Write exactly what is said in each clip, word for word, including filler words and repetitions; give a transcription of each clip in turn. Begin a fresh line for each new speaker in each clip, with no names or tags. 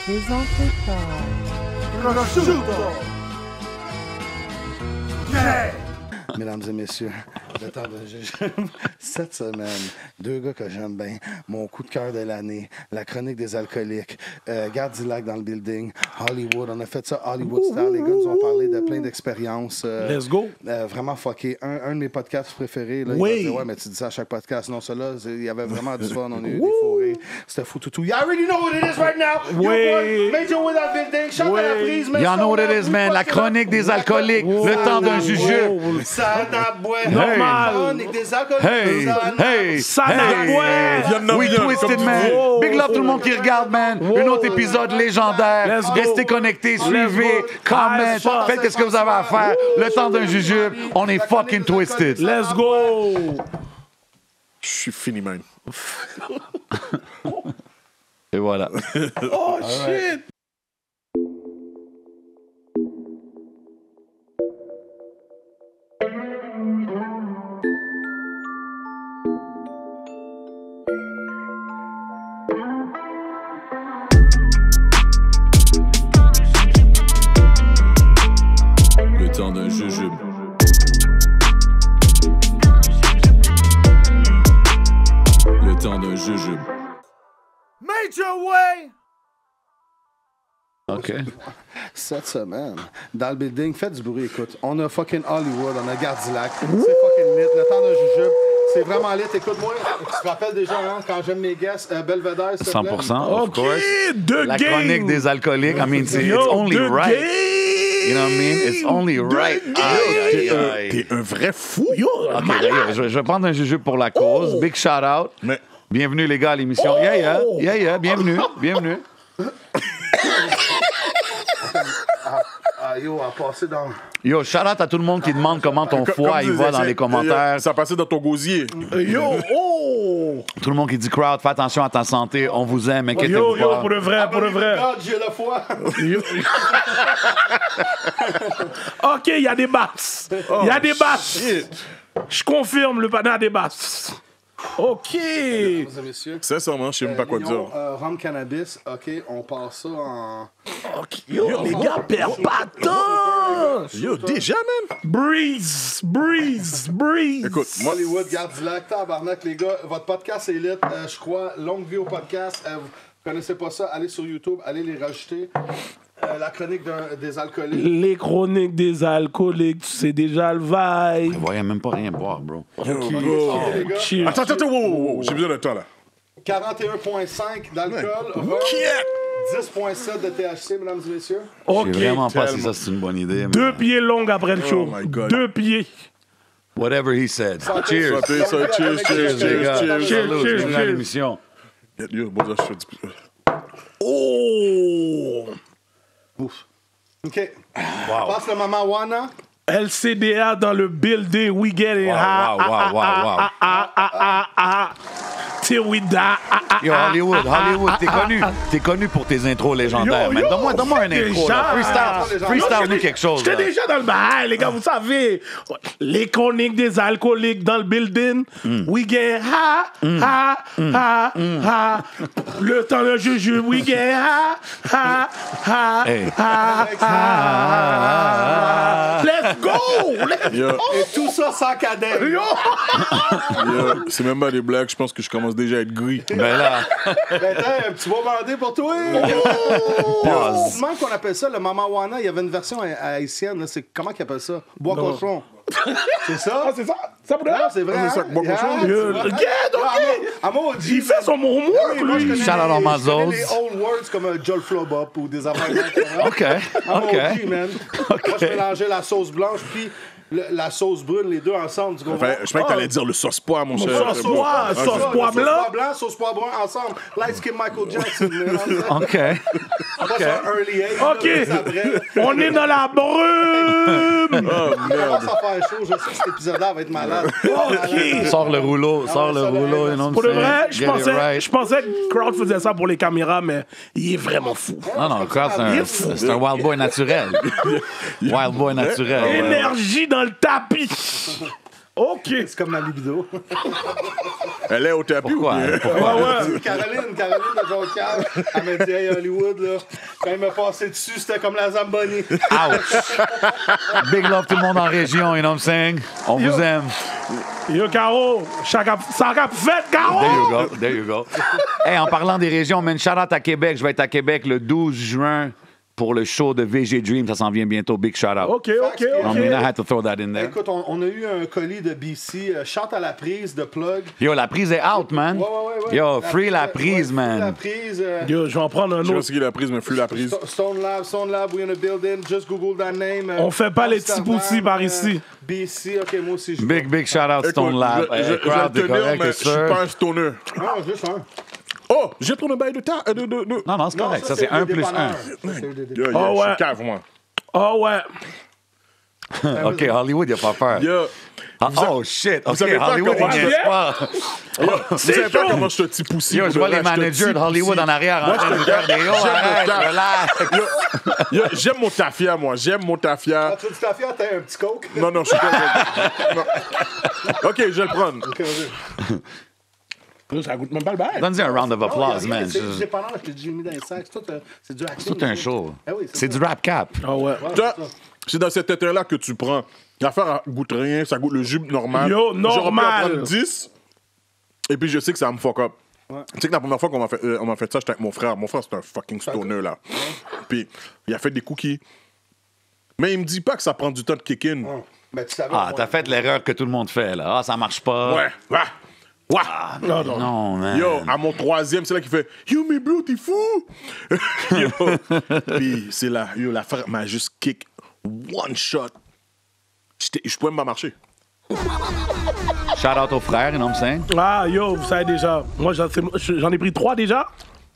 Présenté par
Mesdames et messieurs, le temps de jujube. Cette semaine, deux gars que j'aime bien, mon coup de cœur de l'année, la chronique des alcooliques, euh, Gardilac dans le building, Hollywood. On a fait ça Hollywood style. Les gars nous ont parlé de plein d'expériences. Euh,
Let's go.
Euh, vraiment fucké. Un, un de mes podcasts préférés. Là,
Oui.
il m'a dit, ouais, mais tu dis ça à chaque podcast. Non, ça là, il y avait vraiment du fun. On a eu des fourrés. C'était fou tout tout. You already know what it is right now.
Oui.
Your boy, Major Way dans le building. Chante
Oui.
à la prise. mais
Y'all know what it is, man. La chronique des alcooliques. Le temps d'un jujube.
Ça n'a bois.
Normal.
Chronique des alcooliques.
Hey,
Ça n'a-
hey,
Ça
hey.
n'a ouais.
We twisted, man.
Wow.
Big love tout le monde qui regarde, man. Un autre épisode légendaire.
Let's go.
Restez connectés, suivez,
go.
comment,
Let's go.
faites ce que vous avez à faire. Le temps d'un jujube, on est fucking twisted.
Let's go.
Je suis fini, man.
Et voilà.
Oh, shit.
Le temps d'un jujube. Le temps d'un jujube.
Major Way.
OK.
Cette semaine, dans le building, faites du bruit, écoute. On a fucking Hollywood, on a Gardilac. C'est fucking lit. Le temps d'un jujube. C'est vraiment lit. Écoute-moi, tu te rappelles déjà, hein, quand j'aime mes guests, euh, Belvedere, s'il te plaît?
cent pour cent, of
OK.
course.
De
La
game.
chronique des alcooliques, I mean, c'est-
Yo,
it's only
de
right.
game.
You know what I mean? It's only right. Aïe, aïe,
T'es un,
aïe.
t'es un vrai fou.
Yo,
OK,
malade.
d'ailleurs, je, je vais prendre un jujube pour la cause. Big shout out.
Mais
Bienvenue, les gars, à l'émission. Yeah, yeah. Yeah, yeah. Bienvenue. Bienvenue.
Ah, yo, à passer dans...
Yo, shout out à tout le monde qui demande comment ton
comme
foie il
disais,
va dans
c'est-
les commentaires.
Ça passait dans ton gosier.
Yo, oh.
Tout le monde qui dit crowd, fais attention à ta santé, on vous aime, inquiétez-vous
Yo, yo,
pas.
pour le vrai, pour le vrai.
God, j'ai la foi.
Yo. OK, il y a des basses. Il y a des basses. Je confirme, le panneau a des basses. OK.
Mesdames et messieurs.
Sincèrement, je sais même pas quoi
Lignon,
dire.
euh, rhum cannabis, OK, on passe ça en...
OK. Yo, les gars, perdent pas de temps.
Yo, déjà, man.
Breeze, breeze, breeze.
Écoute, moi,
Hollywood, Gardilac, tabarnak, les gars. Votre podcast est lit, euh, je crois. Longue vie au podcast. Euh, vous connaissez pas ça, allez sur YouTube, allez les rajouter. Euh, la chronique d'un- des alcooliques.
Les chroniques des alcooliques, tu sais déjà le vibe.
Je voyais même pas rien boire, bro.
yo, bro.
Les gars,
Cheers.
Attends, attends, attends, wow, wow, wow. J'ai besoin de temps, là.
quarante et un virgule cinq d'alcool. rhum, dix virgule sept de T H C, mesdames et messieurs.
Je
OK.
sais vraiment pas si
tellement.
ça c'est une bonne idée. mais-
Deux pieds longs après le show.
my God.
Deux pieds.
Whatever he said.
Santé.
Cheers.
Santé, santé, cheers, cheers,
Les gars,
cheers, cheers.
cheers,
salut,
cheers,
bienvenue à
cheers.
l'émission.
Yo, bon, ça, je fais du...
Oh!
Ouf. OK. Passe le maman Wana.
L C D A dans le building. We getting
Wow,
high.
wow, wow, wow, wow.
Ah, ah, ah, ah, ah. Till we die. Ah, ah,
Yo,
ah,
Hollywood,
ah,
Hollywood,
ah,
t'es
ah,
connu.
ah.
T'es connu pour tes intros légendaires,
Yo,
man.
yo,
Donne-moi donne-moi un intro, là.
déjà.
Freestyle,
Yo,
freestyle nous
j'étais-
quelque chose,
J'étais
là.
déjà dans le bail, les gars, vous savez. Les chroniques des alcooliques dans le building. We get ha, ha, ha, ha. Le temps de juju, we get ha, ha, ha,
Hey.
ha, ha. Let's go! Let's
Yo,
go!
Et tout ça sans cadet.
Yo!
yo, c'est même pas des blagues, je pense que je commence déjà à être gris.
Ben là,
Ben, t'as un petit mot bandé pour toi.
pause.
Comment qu'on appelle ça, le Maman Wana? Il y avait une version ha- haïtienne. Là. C'est, comment qu'ils appellent ça? Bois
Non.
cochon. C'est ça?
Ah, c'est ça? Ça pour de
Non,
vrai?
c'est vrai.
Ah, c'est ça,
hein?
bois cochon.
Yeah,
Yo,
tu vois.
regarde, ok.
Ah, moi, on dit-
Il fait son homework,
Oui, moi, je
lui.
connais
Shout out
les-
on
je
Mazos.
connais les old words comme un Joel Flobop ou des affaires comme ça.
OK,
Ah, moi,
OK.
on dit, man. Moi, je mélangeais la sauce blanche puis le- la sauce brune, les deux ensemble. Tu comprends?
Enfin, je croyais que t'allais dire le sauce poire, mon cher.
sauce poire,
Ah,
sauce
c'est-
Ça,
pois
la sauce
blanc.
pois blanc, sauce pois brun ensemble. Light skin Michael Jackson. man.
OK.
Pas sur early age.
OK.
là, après.
On est dans la brume.
Oh,
Ça
merde.
commence à faire chaud. Je sais que cet épisode-là va être malade.
OK.
Sors le rouleau, sors le
ça,
rouleau.
là,
You know what I'm
Pour de
saying?
vrai, je
Get it
pensais,
right.
je pensais que Crowd faisait ça pour les caméras, mais il est vraiment fou.
Non, non, Crowd, c'est
Il
un,
est fou.
c'est un wild boy naturel. Wild boy naturel. ouais.
Énergie dans le tapis. OK.
C'est comme ma libido.
Elle est au tapis ou
Pourquoi?
bien?
Pourquoi?
Ouais, ouais.
Caroline, Caroline de Jonquière, elle m'a dit, hey, Hollywood, là, quand il m'a passé dessus, c'était comme la Zamboni.
Ouch! Big love tout le monde en région, you know what I'm saying? On vous aime.
Yo, Caro, chaque ça a fait, Caro!
There you go, there you go. Hey, en parlant des régions, man, shout out à Québec. Je vais être à Québec le douze juin pour le show de V G Dream. Ça s'en vient bientôt. Big shout out.
OK, OK,
I
OK.
mean, I had to throw that in there.
Écoute, on, on a eu un colis de B C, euh, chante à la prise de plug.
Yo, la prise est out, man.
Ouais, ouais, ouais, ouais.
Yo, free la prise,
ouais, free la
man.
prise. euh,
Yo, je vais en prendre un
Je sais pas
autre.
ce qu'il a prise, mais plus la prise.
Sto- Stone Lab, Stone Lab, we in a building. Just Google that name. euh,
On fait pas les petits
Amsterdam,
poussis par
euh,
ici.
B C, OK, moi aussi, je
Big, big shout out Stone
Écoute,
Lab.
je, je,
Hey,
je vais
crowd,
le
t'es
tenir,
correct,
mais
t'es
je suis
sûr?
pas un stoner.
Non, juste un.
Oh, j'ai trop de bail de temps. De, de, de.
Non, non, c'est
Non,
correct. Ça, c'est
le
un plus un.
dépanneur. Ça, c'est le dépanneur.
Yo, yo,
Oh,
je
ouais.
suis cave, moi.
Oh, ouais.
OK, Hollywood, il a pas peur.
Yo,
Ah, oh, shit. OK,
savez pas
Hollywood,
comment
il
je
niaise pas.
vous savez pas comment je te petit poussi.
Yo, je vois les managers de Hollywood en arrière en train de faire des yo, arrête, relax.
Yo, j'aime mon tafia, moi. J'aime mon tafia.
Ah, tu veux ta fière, t'as un petit coke?
Non, non, je suis pas. Non. OK, je vais le prendre.
OK, vas-y.
Yo, ça goûte même pas le bail.
Donne-y un round of
Non,
applause,
y a rien,
man.
C'est
Je-
du dépanneur, je t'ai dit, j'ai mis dans les sacs. C'est tout, euh, c'est du acting.
C'est tout un show.
Ah oui,
C'est
ça.
du rap cap.
Ah ouais.
Ouais,
Tu vois,
c'est ça.
c'est dans cette tête-là que tu prends. L'affaire elle goûte rien, ça goûte le jus normal.
Yo,
J'aurais pu en
normal.
prendre dix, et puis je sais que ça va me fuck up. Tu sais que la première fois qu'on m'a fait, euh, on m'a fait ça, j'étais avec mon frère. Mon frère, c'est un fucking stoner, là. Puis il a fait des cookies. Mais il me dit pas que ça prend du temps de kick in.
Ouais. Ben, tu savais,
Ah,
moi.
t'as fait l'erreur que tout le monde fait, là. Ah, ça marche pas.
Ouais, ouais, ouais.
Non, non.
Non, man.
Yo, à mon troisième, c'est là qu'il fait Yo, mais bro, t'es fou! Yo. Puis c'est là, yo, la frère m'a juste kick one shot. J'étais- Je pouvais même pas marcher.
Shout out aux frères, you know what I'm saying?
Ah, yo, vous savez déjà. Moi, j'en c'est- j'en ai pris trois déjà.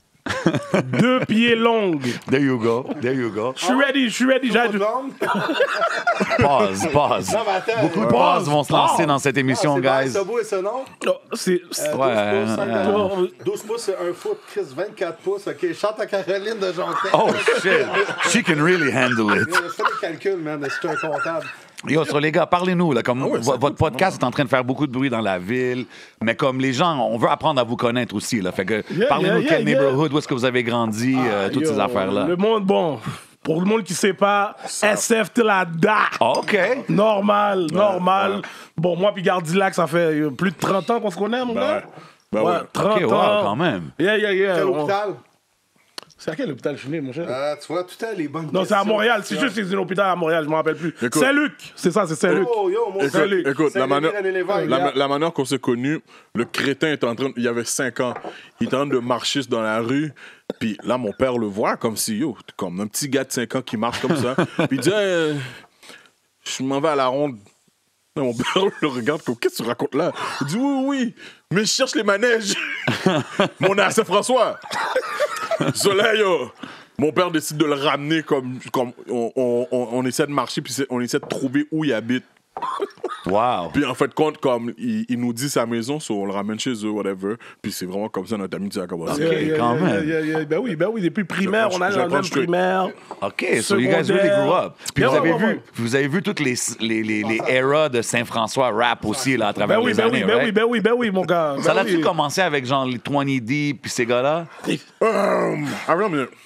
Deux pieds longues.
There you go. There you go.
Je suis ready, je suis ready.
Pas
J'ai-
de langue?
Pause, pause.
Non, mais attends.
Beaucoup de
euh,
pauses vont se lancer
Pause.
dans cette
ah,
émission,
c'est bon,
guys.
c'est beau et ce nom?
Oh, c'est. c'est-
Euh,
Ouais,
douze pouces, cinq
euh,
dollars.
euh,
douze pouces, c'est un foot. Chris, vingt-quatre pouces. OK, chante à Caroline de Jonquière.
Oh, shit. She can really handle it.
Je fais des calculs, man. Je suis un comptable.
Yo, sur les gars, parlez-nous. Là, comme
ouais,
vo-
ça
votre podcast est en train de faire beaucoup de bruit dans la ville, mais comme les gens, on veut apprendre à vous connaître aussi. Là, fait que
Yeah,
parlez-nous
yeah,
quel
yeah,
neighborhood, où est-ce que vous avez grandi, euh, toutes
Yo,
ces affaires-là.
Le monde, bon, pour le monde qui sait pas, S F till I die.
Ah, OK.
Normal, normal.
ouais.
Bon, moi puis Gardilac, ça fait euh, plus de trente ans qu'on se connaît, mon
Ben
gars.
ouais. Ben ouais.
trente
OK, wow,
ans.
quand même.
Yeah, yeah, yeah.
Quel
On-
hôpital?
C'est à quel hôpital je suis né, mon cher?
Euh, tu vois, tout à les bonnes
Non, c'est à
questions.
Montréal. C'est juste que c'est un hôpital à Montréal, je me rappelle plus.
Écoute.
Saint-Luc. C'est ça, c'est Saint-Luc.
Oh, yo, moi,
Écoute,
Salut.
écoute, la,
Saint-Denis,
manière,
René-Lévesque,
la,
gars.
la manière qu'on s'est connus, le crétin est en train, il y avait cinq ans, il était en train de marcher dans la rue, puis là, mon père le voit comme si, yo, comme un petit gars de cinq ans qui marche comme ça, puis il dit, Hey, je m'en vais à la ronde. Et mon père le regarde comme, qu'est-ce que tu racontes là? Il dit, oui, oui, mais je cherche les manèges. Mon est à Saint-François. Soleil, yo. Mon père décide de le ramener comme, comme on, on, on, on essaie de marcher, puis c'est- on essaie de trouver où il habite.
Wow.
Puis en fait, compte, comme il, il nous dit sa maison, so on le ramène chez eux, whatever. Puis c'est vraiment comme ça notre amitié a commencé.
Ok,
Yeah, yeah,
quand
yeah,
même.
yeah, yeah. Ben oui, ben oui, depuis primaire,
Je
on allait
prends-
dans
je
le même
prends straight.
primaire.
OK, so you guys really grew up. Puis
Yeah,
vous, avez
ouais, ouais,
vu,
ouais.
vous avez vu toutes les, les, les, les eras de Saint-François rap aussi là, à travers
Ben oui,
les
ben
années,
oui, ben
right?
oui, ben oui, ben oui, mon gars.
Ça
Ben
l'a-tu
oui.
commencé avec genre les vingt D puis ces gars-là?
Um, attends une minute.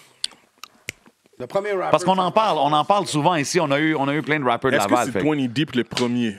Le premier rapper.
Parce qu'on en parle, on en parle souvent ici. On a eu, on a eu plein de rappeurs de
Est-ce que
Laval.
c'est
fait.
vingt Deep les premiers?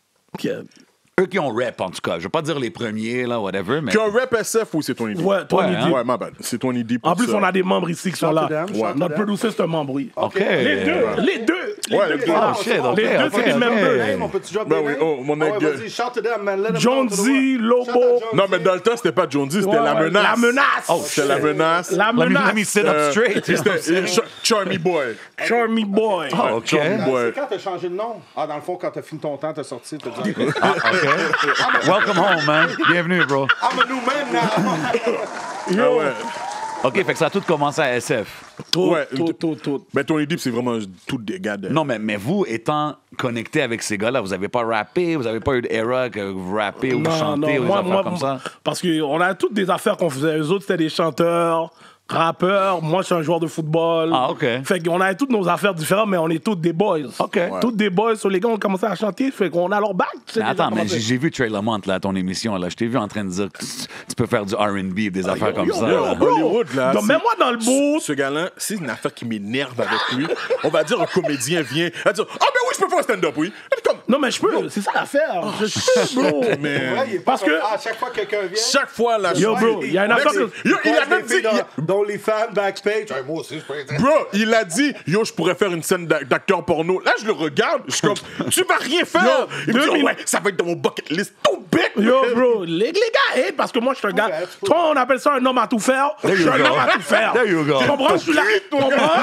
Eux qui ont rap, en tout cas. Je veux pas dire les premiers, là, whatever, mais...
Qui ont rap S F ou c'est vingt Deep?
Ouais, Tony
Ouais,
D.
hein.
Ouais, ma bad. C'est vingt Deep.
En plus,
ça.
on a des membres ici qui sont là.
Shout to them, shout
Ouais.
to
Notre
them.
producer, c'est un membre, oui.
OK.
Les deux, les deux. les
Ouais,
deux.
les deux.
Oh, shit, OK,
Les deux,
OK,
c'est les mêmes
OK.
deux.
Name, on peut-tu drop
Ben
des
oui,
names?
oh, mon
Ah ouais,
nègre.
vas-y, shout to them, man. Let them
John
know to
Z,
the world.
Lobo.
Shout out John
Non,
Z.
mais dans le temps, c'était pas John Z, c'était
Ouais,
la
ouais,
menace.
La menace.
Oh,
C'était la menace.
La
Let me, let me
menace.
sit up
Euh,
straight.
C'était Ch- Charmy Boy.
Charmy Boy.
Oh, OK.
Charmy
Ah,
Boy.
C'est quand t'as changé de nom? Ah, dans le fond, quand t'as fini ton temps, t'as sorti, t'as dit
Ah, OK. Welcome home, man. Bienvenue, bro.
I'm a new man now.
Ah ouais.
OK, fait que ça a tout commencé à S F.
Tout,
Ouais,
tout, tout, tout.
Ben, Tony Deep, c'est vraiment tous des gars de.
Non, mais, mais vous, étant connecté avec ces gars-là, vous avez pas rappé, vous avez pas eu d'era que vous rappez ou vous chantez ou des
moi,
affaires
moi,
comme ça?
Parce qu'on a toutes des affaires qu'on faisait. Eux autres, c'était des chanteurs. rappeur, moi je suis un joueur de football.
Ah, OK.
Fait qu'on a toutes nos affaires différentes, mais on est tous des boys.
OK. Ouais.
Tous des boys. Sur les gars ont commencé à chanter, fait qu'on a leur bac. tu sais
Mais
déjà
attends, mais
comment
j'ai
c'est.
j'ai vu Trey Lamont là, à ton émission. Là. Je t'ai vu en train de dire que tu, tu peux faire du R and B, des affaires comme
yo,
ça.
yo,
là.
bro.
Hollywood, là.
Donc,
c'est-
mets-moi dans le bout.
Ce gars-là, c'est une affaire qui m'énerve avec lui. On va dire un comédien vient, il va dire ah ben oui, je peux faire un stand-up, oui. Elle est comme
Non, mais je peux. C'est ça l'affaire. Je peux, bro.
mais
Ouais, il est pas
Parce
comme,
que-
ah, à chaque fois que quelqu'un vient.
chaque fois la
Yo,
chose-
bro, il y a une
Mec,
affaire
c'est-
que-
Yo, il a même dit, il-
Dont les fans backpage. Ouais, moi aussi, je peux être.
Bro, il a dit, yo, je pourrais faire une scène d'a- d'acteur porno. Là, je le regarde, je suis comme, tu vas rien faire.
Yo,
il me
deux
dit,
minutes.
ouais, ça va être dans mon bucket list. Tout bête.
Yo, bro, les, les gars hate parce que moi, je suis un gars.
Ouais, tu peux.
Toi, on appelle ça un homme à tout faire. Je suis
you
un
go.
homme à tout faire.
There you go.
Tu comprends? Je suis là. Tu comprends?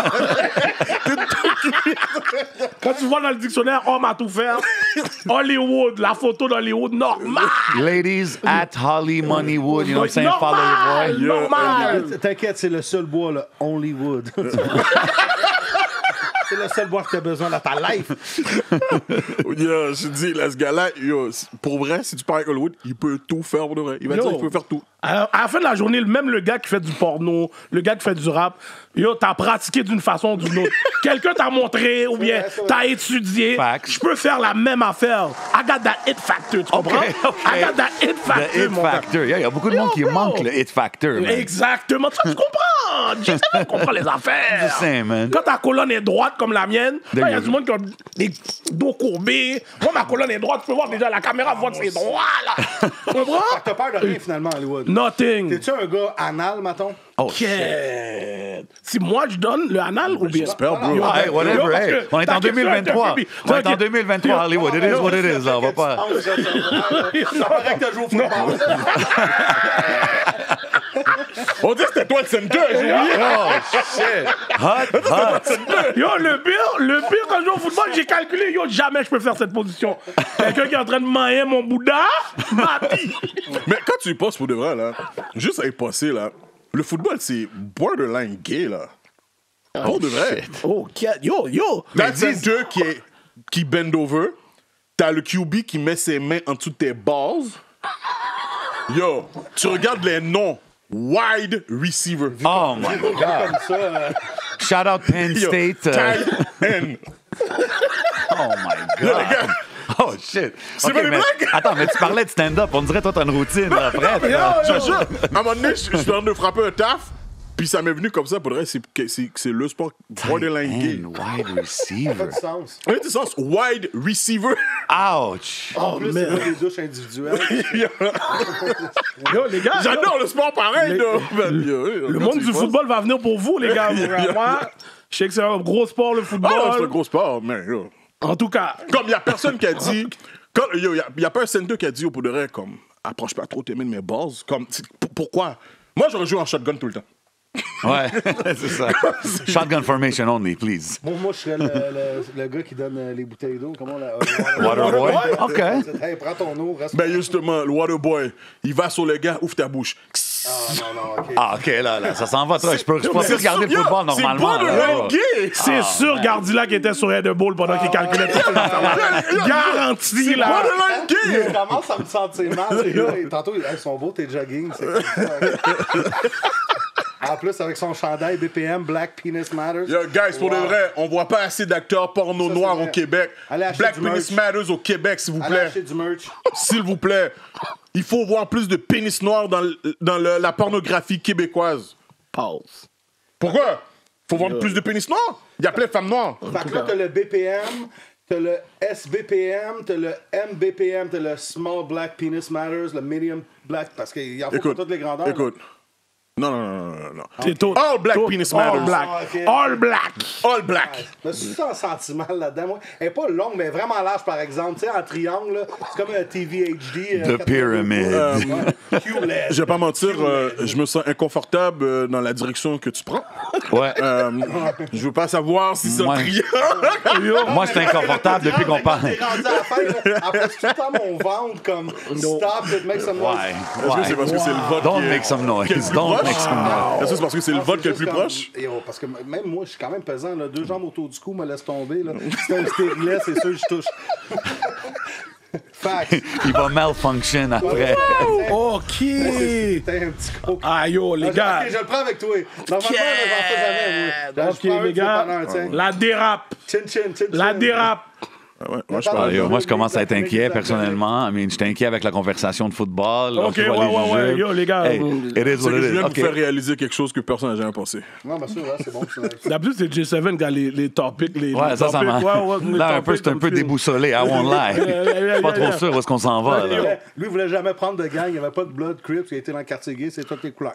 Quand tu vois dans le dictionnaire homme à tout faire, Hollywood, la photo d'Hollywood, normal.
Ladies at Holly Moneywood, you know what I'm saying? Follow
Normal,
your boy.
normal.
T'inquiète, c'est le seul bois, le Hollywood. C'est le seul bois que t'as besoin dans ta life.
Yo, je dis, là, ce gars-là, yo, c- pour vrai, si tu parles avec Hollywood, il peut tout faire pour de vrai. Il va
Yo.
dire, il peut faire tout.
À, à la fin de la journée, même le gars qui fait du porno, le gars qui fait du rap, yo, t'as pratiqué d'une façon ou d'une autre. Quelqu'un t'a montré ou bien
vrai, c'est vrai.
t'as étudié.
Facts.
Je peux faire la même affaire. I got that it factor, tu comprends?
OK.
I got that it factor,
The it
mon gars.
factor. Yeah, il y a beaucoup de monde qui
bro.
manque le it factor, man.
Exactement. Tu, tu comprends? Juste tu comprends les affaires.
Just saying, man.
Quand ta colonne est droite comme la mienne, il y
There
a
you
du
go.
monde qui a des dos courbés. Moi, ma colonne est droite. Tu peux voir déjà, la caméra voit que c'est droit, là. Tu comprends?
T'as peur de rien, finalement, Hollywood.
Nothing.
T'es-tu un gars anal, mettons?
Oh,
Quête. Si moi je donne le anal ou bien.
J'espère, bro.
Yo,
Ah, hey, whatever,
yo, parce
hey.
que
On est
ta
en
question
deux mille vingt-trois.
était
On est en
creepy.
deux mille vingt-trois, Hollywood. It is what it is, là. On va pas...
Ça paraît que t'as joué au football.
On dit que c'était toi le center, j'ai oublié.
Oh, shit. Hot, hot.
Yo, le pire, le pire quand je joue au football, j'ai calculé, yo, jamais je peux faire cette position. Quelqu'un qui est en train de mailler mon Bouddha, ma vie.
Mais quand tu y passes pour de vrai, là, juste à y passer, là, le football, c'est borderline gay, là. Pour de vrai.
Oh, quête. Yo, yo.
T'as le center qui, est, qui bend over. T'as le Q B qui met ses mains en dessous de tes balls. Yo, tu regardes les noms. Wide receiver.
Oh, my God.
Comme ça. euh,
Shout out Penn
Yo,
State. uh,
tight end.
Oh, my
Yo,
God.
les gars,
Oh, shit.
C'est
Ok,
pas des
mais-
blagues?
Attends, mais tu parlais de stand-up. On dirait, toi, t'as une routine, là, après.
Yo,
je
yo.
te jure, à un moment donné, je je suis en train de frapper un taf. Puis ça m'est venu comme ça, pour le reste, c'est que- c'est c'est le sport borderline gay.
And wide receiver.
pas de sens.
Oui, du sens, wide receiver.
Ouch.
En
Oh,
plus,
merde.
c'est pas des douches individuelles.
Yo, les gars.
J'adore le sport pareil,
Le-
là. Ben, yo, yo,
Le
quand
monde
tu y
du
penses.
football va venir pour vous, les gars. Moi, je sais que c'est un gros sport, le
Ah non, c'est un
football.
gros sport, mais yo.
En tout cas,
Comme il y a personne qui a dit. Comme, yo, il y a, y a pas un center qui a dit au pour de vrai, comme, approche pas trop tes mains de mes balls. Comme, c'est- pour- pourquoi? Moi, j'aurais joué en shotgun tout le temps.
Ouais, c'est ça. Shotgun formation only, please.
Moi, moi, je serais le, le, le gars qui donne euh, les bouteilles d'eau. Comment la.
Waterboy? OK.
Hey, prends ton eau, reste.
Ben, justement, le waterboy, il va sur le gars, ouvre ta bouche.
Ah, non, non, ok.
Ah, OK, là, là, ça s'en va, toi. Je peux, je peux plus regarder le
Yo,
football normalement.
C'est
là.
borderline gay.
c'est sûr Gardila qui était sur Red Bull pendant qu'il calculait tout ça. Garanti,
C'est
là.
borderline gay.
Je commence à me sentir mal. les gars. Et tantôt, ils sont beaux, tes jogging. C'est comme ça. En plus, avec son chandail B P M, Black Penis Matters.
Yo, guys, pour
Wow.
de vrai, on voit pas assez d'acteurs porno
Ça,
noirs
c'est
au
vrai.
Québec.
Allez acheter
Black
du
Penis
merch.
Matters au Québec, s'il vous
Allez
plaît.
acheter du merch.
S'il vous plaît. Il faut voir plus de pénis noirs dans, le- dans le- la pornographie québécoise.
Pause.
Pourquoi? Faut voir plus de pénis noirs. Il y a plein de femmes noires.
Fait que là, t'as le B P M, t'as le S B P M, t'as le M B P M, t'as le Small Black Penis Matters, le Medium Black, parce qu'il en faut pour
Écoute,
toutes les grandeurs.
écoute. Non, non, non, non, non.
C'est tout.
All black
tout-
penis
All
matters.
black.
Ah, ok.
All black.
All black.
Je me suis senti sentiment là-dedans. Moi. Elle est pas longue, mais vraiment large, par exemple. Tu sais, en triangle, là, c'est comme un T V H D. euh,
The Pyramid.
Ouais. Q-led.
Je vais pas mentir, euh, je me sens inconfortable euh, dans la direction que tu prends.
Ouais.
Euh, je veux pas savoir si c'est un
Ouais.
triangle.
Moi, c'est inconfortable depuis qu'on parle.
T'es rendu à la fin, là. Après, c'est tout le temps mon ventre comme stop, it makes some noise.
Ouais.
Est-ce que c'est
Ouais.
parce que c'est le vote
Don't
qui est-
make some noise.
qui est le plus
Don't
proche?
make some noise.
Est-ce que c'est parce que c'est le
Non,
vote qui est le
juste
plus
comme-
proche?
Yo, parce que même moi, je suis quand même pesant. Là. Deux jambes autour du cou me laisse tomber. Là. C'est un stérilet, c'est sûr, je touche. Facts.
Il va malfunction après.
OK.
T'es un petit coke.
Ah, yo, les
Ah, je-
gars.
ok, je le prends avec toi. Normalement, je j'en fais jamais, moi. Là,
OK,
je prends un,
les
tu prends
gars.
un, tiens.
La dérape.
Chin, chin, chin,
La
chin.
dérape.
Ah ouais, moi, je
Ah,
parle.
Yo, moi, je commence à être
La
inquiet
chronique,
personnellement. I mean, je suis inquiet avec la conversation de football.
Ok,
On voit
ouais,
les
ouais, ouais.
jeux.
Yo, les gars.
Hey, it is
C'est
what
que
it
je
is.
viens de
Ok.
vous faire réaliser quelque chose que personne n'a jamais pensé.
Non, bien sûr, ouais, c'est bon. c'est nice.
D'habitude, c'est J sept qui a les, les topics. Les,
Ouais,
les
ça, ça
topics,
m'a.
ouais, ouais, les
Là, un peu,
topics
c'est un
comme
peu
ça.
déboussolé. I won't lie.
Yeah, yeah, yeah,
Je suis pas
yeah.
trop sûr où est-ce qu'on s'en va.
Lui,
là.
ouais, lui, il voulait jamais prendre de gang. Il n'y avait pas de blood Crips. Il était dans le quartier gay. C'est toutes les couleurs.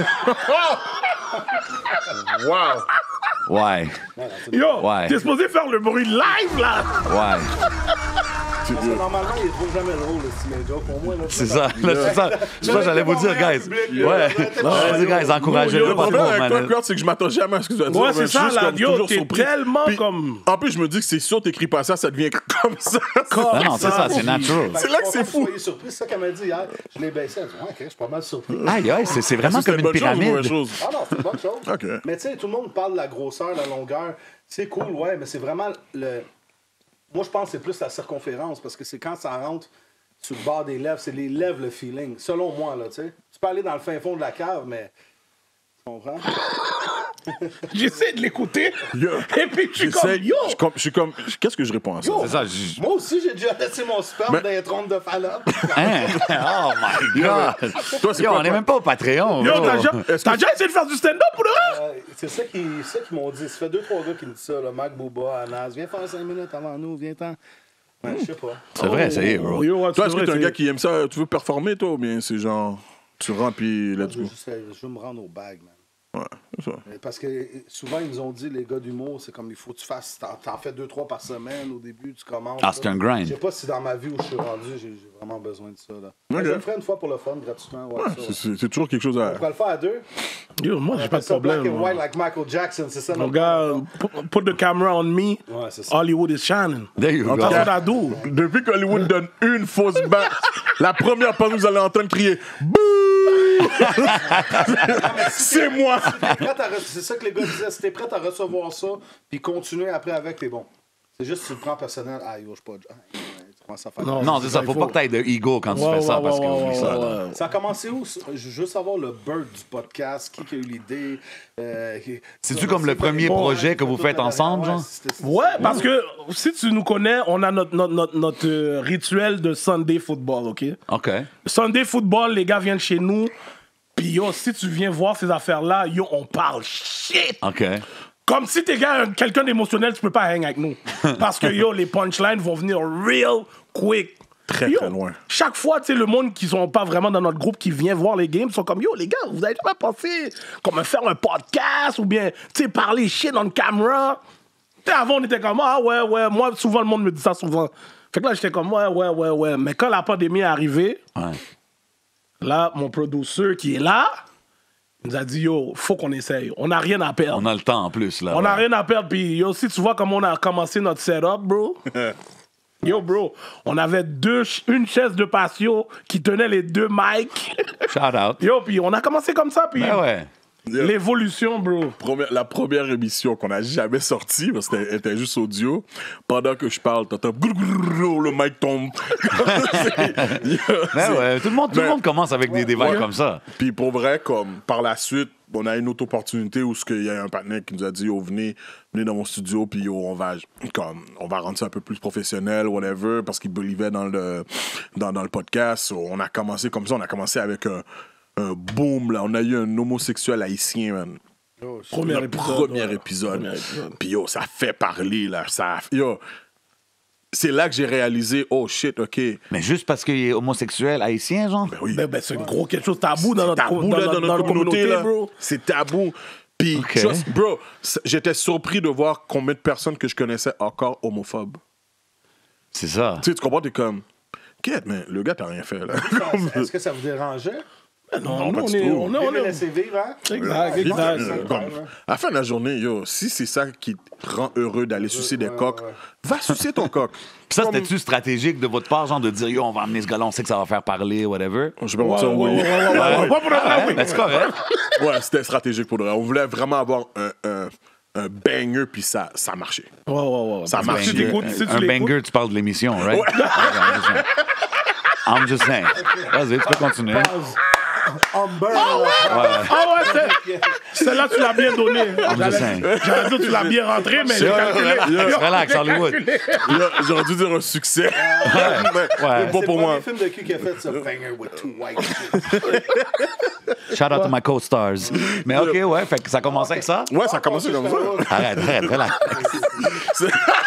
Wow!
Ouais,
Yo,
Ouais.
t'es supposé faire le bruit live, là.
ouais.
Parce que normalement, il trouve jamais drôle, le style joke. Pour moi, là,
C'est ça. Là, c'est ça. C'est ça que j'allais vous dire, guys. Ouais. Vas-y, guys, encouragez-le
Le
pas
problème
trop,
avec toi,
man.
Kurt, c'est que je m'attends jamais à ce que tu vas dire.
Ouais,
mais
c'est
je suis
ça,
juste
là.
comme
Yo,
toujours
t'es
surpris.
tellement
Puis,
comme.
En plus, je me dis que c'est sûr, t'écris pas ça, ça devient comme ça.
Non, non, c'est ça, c'est natural.
Fait
C'est
je
là
suis
que c'est
content
fou.
vous soyez surpris. C'est ça qu'elle m'a dit hier. Je l'ai baissé. Elle dit, ouais, ok, je suis pas mal surpris.
Aïe, aïe, c'est c'est vraiment
Est-ce que
comme
c'est
une
bonne chose ou mauvaise
pyramide.
chose?
Ah non, c'est une bonne chose.
Ok.
Mais tu sais, tout le monde parle de la grosseur, de la longueur. C'est cool, ouais, mais c'est vraiment le. Moi, je pense que c'est plus la circonférence parce que c'est quand ça rentre sur le bord des lèvres, c'est les lèvres le feeling. Selon moi, là, tu sais. Tu peux aller dans le fin fond de la cave, mais. Tu comprends?
J'essaie de l'écouter.
Yo.
Et puis, je suis comme,
J'essaie-
yo.
je suis comme- je suis comme. Qu'est-ce que je réponds à ça?
C'est ça. je-
Moi aussi, j'ai déjà laissé mon sperme
Mais-
dans les trompes de Fallope.
Hein? Oh my God.
Toi, c'est
Yo,
quoi,
on est
toi?
même pas au Patreon.
Yo,
bro.
t'as déjà,
Est-ce
t'as
que-
déjà essayé de faire du stand-up pour le reste?
Euh, c'est ça qui, ça qu'ils m'ont dit. Ça fait deux, trois gars qui me disent ça. Là. Mac Booba, Anas, viens faire cinq minutes avant nous, viens-t'en. Ouais, je sais pas.
C'est vrai, ça y est, bro.
Yo, ouais,
Toi,
c'est
est-ce que
vrai,
t'es un
c'est-
gars qui aime ça? Tu veux performer, toi, ou bien c'est genre. Tu rentres puis let's
Je veux,
go?
juste, je veux me rendre au bag, man.
Ouais, c'est ça.
Euh, Parce que euh, souvent, ils nous ont dit, les gars d'humour, c'est comme il faut que tu fasses. T'en, t'en fais deux, trois par semaine au début, tu commences.
Ah,
là.
c'est un grind.
Je sais pas si dans ma vie où je suis rendu, j'ai, j'ai vraiment besoin de ça. Là. Mais
Ok.
Je le ferai une fois pour le fun, gratuitement. Ouais,
Ouais,
ça,
c'est-
ouais.
c'est c'est toujours quelque chose à.
On pourrait le faire à deux.
Yo, moi, j'ai
On
pas de
appelle ça black
problème.
and white, like Michael Jackson, c'est ça
Mon
notre
gars,
nom.
put, put the camera on me.
Ouais, c'est ça.
Hollywood is shining.
There you go.
That's what I do.
Depuis qu'Hollywood donne une fausse batte, la première fois vous allez entendre crier Bouh! C'est moi!
T'es prêt à re- C'est ça que les gars disaient. Si t'es prêt à recevoir ça, puis continuer après avec, t'es bon. C'est juste que tu le prends personnel. Ah, yo, je suis pas. Ah, tu commences à faire.
Non.
Non, c'est ça.
Il
Faut
faut-
pas que t'aies de ego quand tu
Ouais,
fais ça,
ouais,
parce
ouais,
que
ouais,
oublie ça,
ouais,
là.
ouais.
Ça a commencé où? ça? Je veux juste savoir le bird du podcast. Qui, qui a eu l'idée? Euh, qui-
C'est-tu comme le premier
Bon,
projet que vous
tout
faites
le
ensemble,
derrière,
genre?
c'était- c'était-
Ouais, parce que si tu nous connais, on a notre, notre, notre, notre, euh, rituel de Sunday football, OK?
OK.
Sunday football, les gars viennent chez nous. Puis yo, si tu viens voir ces affaires-là, yo, on parle shit.
OK.
Comme si t'es gars, quelqu'un d'émotionnel, tu peux pas hang avec nous. Parce que yo, les punchlines vont venir real quick.
Très,
Yo,
très loin.
Chaque fois, tu sais, le monde qui sont pas vraiment dans notre groupe, qui vient voir les games, sont comme, yo, les gars, vous avez jamais pensé comme faire un podcast ou bien, tu sais, parler shit on camera? Tu sais, avant, on était comme, ah ouais, ouais, moi, souvent, le monde me dit ça souvent. Fait que là, j'étais comme, ouais, ouais, ouais, ouais. Mais quand la pandémie est arrivée,
Ouais.
là, mon producer qui est là, il nous a dit, yo, faut qu'on essaye. On n'a rien à perdre.
On a le temps en plus, là.
On n'a
ouais.
rien à perdre. Puis, yo, si tu vois comment on a commencé notre setup, bro. Yo, bro, on avait deux, ch- une chaise de patio qui tenait les deux mics.
Shout out.
Yo, puis on a commencé comme ça, puis
Ben ouais.
l'évolution, bro.
Première- la première émission qu'on n'a jamais sortie, parce qu'elle était juste audio, pendant que je parle, t'entends grrr, grrr, le mic tombe. C'est-
Ben ouais. Tout le monde, tout le
Ben,
monde commence avec des débats
ouais.
comme ça.
Puis pour vrai, comme par la suite, on a une autre opportunité où il y a un partenaire qui nous a dit oh, venez, venez dans mon studio, puis oh, on, va, comme, on va rendre ça un peu plus professionnel, whatever, parce qu'il believait dans le, dans, dans le podcast. So, on a commencé comme ça, on a commencé avec un, un boom. Là. On a eu un homosexuel haïtien, man.
Premier
Le
épisode.
premier
ouais.
épisode.
Premier épisode.
Puis yo, ça fait parler, là. Ça, yo, c'est là que j'ai réalisé, oh shit, OK.
Mais juste parce qu'il est homosexuel haïtien, genre?
Ben oui.
Ben, ben, c'est gros quelque chose tabou dans notre,
tabou
dans
là,
notre-
dans
dans
notre
notre
communauté, là.
bro.
C'est tabou. Puis,
Ok.
just, bro, c- j'étais surpris de voir combien de personnes que je connaissais encore homophobes.
C'est ça.
Tu sais, tu comprends, t'es comme, quête, mais le gars, t'as rien fait, là.
Est-ce que ça vous dérangeait?
Non,
Non,
nous,
pas
on
du
est...
tout.
On est,
On
on
les
est...
laisser vivre, hein?
Exact,
Vite,
exact.
euh, comme, à la fin de la journée, yo, si c'est ça qui te rend heureux d'aller sucer des
ouais,
coques,
ouais.
va sucer ton coq.
Puis ça,
Comme-
c'était-tu stratégique de votre part, genre de dire, yo, on va amener ce gars-là, on sait que ça va faire parler, whatever?
Je sais pas
Ouais,
comment ça,
ouais,
oui.
ouais, ouais, ouais, ouais, ouais, pour le vrai, oui.
Ben, c'est correct.
Ouais, c'était stratégique pour de vrai. On voulait vraiment avoir un, un, un banger, puis ça, ça marchait.
Ouais, ouais, ouais.
Ça marche.
Si tu l'écoutes, si tu
Un
l'écoutes.
banger, tu parles de l'émission, right? Ouais. I'm just saying. Vas-y, tu peux continuer.
Umber.
Ah ouais, c'est- celle-là, tu l'as bien donné.
I'm just saying.
J'allais dire, tu l'as bien rentré, mais j'ai calculé.
Relax,
J'ai
Hollywood.
calculé.
Là, J'aurais dû dire un succès. mais
Ouais.
mais pas
C'est
pour
le
moi.
premier film de cul qui a fait ça. Banger with two white chicks.
Shout out to my co-stars. Mais OK, ouais, fait que ça commençait avec ça.
Ouais, ça a commencé comme ça.
Arrête, arrête, relax.
C'est-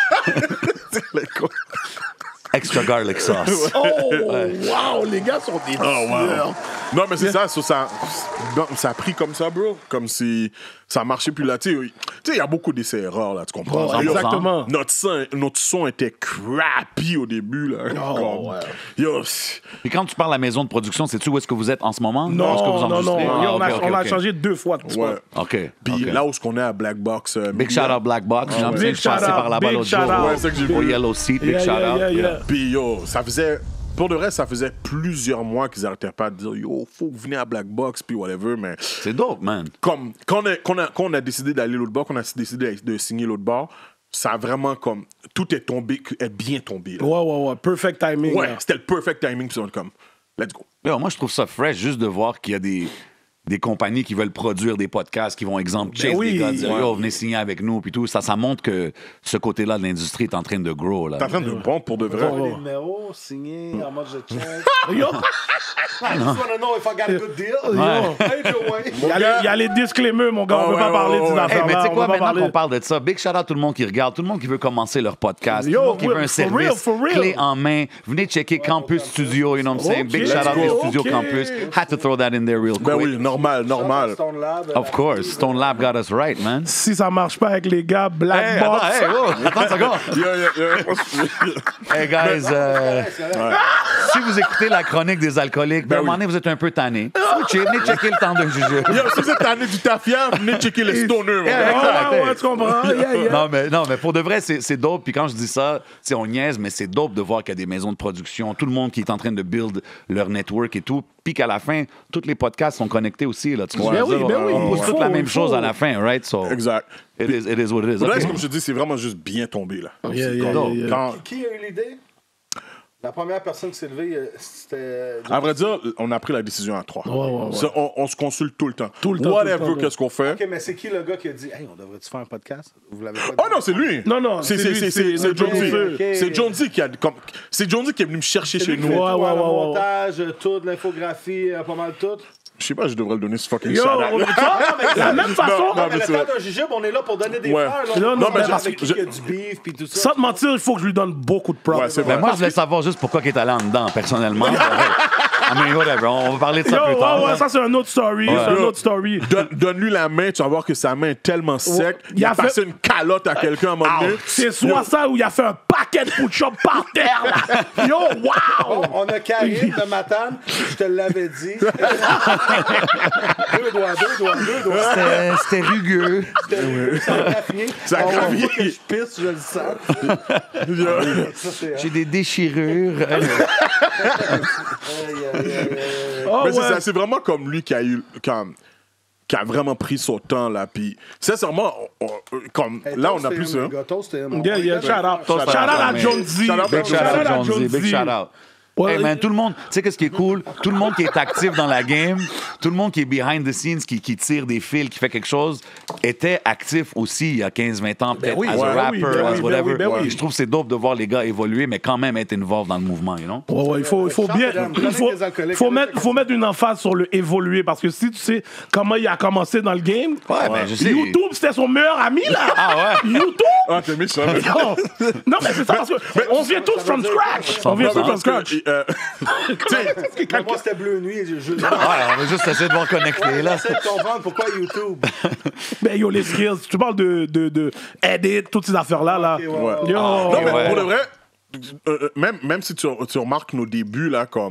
Les co-
Extra garlic sauce.
Oh, wow, les gars sont des
Oh, wow.
tueurs.
Non, mais c'est ça, ça, ça, non, ça a pris comme ça, bro. Comme si ça marchait. Puis là, tu sais, tu sais, il y a beaucoup d'essais erreurs, là, tu comprends?
Ouais,
Yo,
exactement.
Notre son, notre son était crappy au début, là.
Oh,
Comme,
ouais.
Yo,
Puis quand tu parles de la maison de production, sais-tu où est-ce que vous êtes en ce moment? Où est-ce que
Non,
vous
non, non.
enregistrez?
Yo,
Ah,
on a,
ok,
on a
ok,
changé deux fois de
ouais.
spot.
OK.
Puis
OK.
là où ce qu'on est à Black Box. euh,
Big
Media-
shout out Black Box. J'ai l'impression
Big
que je suis passé
shout out,
par là-bas
big
l'autre
shout
jour.
out.
Ouais, c'est ça que j'ai
Au
vu.
Yellow Seat, big
Yeah,
shout
yeah,
out.
yeah, yeah.
Puis yo, ça faisait. Pour de vrai, ça faisait plusieurs mois qu'ils arrêtaient pas de dire yo, faut que vous venez à Black Box, puis whatever, mais.
C'est dope, man.
Comme quand on a, quand on a, quand on a décidé d'aller l'autre bord, quand on a décidé de signer l'autre bord, ça a vraiment comme tout est tombé, est bien tombé. Là.
Ouais, ouais, ouais. Perfect timing.
Ouais,
là.
c'était le perfect timing, puis on est comme let's go.
Yo, moi, je trouve ça fresh juste de voir qu'il y a des, des compagnies qui veulent produire des podcasts, qui vont, exemple, chase
oui,
des gars, dire
ouais.
yo, venez signer avec nous, puis tout. Ça, ça montre que ce côté-là de l'industrie est en train de grow. Là.
T'es en train de bon pour de vrai.
Les numéros signés en mode je check.
Yo,
I just wanna know if I got a good deal.
yo.
Hey, Joey.
Il y, a les, il y a les disclaimers, mon gars.
Ah
On peut
ouais,
pas parler
ouais,
de ces
ouais.
Hey,
affaires-là.
mais tu sais
on
quoi,
peut pas
maintenant
parler-
qu'on parle de ça, big shout out tout le monde qui regarde, tout le monde qui veut commencer leur podcast,
Yo,
tout le monde qui
ouais,
veut un
for
service
real, for real.
clé en main. Venez checker Campus Studio, you know what I'm saying?
Ok,
Big shout out
let's
to
go,
Studio
ok.
Campus. Had to throw that in there real quick.
Ben oui, normal, normal.
Stone Lab.
Of course, Stone Lab got us right, man.
Si ça marche pas avec les gars, Black
Hey,
Box.
attends, hey, oh, attends une seconde.
Yo, yo, yo.
Hey guys, euh, si vous écoutez la chronique des alcooliques, ben, à un
oui.
moment donné, vous êtes un peu tanné. Switchez, venez checker le temps d'un jugeux.
Yo, si vous êtes tanné du tafia, venez checker les stoners. mon
Yeah,
gars.
exact.
Ouais, ouais, tu comprends? Yeah, yeah.
Non mais, non, mais pour de vrai, c'est c'est dope. Puis quand je dis ça, tu sais, on niaise, mais c'est dope de voir qu'il y a des maisons de production, tout le monde qui est en train de build leur network et tout. Puis qu'à la fin, tous les podcasts sont connectés aussi. Là, tu vois,
Ben
je veux
oui,
dire,
ben oui,
on pousse
il
toute
faut,
la même
il
chose
faut.
à la fin, right? So,
Exact.
it is, it is what it is.
Pour le reste,
Okay.
comme je te dis, c'est vraiment juste bien tombé, là.
Yeah,
C'est
yeah,
comme-
yeah, yeah.
quand-
Qui a eu l'idée? La première personne qui s'est levée, euh, c'était.
À vrai dire, on a pris la décision à trois.
Ouais, ouais, ouais.
Ça, on, on se consulte tout le temps.
Tout le temps,
Whatever,
tout le temps,
qu'est-ce qu'on fait.
Ok, mais c'est qui le gars qui a dit Hey, on devrait-tu faire un podcast? Vous l'avez pas dit?
Oh non, c'est lui.
Non, non,
c'est
c'est
c'est
lui,
c'est
c'est
c'est
le
Jonesy.
producer.
Ok.
C'est Jonesy qui a comme c'est Jonesy qui est venu me chercher
C'est
chez
lui qui
nous.
fait
Ouais,
tout,
ouais,
hein, le
ouais, ouais.
montage, tout, l'infographie, euh, pas mal tout.
Je sais pas, je devrais le donner ce fucking
Yo,
shout
on- tu vois, la même façon.
Non,
Non, mais
mais
le
c'est
temps
vrai.
d'un jujube, on est là pour donner des
Ouais.
fleurs.
Non,
Là,
non,
on
mais
parle
parce
avec
que
qui
je-
il y a du beef puis tout ça.
Sans te mentir, il faut que je lui donne beaucoup de props.
Ouais, c'est
Ben
vrai.
moi, je voulais savoir juste pourquoi il est allé en dedans, personnellement. I mean, whatever. On va parler de ça
Yo,
plus tard.
ouais, ouais,
là.
ça c'est un autre story. C'est un autre story.
Donne- Donne-lui la main, tu vas voir que sa main est tellement sec.
Il
Il a
a fait-
passé une calotte à quelqu'un à un moment donné.
C'est soit ça ou il a fait un paquet de push-up par terre, là. Yo, wow!
Oh, on a Karine de Matane, je te l'avais dit. deux doigts, deux doigts, deux doigts.
C'était- C'était rugueux.
C'était ça a graffié.
Ça a
On voit
graffié.
que je pisse, je le sens. Ça, c'est.
J'ai des déchirures.
Aïe, aïe, aïe, aïe.
Oh,
Mais c'est
ouais.
ça, c'est vraiment comme lui qui a eu comme qui a vraiment pris son temps là puis sincèrement on- on- comme
Hey,
là on
toast
a
him,
plus
les
ça.
gars, toast him.
Yeah, yeah, shout out.
Shout
Shout
out,
out à
man.
Jonesy.
Shout out,
Big shout out,
à
Jonesy. Big shout out.
Ouais,
Hey man, tout le monde, tu sais qu'est-ce qui est cool? Tout le monde qui est actif dans la game, tout le monde qui est behind the scenes, qui, qui tire des fils, qui fait quelque chose, était actif aussi il y a quinze vingt ans, peut-être,
oui,
as
ouais,
a rapper,
oui, ben
as
oui, ben
whatever.
oui, ben oui.
Et je trouve que c'est dope de voir les gars évoluer, mais quand même être involved dans le mouvement, you know?
Ouais, ouais, il faut, il faut bien. Il faut, faut mettre, faut mettre une emphase sur le évoluer parce que si tu sais comment il a commencé dans le game,
Ouais, ben je sais.
YouTube c'était son meilleur ami là.
Ah ouais?
YouTube!
Ah t'es méchant. mais-
Non, non mais c'est ça parce que on vient tous from scratch. On vient tous
Non,
from
parce que,
scratch.
euh, tu sais,
Mais moi, c'était Bleu Nuit. Je, je,
Ouais, on va juste essayer de voir connecter là.
J'essaie de comprendre pourquoi YouTube.
Ben yo les skills, tu parles de de, de edit, toutes ces affaires là là.
Ok, ouais,
ouais.
ouais.
Yo.
Non, mais
ouais.
pour le vrai, euh, même, même si tu, tu remarques nos débuts, là, comme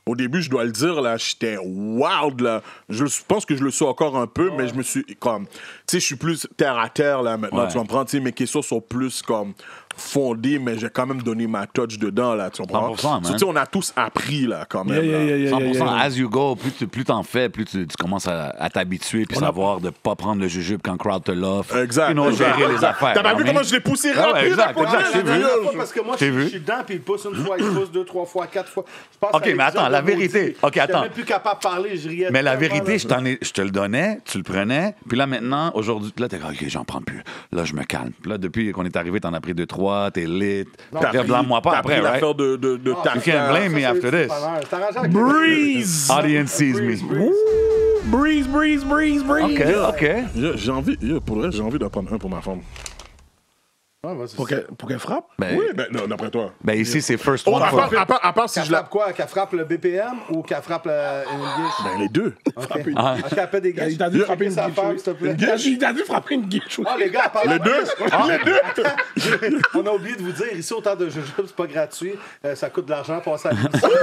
Au début, je dois le dire, là, j'étais wild, là. Je pense que je le suis encore un peu, mais je me suis, comme... Tu sais, je suis plus terre à terre, là, maintenant,
Ouais.
tu comprends? Tu sais, mes questions sont plus, comme, fondées, mais j'ai quand même donné ma touch dedans, là, tu comprends?
cent pour cent, man.
Tu sais, on a tous appris, là, quand même,
Yeah, yeah,
là.
yeah, yeah,
cent
yeah,
pour cent,
yeah.
as you go, plus tu plus t'en fais, plus tu, tu commences à, à t'habituer puis
On a-
savoir de pas prendre le jujube quand crowd te l'offre.
Exact.
You know,
exact,
gérer les
exact.
affaires.
T'as pas
you
vu
know
comment
what I
je l'ai poussé
Ah ouais,
rapide,
exact,
là, pour
exact,
vrai?
j'ai vu.
Parce que moi,
J'ai
je
vu.
je suis dedans, puis il pousse une fois, il pousse deux, trois fois, quatre fois. Je pense
Ok,
à
mais attends,
l'épisode
la
de
vérité.
Maudit.
Ok,
J'étais
attends.
même plus capable de parler, je riais.
Mais la
tellement,
vérité,
là.
je, t'en ai- je te le donnais, tu le prenais, puis là maintenant, aujourd'hui, puis là t'es comme, ok, j'en prends plus. Là, je me calme. Puis là, depuis qu'on est arrivé, t'en as pris deux, trois, t'es lit.
T'as
Puis
pris-
blâme-moi pas
t'as
après,
pris
right?
l'affaire de, de, de
Ah,
ta
You can't blame me
ça,
after
c'est
this.
dépanneur. C'est arrangé avec-
Breeze!
Audience sees me.
Breeze, breeze.
Breeze, breeze, breeze, breeze.
Ok, ok.
Yo, J'ai envie, yo, pour vrai, j'ai envie d'en prendre un pour ma femme.
Ouais, vas-y.
Pour qu'elle pour qu'elle frappe?
Ben,
Oui, ben, non, d'après toi.
ben ici, c'est first
Oh,
one
à
for...
part, à part, à part si
Qu'elle
je la.
frappe quoi? Qu'elle frappe le B P M ou qu'elle frappe le English?
Ben, les deux.
OK.
Ah.
Ah, qu'elle fait des guiches.
Il t'a dit de frapper une
Ça
guiche,
femme,
oui.
s'il te plaît.
Il t'a dit- il t'a dit de frapper une guiche. oui.
Ah, les gars, parle
Les deux. Les deux.
On a oublié de vous dire, ici, autant de jujubes, c'est pas gratuit. Euh, ça coûte de l'argent pour passer à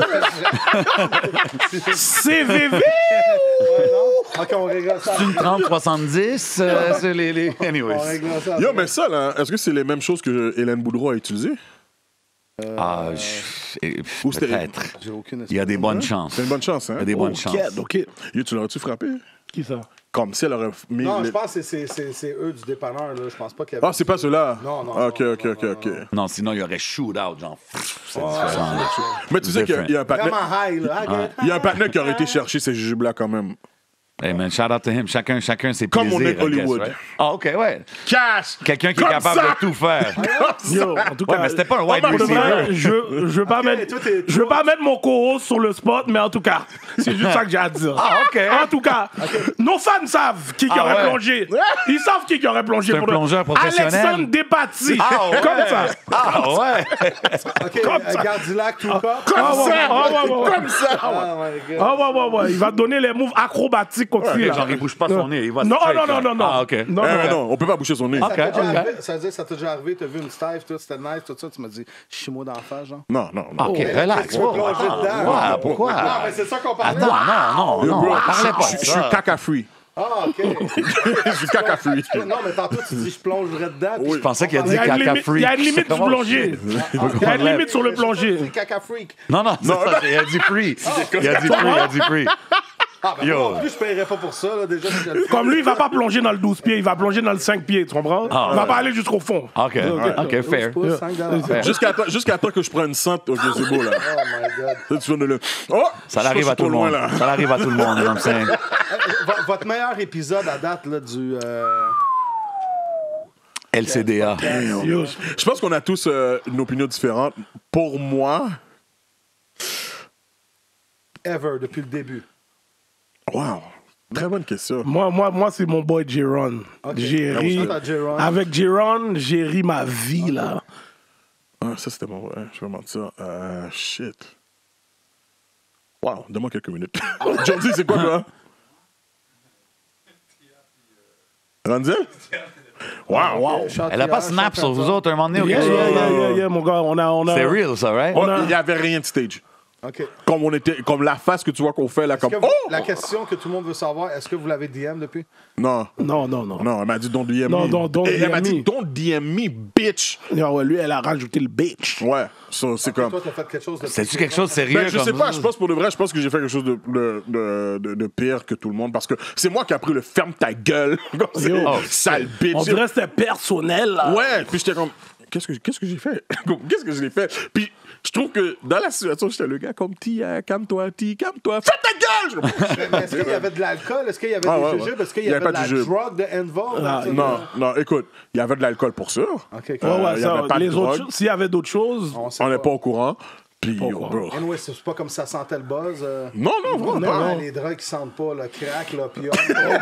C V V!
OK, on règle ça.
C'est une trente soixante-dix, euh, c'est les, les...
On
Anyways.
règle ça.
Yo, mais ça, là, est-ce que c'est les mêmes choses que Hélène Boudreau a utilisées?
Ah, je- eh,
Ou c'était-
peut-être.
J'ai aucune
Il y a des bonnes
C'est
chances.
une bonne chance, hein?
Il y a des bonnes
Ok,
chances.
OK.
Yo, tu l'aurais-tu frappé?
Qui ça?
Comme si elle aurait mis.
Non,
les-
je pense que c'est- c'est c'est- c'est eux du dépanneur. Là. Je pense pas qu'il y avait...
Ah, c'est pas ceux-là?
Non, non,
Ok,
non,
ok,
non,
ok,
non,
ok.
Non, sinon, il y aurait shootout, genre. pff, C'est différent. là.
Mais tu sais qu'il y a- il y a un partenaire.
Vraiment high, là. Ah,
Il y a un partenaire qui aurait été chercher ces jujubes-là quand même.
Hey man, shout out to him. Chacun, chacun ses
Comme
plaisirs.
on est
I guess,
Hollywood.
right? Ah, OK, ouais.
Cash!
Quelqu'un qui est
Comme
capable
ça!
de tout faire.
Yo, en tout
Ouais,
cas,
mais c'était pas un wide
Pour de
pour de vrai,
receiver.
je, je veux pas
Ok,
mettre,
toi, t'es-
je veux pas mettre mon co-host sur le spot, mais en tout cas, c'est juste ça que j'ai à dire.
Ah, OK.
En tout cas, nos fans savent qui, qui
Ah,
aurait
ouais.
plongé. Ils savent qui, qui aurait plongé.
C'est un
pour de-
plongeur professionnel.
Alexandre Despatie.
Ah, ouais.
Comme ça.
Ah, ouais.
OK,
Comme
euh,
ça.
Gardilac, tout cas.
Comme
Comme
ça.
ça!
Ah, ouais, ouais, ouais.
Comme ça!
Ah, my God.
Ah ouais, ouais, ouais. Il va te donner les moves acrobatiques aussi. là.
Genre, il bouge pas son nez. Il va
Non,
straight,
non, non,
là.
non, non.
Ah, OK.
Non,
Eh,
non,
non, on peut pas boucher son nez.
OK,
Ça t'est déjà
OK.
arrivé- Ça veut dire que ça t'est déjà arrivé, t'as vu une Steve, tout, c'était nice, tout ça, tu m'as dit, chie-moi d'en face, genre.
Non, non, non.
Ah, OK, relax.
Tu veux
Wow,
plonger
attends.
dedans?
Ouais, pourquoi?
Non, mais c'est ça qu'on parlait.
Attends, non, non,
Yo,
non.
bro,
Parlez
je-
pas
je-
de
Je suis
ça.
caca free.
Ah, OK.
Je suis caca free.
Non, mais tantôt, tu dis, je plongerais dedans. puis
Oui.
Je pensais qu'il a
Il
dit
y a une
caca
limite,
freak.
il y a une limite du
Comment-
plongée. Il y a une limite sur le plongée.
C'est caca freak.
Non, non, c'est ça. Il a dit free. Il a dit free, il a dit free.
Ah, ben,
Yo.
moi, en plus, je paierais pas pour ça, là, déjà. si je le fais.
Comme lui, il va pas plonger dans le douze pieds, il va plonger dans le cinq pieds, tu comprends?
Ah,
il va
ouais.
pas aller jusqu'au fond.
OK, OK, fair.
douze pouces, cinq dollars.
Jusqu'à temps, jusqu'à temps que je prenne cent, ok, c'est beau, là.
Oh, my God.
Là, tu viens de le. Oh!
Ça
je
l'arrive
suis
à tout
trop
le
loin,
monde.
là.
Ça l'arrive à tout le monde, you know what I'm saying?
V- Votre meilleur épisode à date, là, du... euh,
L C D A.
Yo,
Je pense qu'on a tous euh, une opinion différente. Pour moi,
ever, depuis le début.
wow, très bonne question.
moi, moi, moi c'est mon boy J-Ron.
Ok.
J'ai ri.
Shout out J-Ron.
Avec J-Ron, j'ai ri ma vie, là.
Ah, ça, c'était mon. Ouais, je vais mentir. Euh, shit. Wow, donne-moi quelques minutes. Jordi, c'est quoi, toi? Ranzel? Wow, wow.
Shout
Elle a pas
out,
snap
shout
sur
out.
vous autres un moment donné ou
Yeah,
quelque
yeah,
chose?
yeah, yeah, yeah, mon gars, on a... On a
C'est real, ça, right?
Oh,
a-
il n'y avait rien de stage.
OK.
Comme on était, comme la face que tu vois qu'on fait là,
Est-ce
comme
que vous-
oh
La question que tout le monde veut savoir, est-ce que vous l'avez D M depuis?
non,
Non, non, non.
non, elle m'a dit don't D M
Non,
me.
don't- don't
Et elle m'a
D M
dit
me.
don't D M me, bitch.
Non, ouais, lui, elle a rajouté le bitch.
Ouais, ça, c'est comme.
Toi, t'as fait quelque chose de...
C'est-tu quelque chose de sérieux?
Ben, je
comme
sais pas,
ça?
je pense pour de vrai, je pense que j'ai fait quelque chose de, de, de, de- de pire que tout le monde parce que c'est moi qui ai pris le ferme ta gueule. Comme c'est
Yo.
sale bitch.
On dirait que c'était personnel, là.
Ouais, puis j'étais comme, qu'est-ce que, qu'est-ce que j'ai fait? Qu'est-ce que j'ai fait? Puis je trouve que dans la situation, j'étais le gars comme Tia, calme-toi, Tia, calme-toi, fais ta gueule!
Mais- mais Est-ce qu'il y avait de l'alcool? Est-ce qu'il y avait
Ah,
des
ouais,
jujubes?
ouais.
Est-ce qu'il y,
Il y avait
avait
pas
de
de
la
jujubes.
drogue de involve?
Ah,
Non, non, écoute, il y avait de l'alcool pour sûr.
OK.
Ouais,
Euh,
ouais,
il y
ça,
avait pas de
les autres
drogue.
choses, s'il y avait d'autres choses,
On sait
On n'est pas au courant. Puis,
Pas au
yo,
courant.
bro.
Anyway, c'est pas comme ça sentait le buzz. euh.
Non, non, vraiment pas.
Ah, les drogues qui sentent pas, le crack, l'opium.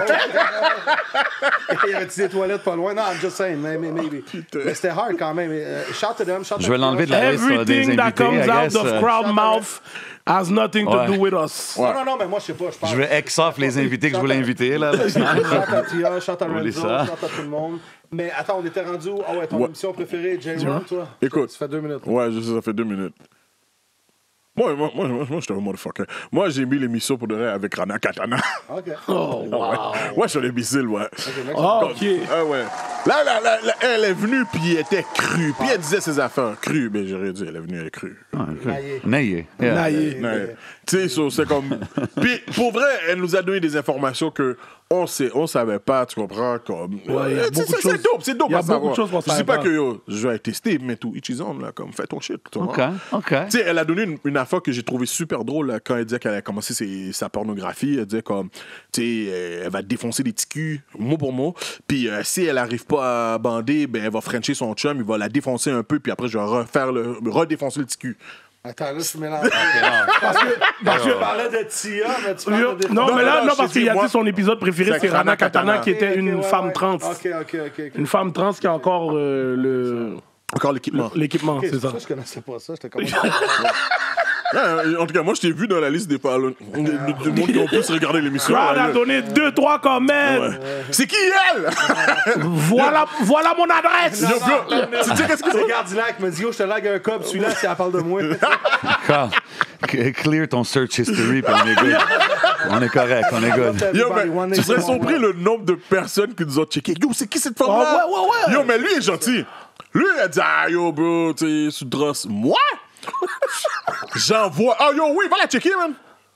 Il y avait des toilettes pas loin. Non, I'm just saying, maybe. maybe. Mais c'était hard quand même. Euh, shout to them, shout
Je
to
vais l'enlever de la liste euh, des
everything that
invités,
comes
I
out
guess.
of
euh,
crowd mouth has nothing to
Ouais.
do with us.
Non, non, non, mais moi, je sais pas. Je, parle.
Je vais ex-off les invités que je voulais inviter, là.
Shout à Tia, shout à
Oublie
Renzo,
ça.
shout à tout le monde. Mais attends, on était rendu où? Ah ouais, ton
Ouais.
émission préférée, J-Ron, toi?
Écoute.
Ça fait deux minutes.
Ouais, je sais, ça fait deux minutes. Moi, moi, moi, moi, moi j'étais un motherfucker. Moi, j'ai mis l'émission pour de vrai avec Rana Katana.
OK.
Oh, wow.
Ouais. Moi, je suis un imbécile, ouais.
Oh, OK.
Ah ouais. Là, là, là, là, elle est venue, puis elle était crue. Puis elle disait ses affaires. Crue, mais j'aurais dit, elle est venue, elle est crue.
Naillé.
Naillé. Yeah.
Naillé.
Ouais. Tu sais, so, c'est comme. Puis pour vrai, elle nous a donné des informations que on sait, on savait pas, tu comprends? Comme.
Ouais, y a
Euh,
beaucoup de
c'est c'est
choses-
dope, c'est dope
y a
à
beaucoup
savoir.
de choses qu'on
Je dis
savait
pas
pas.
que yo, je vais tester, mais tout, each his own, là, comme fais ton shit. Tu
OK,
vois?
OK.
Tu sais, elle a donné une, une affaire que j'ai trouvé super drôle là, quand elle disait qu'elle a commencé ses- sa pornographie. Elle disait comme, tu sais, euh, elle va défoncer des petits culs, mot pour mot. Puis euh, si elle arrive pas à bander, ben elle va frencher son chum, il va la défoncer un peu, puis après je vais refaire le, redéfoncer le petit cul.
Attends, là, je suis mélangé.
Parce que, parce que-
Tu parlais de Tia, mais tu
Yo,
parles de...
non,
Non,
mais
non,
là,
non,
non,
je
parce
t'ai
qu'il
dit,
a
moi-
dit son épisode préféré,
C'est
c'est Rana
Rana
Katana,
Katana.
qui était
Ok,
une
ouais,
femme
ouais.
trans.
OK, OK, OK. ok.
Une femme trans qui a encore euh, le
Encore l'équipement.
l'équipement,
Ok,
c'est ça.
Je connaissais pas ça. J'étais comme...
Ouais, en tout cas, moi, je t'ai vu dans la liste des parlons. Du monde qui ont plus regardé l'émission.
Crowd
là,
a
là.
donné deux, trois commentaires.
Ouais. C'est qui elle?
Voilà, voilà mon adresse.
Yo, bro, tu sais qu'est-ce que c'est?
C'est Gardilac me dit, yo, je te lag un cob, celui-là, si elle parle de moi.
Carl, c- clear ton search history, puis on est good. On est correct, on est good.
Yo, mais tu serais surpris le nombre de personnes qui nous ont checké. Yo, c'est qui cette femme-là?
Oh, ouais, ouais, ouais.
Yo, mais lui est gentil. Lui, il a dit, ah, yo, bro, tu sais, sous drosse. Moi? J'envoie. Ah, yo, oui, va la checker, man.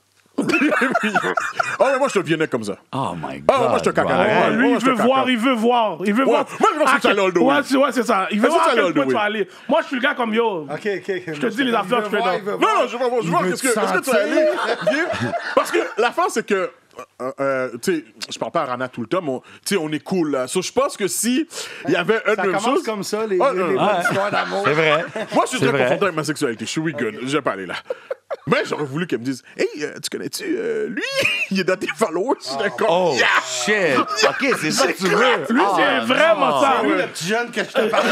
Oh, mais moi, je te viens comme ça.
Oh my God.
Ah, moi, je te
bro,
cacarais.
arrête.
Oh, lui,
Ouais,
il
je te
veut
caca.
voir, il veut voir. Il veut voir.
moi, je pense que
à
tu
quel-
allais all the way.
Ouais, c'est ouais, c'est ça. Il veut
Est-ce
voir
que
à
tu allais
quel point
all the
tu vas
way?
aller. Moi, je suis le gars comme yo.
OK, OK. Je
te dis les affaires, je fais non.
Non, non, je vais voir, je vais voir qu'est-ce que, est-ce que tu vas aller. Viens. Parce que la fin, c'est que. Euh, euh, tu sais, je parle pas à Rana tout le temps, mais on- tu sais, on est cool là. So, je pense que si il y avait une
Ça
même
commence
chose.
comme ça, les,
Oh,
les,
non,
les
non.
bonnes histoires d'amour.
C'est vrai.
Moi, je suis
C'est
très
vrai.
confortable avec ma sexualité. Je suis oui good. Je vais pas aller là. Mais j'aurais voulu qu'elle me dise, hey, euh, tu connais-tu euh, lui? Il est dans tes followers. J'étais comme,
Oh,
yeah!
shit. OK, c'est ça que tu veux.
Lui, c'est
Ah,
vraiment
non.
ça.
Lui, le petit jeune que je te parlais.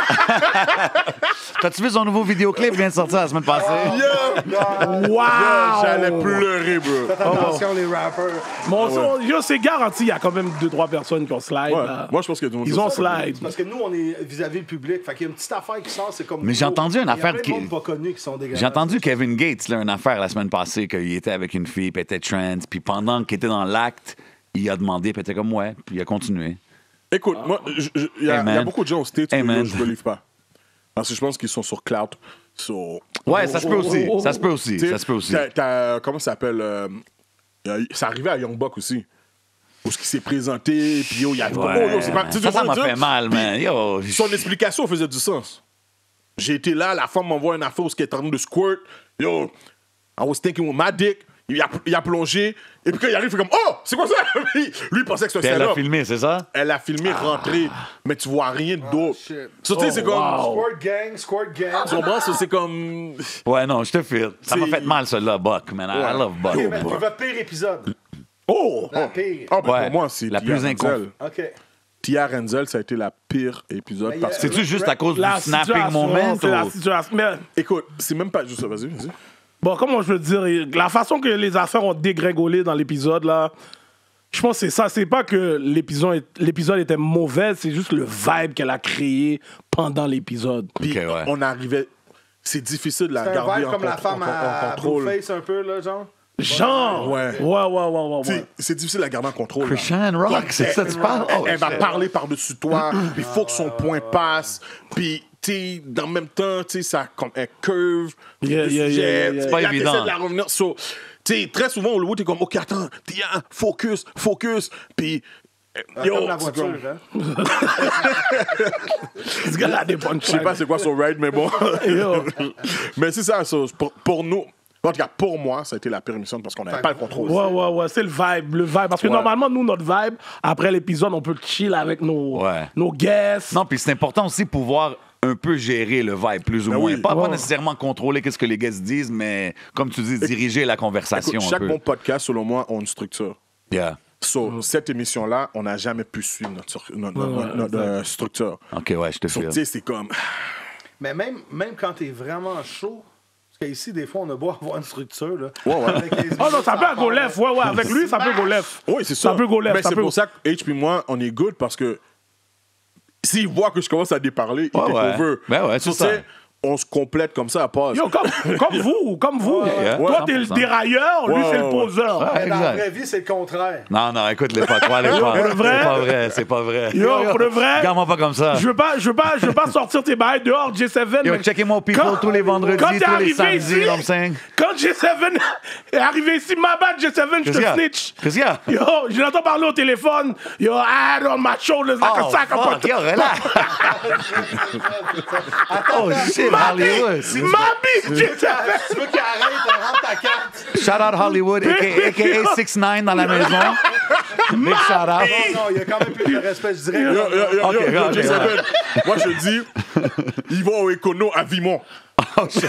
T'as-tu vu son nouveau vidéoclip qui vient de sortir la semaine passée?
Yeah!
Wow.
J'allais pleurer, bro.
Faites attention, les rappers.
Mon son, yo, c'est garanti, il y a quand même deux, trois personnes qui ont slide.
Ouais.
là.
Moi, je pense que tout le monde
Ils
fait
ont
ça.
slide.
Parce que nous, on est vis-à-vis le public. Fait qu'il y a une petite affaire qui sort, c'est comme...
Mais j'ai entendu une affaire
Il y a
qui-
plein de monde pas connu qui sont dégueulasses.
J'ai entendu Kevin Gates, là, une affaire la semaine passée, qu'il était avec une fille, puis elle était trans, puis pendant qu'il était dans l'acte, il a demandé, puis elle était comme ouais, puis il a continué.
Écoute, moi, je- je- il y, a-
Hey, man.
il y a beaucoup de gens au States
Hey,
que
man.
yo, je ne believe pas. Parce que je pense qu'ils sont sur cloud. So,
Ouais, ça se peut aussi.
oh,
Ça se peut aussi.
t'sais,
Ça se peut aussi.
t'as- t'as- comment ça s'appelle euh, y a- Ça arrivait à Young Buck aussi. Où ce qui s'est présenté, puis yo, il y a.
Ouais,
oh, yo, c'est pas-
man.
tu sais,
Ça,
tu
ça
vois,
m'a
tu
fait
sais,
mal,
puis
man. Yo.
Son explication faisait du sens. J'ai été là, la femme m'envoie une affaire où ce qui est en train de squirt. Yo, I was thinking with my dick. Il a, il a plongé. Et puis quand il arrive, il fait comme oh, c'est quoi ça? Lui, il pensait que c'était
Puis
un
elle a
stand-up.
filmé, c'est ça?
Elle a filmé, rentré, mais tu vois rien d'autre.
shit.
So, tu sais, c'est comme.
Squirt gang, squirt gang.
Tu comprends? So, c'est comme.
Ouais, non, je te file. Ça m'a
C'est-
fait mal, celui-là, Buck, man. I, I love Buck.
OK, mais tu veux pire épisode.
Oh!
La pire.
Ah, ben
Ouais.
pour moi, c'est
La
Tia
plus incon-
Renzel.
OK.
Tia Renzel, ça a été la pire épisode.
Mais
Parce
y a-
que,
C'est-tu juste à cause
La
du snapping
situation,
moment?
c'est la
ou-
situation. Mais,
écoute, c'est même pas juste ça. Vas-y, vas-y.
bon, comment je veux dire, la façon que les affaires ont dégringolé dans l'épisode, là, je pense que c'est ça. C'est pas que l'épisode est- l'épisode était mauvais, c'est juste le vibe qu'elle a créé pendant l'épisode.
Puis
Ok, ouais.
on arrivait. C'est difficile de la
C'est un
garder
vibe
en,
comme la
contr-
femme
en- en
à
contrôle.
Blueface un peu, là, genre.
Genre!
Ouais.
Ouais, ouais, ouais, ouais,
Tu sais,
ouais.
c'est difficile à garder en contrôle. là.
Christian Rock, c'est ça que tu parles?
Elle,
Oh,
elle va
shit.
parler par-dessus toi, puis il faut que son point passe, puis tu sais, dans le même temps, tu sais, ça comme elle curve.
Yeah,
le
yeah,
sujet,
yeah, yeah,
tu
yeah.
sais,
Pas
là,
évident.
t'essaies de la revenir. So, tu sais, très souvent, au Hollywood, t'es comme, OK, attends, Tia, focus, focus, puis. euh, Yo,
Comme la
c'est
voiture,
comme-
hein.
Ce gars-là a des bonnes
je sais pas c'est quoi son ride, mais bon.
Yo.
Mais c'est ça, so, pour, pour nous, en tout cas, pour moi, ça a été la pire émission parce qu'on n'avait pas le contrôle.
Ouais, ouais, ouais, c'est le vibe, le vibe. Parce que
Ouais.
normalement, nous, notre vibe, après l'épisode, on peut chill avec nos,
Ouais.
nos guests.
Non, puis c'est important aussi de pouvoir un peu gérer le vibe, plus ou
Ben
moins.
oui.
Pas, pas
Ouais.
nécessairement contrôler qu'est-ce que les guests disent, mais comme tu dis, diriger la conversation
Écoute,
un
chaque
peu.
bon podcast, selon moi, a une structure.
Yeah.
So, cette émission-là, on n'a jamais pu suivre notre, sur- notre, notre-
Ouais, ouais,
notre, euh, structure.
OK, ouais, je te
So,
file.
tu sais, c'est comme.
Mais même, même quand t'es vraiment chaud, parce qu'ici, des fois, on a beau avoir une structure, là.
Ouais, ouais.
Avec les
Oh non, ça
minutes,
peut go
part,
left. Ouais, ouais, avec lui, ça peut go left.
Oui, c'est ça.
Ça peut go left.
Mais
ça
c'est
peut
pour
go-
ça que H P et moi, on est good parce que s'il voit que je commence à déparler, il
Ouais,
take
ouais.
over.
Ben ouais,
So,
c'est ça.
tu sais, on se complète comme ça à part.
Yo, comme, comme vous, comme vous.
yeah.
Toi, t'es le
cent pour cent.
dérailleur, lui,
Ouais,
c'est le
ouais,
poseur.
Ouais,
Mais dans la
exact.
vraie vie, c'est le contraire.
Non, non, écoute, les pas toi, les pas.
pour le vrai?
C'est pas vrai, c'est pas vrai.
Yo, pour le vrai,
Regarde-moi pas comme ça.
je veux pas, je veux pas, je veux pas sortir tes bails dehors, J sept.
Yo,
mais
checkez mon people
quand-
tous les vendredis,
quand t'es
tous les
arrivé
samedis,
ici,
you know what I'm saying?
Quand J sept est arrivé ici, ma bad, J sept, je
Qu'est-ce
te
qu'il y a?
snitch.
Qu'est-ce qu'il y a?
Yo, je l'entends parler au téléphone. Yo, I on my shoulders like
Oh,
a sack of
fuck, yo, relax. Oh, shit, Hollywood.
Mami, J sept.
Tu veux qu'il arrête, rentre ta carte.
Shout out Hollywood, a k a six nine dans la maison. Big shout out.
Non, non, il y a quand même plus de respect, je dirais.
Yo, yo, yo,
Ok,
yo, yo,
ok,
J
ok.
sept, moi je dis, ils vont au Econo à Vimont.
Oh, shit.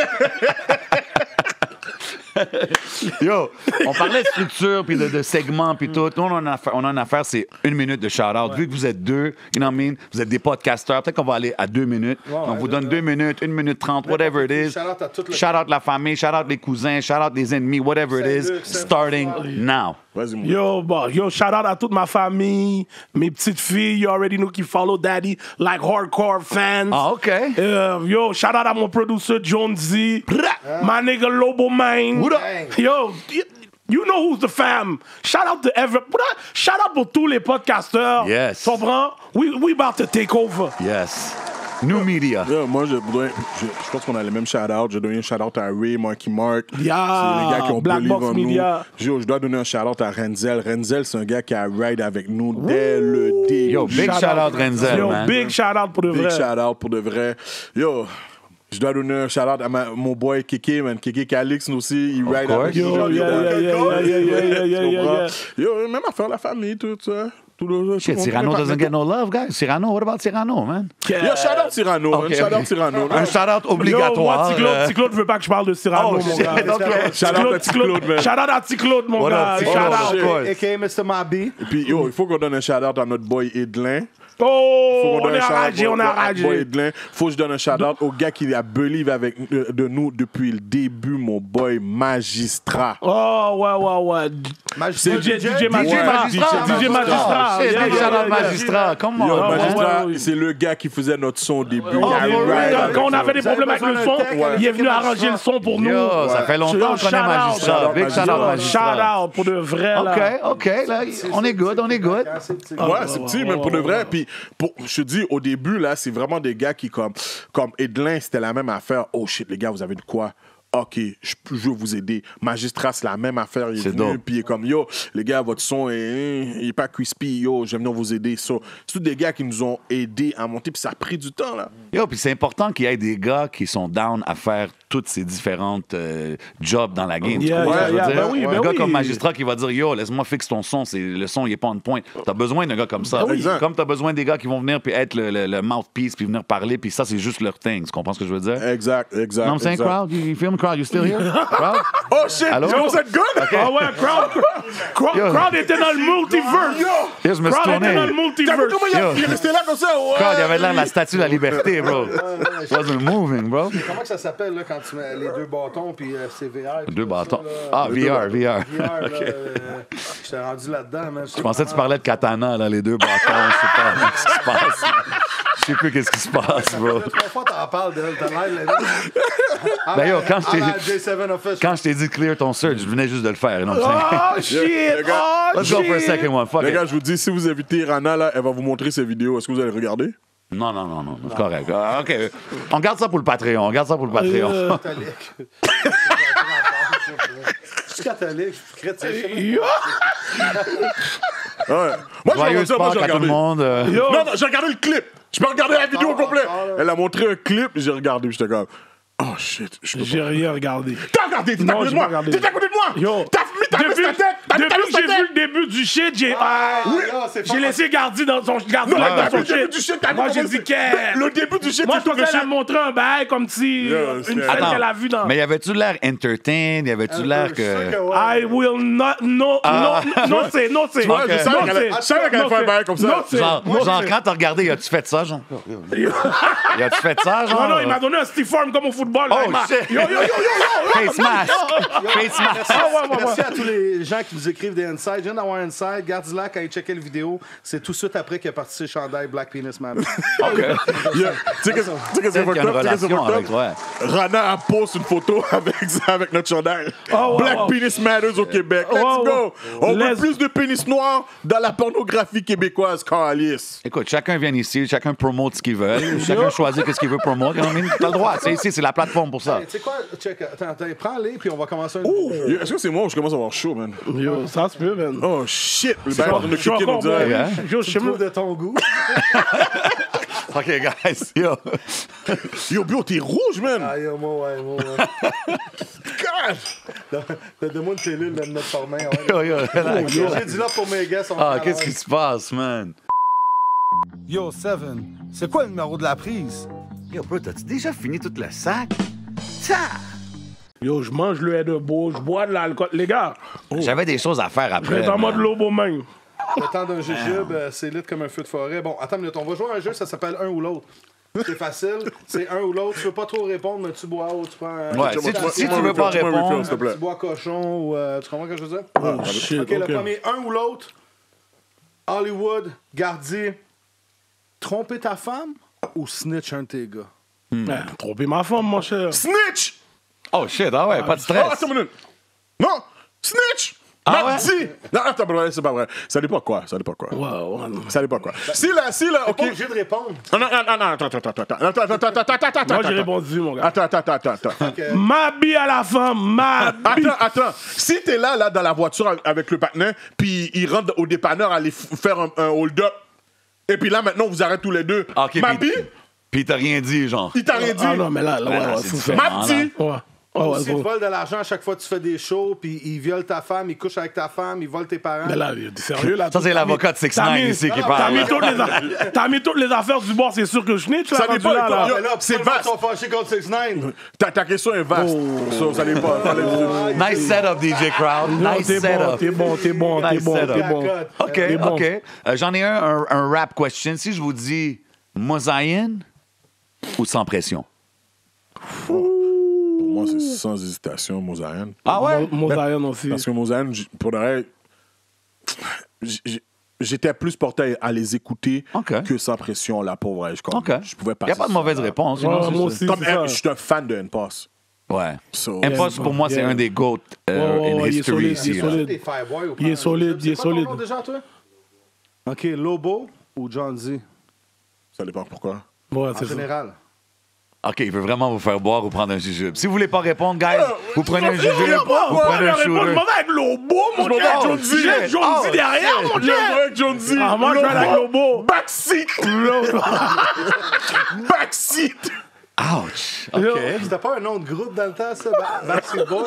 Yo, on parlait de structure, puis de, de segments, puis tout. Nous, on a une affaire, on a une affaire, c'est une minute de shout-out. Vu que vous êtes deux, you know what I mean, vous êtes des podcasters, peut-être qu'on va aller à deux minutes. Donc, on vous donne deux minutes, une minute trente, whatever it is.
Shout-out à tout le-
Shout-out la famille, shout-out les cousins, shout-out les ennemis, whatever it is.
Saint-Luc, Saint-François.
Starting now.
Vas-y, mon
Yo, bon, yo, shout out à toute ma famille, mes petites filles, you already know qui follow daddy like hardcore fans.
Ah, OK.
Euh, yo, shout out à mon producer Jonesy, my nigga Lobo Mine.
What up?
Yo, y- you know who's the fam. Shout out to every, shout out pour tous les podcasters.
Yes.
Tu comprends? We, we about to take over.
Yes. New media.
Yo, moi, je, voudrais- je, je pense qu'on a les mêmes shout-outs. Je donne un shout-out à Ray, Marky Mark.
Yeah,
C'est les gars qui ont
Black
believe
Box
en
Media.
nous. Yo, je dois donner un shout-out à Renzel. Renzel, c'est un gars qui a ride avec nous dès le début.
Yo, big shout out Renzel,
Yo,
man.
big shout out pour de
Big
vrai.
shout-out pour de vrai. Yo, je dois donner un shout-out à ma- mon boy Kéké, man. Kéké Calix aussi, il ride
course.
avec
Yo,
nous.
yeah, yeah, yeah, yeah, yeah, yeah, yeah,
Tu
yeah,
comprends?
yeah.
Yo, même affaire la famille, tout ça. Tout le,
Shit,
tout le-
Cyrano
tout le-
doesn't get no love, guys. Cyrano, what about Cyrano, man?
Yo, shout-out Cyrano, man.
Ok,
Shout-out
ok.
Cyrano.
Un shout-out
Yo,
obligatoire.
moi, T-Claude,
euh,
T-Claude veut pas que je parle de Cyrano,
Oh,
mon
shit,
gars.
ok.
Shout-out à T-Claude, man.
Shout out à T-Claude, mon
What
gars.
up,
Shout
T-Claude?
out.
Of course.
A K A mister Mabi.
Et puis, yo, il faut qu'on donne un shout-out à notre boy Edlin. Faut
Oh,
qu'on
on
donne
est
un shout-out
enragé,
au-
on est
au- au
enragé.
boy Edlin. Faut que je donne un shout-out au gars qui a believe avec euh, de nous depuis le début, mon boy Magistrat.
Oh, ouais, ouais, ouais.
Magistrat.
D J, D J
Ouais,
Magistrat.
D J
D J Magistrat.
Shit,
Yeah,
big
yeah,
shout out
yeah, yeah.
Magistrat. Come on.
Yo,
ouais,
Magistrat,
ouais, ouais.
c'est le gars qui faisait notre son au début.
Oh,
Il a
for
ride
real.
avec
Quand on
nous.
avait des
Vous avez
problèmes avec le
besoin
son,
d'un tech avec
il est venu
Magistrat.
arranger le son pour nous.
Yo, ça fait longtemps
Yo,
qu'on
shout
connaît
out.
Magistrat.
Shout out
Big shout out
Yo,
Magistrat.
shout out pour de vrai,
OK,
là.
OK. Là, on est good, on est good.
Ouais, c'est
ouais,
petit,
ouais,
même pour de
ouais,
vrai.
ouais.
Puis, pour, je te dis, au début, là, c'est vraiment des gars qui, comme, comme Edlin, c'était la même affaire. Oh shit, les gars, vous avez de quoi? OK, je, peux- je veux vous aider. Magistrat, c'est la même affaire. Il est,
C'est
venu,
dope.
puis il est comme, yo, les gars, votre son est, il est pas crispy. Yo, j'aime venir vous aider. So, c'est tous des gars qui nous ont aidés à monter, puis ça a pris du temps, là.
Yo, puis c'est important qu'il y ait des gars qui sont down à faire toutes ces différentes euh, jobs dans la game. Tu
Yeah,
comprends ce que je
yeah,
veux
yeah,
dire?
ben oui,
un
ben
gars
oui.
comme Magistrat qui va dire Yo, laisse-moi fixer ton son, c'est, le son, il est pas on point. T'as besoin d'un gars comme ça.
oui. Exact.
Comme t'as besoin des gars qui vont venir puis être le, le, le mouthpiece puis venir parler, puis ça, c'est juste leur thing. Tu comprends ce que je veux dire?
Exact, exact.
Non, I'm saying,
exact.
crowd, you, you feel me, crowd? You still here? Crowd?
Oh shit,
Allô?
yo, vous êtes good?
Ah ouais, crowd, crowd,
Yo.
crowd était dans le multiverse.
Yo!
Yo, je me suis
Crowd était dans
tourné.
le
T'as vu
multiverse.
comment il, a-
Yo.
il est resté là comme ça? Ouais.
Crowd, il avait l'air de la statue de la liberté, bro. Wasn't moving, bro.
Comment que ça s'appelle, là, quand tu mets les deux bâtons puis euh, c'est V R? puis
Deux
tout ça,
bâtons.
là?
Ah, V R, V R.
V R, là, euh, j'étais rendu là-dedans, man.
Je pensais que tu parlais de katana, là, les deux bâtons. Je sais pas ce qui se passe. Je sais plus qu'est-ce qui se passe, bro.
Trois fois, t'en parles d'elle, t'as l'air, là. Ah,
Ben, yo, quand je t'ai-
ah, J sept official.
Quand je t'ai dit clear ton search, je venais juste de le faire. You know what I'm
Oh
saying?
shit, oh
Let's go for a
shit.
second one. Fuck
Les
it.
gars, je vous dis, si vous invitez Rana, là, elle va vous montrer ses vidéos. Est-ce que vous allez regarder?
Non, non, non, non. C'est correct. Ah, OK. On garde ça pour le Patreon. On garde ça pour le Patreon.
Euh,
Catholique. Je suis catholique, je suis chrétien. je sais même
Yo,
Ouais. Moi,
Joyeux
j'ai ça, moi, j'ai
Pâques à tout
regardé.
le monde. euh.
yo.
Non, non, j'ai regardé le clip. Je peux regarder la vidéo au complet.
ah, là.
Elle a montré un clip, j'ai regardé, puis j'étais comme, oh shit, je peux
J'ai
pas.
rien regardé.
T'as regardé, t'es à
Non,
côté de
j'ai
moi.
pas regardé.
T'es à côté de moi.
Yo.
T'as mis ta
Depuis,
ta tête. T'as mis ta
depuis que j'ai
tête.
vu le début du shit, j'ai ah,
oui, là, c'est
j'ai
pas-
laissé Gardi dans son Gardi
Non,
dans
t'as vu
son
le début
shit.
du shit. t'as
Moi,
vu
j'ai
comment
dit
c'est-
qu'elle.
Le début du shit,
Moi,
c'est
je
toi
pensais
le
qu'elle
shit.
a montré un bail comme si
Yo,
euh,
c'est-
une scène
Attends,
qu'elle a vue dans.
Mais y avait-tu l'air entertained? Y avait-tu l'air
Je suis sûr
que.
ouais.
I will not. Non,
Ah.
non, non, c'est. Non, c'est.
Ouais, je savais
non,
qu'elle allait-
c'est-
je savais qu'elle allait
non,
faire un
c'est-
bail comme ça.
Non, c'est.
Genre,
non,
genre
c'est-
quand t'as regardé, as-tu fait ça, genre? Y a-tu fait ça, genre?
Non, non, il m'a donné un stiff arm comme au football. là,
Oh,
il m'a-
shit.
Yo, yo, yo, yo, yo, yo.
Face mask! Face mask!
Ah, ouais, ouais,
Merci
ouais.
à tous les gens qui nous vous écrivent des insights. Je viens d'avoir un insight. Gardilac, allez checker la vidéo. C'est tout de suite après qu'il a parti ses chandails Black Penis Man.
OK.
Yeah. Tu sais qu'est-ce que c'est
Peut-être qu'il y a une
fucked up? Tu sais qu'est-ce que c'est
relation
fucked
avec,
up?
ouais.
Rana a posté une photo avec, avec notre chandail.
Oh,
Black
wow.
Penis Matters au Québec. Let's
Oh,
go. On veut
Let's-
plus de pénis noirs dans la pornographie québécoise, Carlis.
Écoute, chacun vient ici, chacun promote ce qu'il veut. Chacun choisit ce qu'il veut promouvoir. T'as le droit. C'est ici, c'est la plateforme pour ça.
Hey, tu sais quoi? Check. Attends, attends. Prends-les, puis on va commencer un
Yo,
nouveau jeu.
Est-ce que c'est moi ou je commence à avoir chaud, man?
Yo, ça se peut, man.
Oh shit! Le bail est en train de
Je suis
kicker, on
encore
dirait.
bon.
hein?
Yo, je
Tu
sais
trouves
même-
de ton goût.
OK, guys. Yo.
Yo, Bio, t'es rouge, man!
Ah, yo, moi, ouais, moi, ouais.
God!
Donne-moi une pilule de notre formain. Ouais.
Yo, yo, relax.
J'ai dit là pour mes gars. sont
Ah,
à
qu'est-ce
l'aise.
qui se passe, man?
Yo, Seven, c'est quoi le numéro de la prise?
Yo, bro, t'as-tu déjà fini tout le sac? Ça!
Yo, je mange le lait de beau, je bois de l'alcool. Les gars,
J'avais des choses à faire
je
après.
vais en mode
man.
lobo même.
Le temps d'un jujube, euh, c'est lit comme un feu de forêt. Bon, attends une minute, on va jouer à un jeu, ça s'appelle un ou l'autre. C'est facile, c'est un ou l'autre. Tu veux pas trop répondre, mais tu bois haut, tu prends un,
Ouais,
un
si tu,
moi,
si
moi,
tu veux
moi,
pas
moi, moi,
répondre,
s'il te plaît.
petit bois cochon ou euh, tu comprends ce que je veux dire?
Oh, shit,
ok, le
ok.
premier, un ou l'autre. Hollywood, Gardi, tromper ta femme ou snitch un de tes gars?
Ben, tromper ma femme, mon cher.
Snitch!
Oh shit, ah ouais, pas de
Oh,
stress.
attends une minute. Non! Snitch!
Ah
Mardi! Non, attends, bro, c'est pas vrai. Ça dépend quoi? Ça dépend quoi?
Ouais, ouais, non.
Ça dépend quoi? Si là, si là,
T'es
ok.
pas obligé de répondre.
Non, non, non, non, attends, attends, attends, attends, attends, attends, attends, attends, attends, attends,
Moi, j'ai
attends.
répondu, mon gars.
Attends, attends, attends, attends, attends.
Ma bille à la femme, ma bille.
Attends, attends. Si t'es là, là, dans la voiture avec le partenaire, puis il rentre au dépanneur à aller f- faire un, un hold-up, et puis là, maintenant, on vous arrête tous les deux.
OK,
Ma
puis-
bille,
Puis t'as rien dit, genre.
il t'a rien dit.
Ah non, mais là, là,
Ben
ouais,
non,
ouais,
c'est
faut
différent.
faire.
Ma petite!
Ouais. Ah ouais,
Si tu
faut-
voles de l'argent à chaque fois que tu fais des shows, puis il viole ta femme, il couche avec ta femme, il vole tes parents.
Mais là, t'es sérieux, là?
Ça, c'est l'avocat de six
T'as
nine
mis-
ici qui
T'as
parle.
mis, toutes les a- t'as mis toutes les affaires du bord, c'est sûr que je snitch, là,
Ça
rendu
dépend,
là,
toi,
là.
yo.
Mais là,
C'est
pourquoi
vaste.
ils sont fâchés contre six nine?
Ta, ta question est vaste. Ça, vous allez pas. fallait-
Nice setup, D J Crowd.
Non,
Nice
t'es bon,
setup.
t'es bon, t'es bon, t'es
Nice
bon,
setup.
t'es bon.
OK,
T'es bon.
OK. Euh, J'en ai un, un, un rap question. Si je vous dis Mosaïen ou sans pression?
Pour moi, c'est sans hésitation, Mosaïen.
Ah ouais?
Mon Zion aussi.
Parce que Mosaïen, j- pour de vrai, j- j- j'étais plus porté à les écouter
OK.
que sans pression, là, pour vrai. Je, comme-
OK.
je pouvais
Il
passer
n'y a pas de
ça,
mauvaise
là.
réponse.
Ouais,
sinon, c'est
moi
ça.
aussi,
Comme,
c'est
eh,
ça.
je suis un fan de N-Pass.
Ouais.
So,
Impost, pour moi, c'est
Yeah.
un des GOAT euh,
Ouais, ouais,
in
ouais, il est
history
solide,
ici.
il est
là.
solide.
T'es Fireboy ou
Il est
pas?
solide, il est
C'est quoi ton
solide.
nom déjà, toi? OK, Lobo ou John Z?
ça dépend pourquoi.
Ouais,
En
c'est ça.
général.
OK, il veut vraiment vous faire boire ou prendre un jujube. Si vous voulez pas répondre, guys, vous prenez un
Yo,
jujube,
yo,
vous
yo,
prenez
yo,
un
réponds, Je
shooter.
m'en vais avec Lobo, mon
Je m'en vais
gars.
avec John Z.
J'ai John
Oh,
Z derrière, mon
Je
gars.
vais avec John Z.
Ah, moi, je vais avec Lobo.
Backseat! Backseat!
Ouch!
Yo.
OK.
C'était pas un nom de groupe dans le temps, ça? Ba- Backstreet Boys?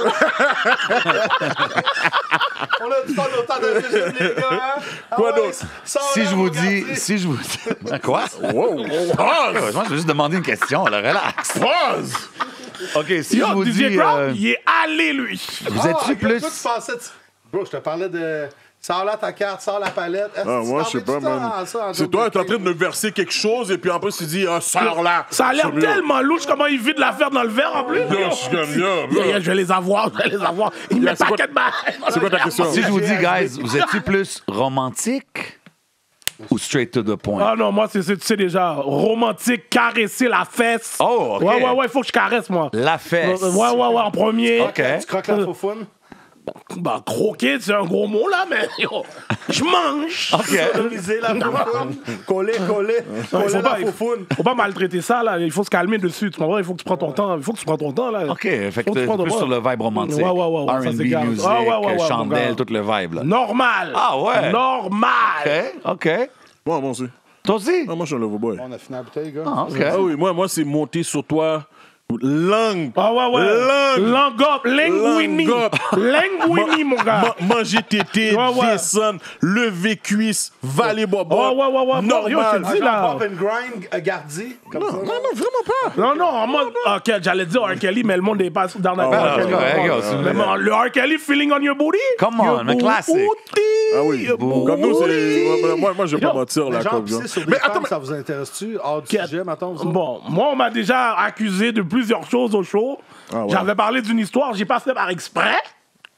On a du temps d'autant de jujube, les gars, hein? Ah
Quoi
ouais,
d'autre?
sors
Si
là,
je
mon
vous dis...
Gardi.
Si je vous dis... Quoi?
Wow! Pause!
Moi, je veux juste demander une question, là, relax.
Pause!
OK, si je
Yo,
vous
D J
dis...
Crowd,
euh,
il est allé, lui.
vous
Ah,
êtes-tu
regarde,
plus...
toi, tu pensais... tu- Bro, je te parlais de... Sors là ta carte, sors la palette. Est-ce
Ah,
que tu
moi,
t'en
je sais
mets
pas,
du temps
man.
à ça, en
C'est
joke
toi,
de
t'es en train de
cake?
me verser quelque chose, et puis en plus, tu dis, ah, sors là.
Ça a l'air
Je suis
tellement louche comment il vide l'affaire dans le verre en plus.
Yo, je suis comme, yo,
Yeah,
bro.
yeah, je vais les avoir, je vais les avoir. Il met
c'est
pas
quoi-
que de balle.
C'est quoi ta question?
Si je vous dis, guys, vous êtes-tu plus romantique ou straight to the point?
Ah non, moi, c'est, c'est- tu sais déjà, romantique, caresser la fesse.
Oh, OK.
Ouais, ouais, ouais, il faut que je caresse, moi.
La fesse.
Ouais, ouais, ouais, en premier.
OK.
Tu croques la faufoune?
Bah, croquer, c'est un gros mot, là, mais yo, je mange.
OK.
Sodomiser la faufoune? Coller, coller.
Non,
Coller
il faut
la
pas, il faut,
faufoune.
faut pas maltraiter ça, là. Il faut se calmer dessus. Tu comprends? Il faut que tu prends ton temps. Il faut que tu prends ton temps, là.
OK, fait que
Faut que tu
t'es
prends ton
plus
temps.
sur le vibe romantique.
Ouais, ouais, ouais, ouais, ça,
R and B,
c'est grave.
musique,
Ah, ouais, ouais, ouais, mon
chandelle,
gars.
tout le vibe, là.
Normal.
Ah, ouais.
Normal.
OK, OK.
Moi, moi aussi.
Toi aussi?
Ah, moi, je suis un loverboy.
On a fini la bouteille, gars.
Ah, OK.
Ah oui, moi, moi c'est monter sur toi. Langue.
Ah ouais, ouais.
Langue.
Langop. Linguini.
Langop.
Linguini, mon gars.
Ma- manger tété,
Ouais, ouais.
descendre, lever cuisse, valer bobo.
Ouais, ouais, ouais, ouais. Yo, je
Normal.
te dis, là.
Pop and grind, euh, Gardi. Comme ça.
Non, non, vraiment pas.
Non, non, en mode. Ok, j'allais dire R. Kelly, mais le monde est pas dans la
Ah, ouais,
R. Kelly.
c'est correct,
Ouais.
yo, c'est-
Mais bon, le R. Kelly, feeling on your booty.
Come on,
Your
un classique.
booty,
Ah oui.
your
Comme nous, c'est.
booty.
Moi, moi, moi, je vais pas
Yo,
mentir,
Mais
là.
genre,
Comme
pisser sur des
Mais
femmes,
attends, mais-
ça vous intéresse-tu? Hors du
Quel-
sujet, mettons, vous autres?
Bon, moi, on m'a déjà accusé de plusieurs choses au show.
Ah ouais.
J'avais parlé d'une histoire, j'ai pas fait par exprès.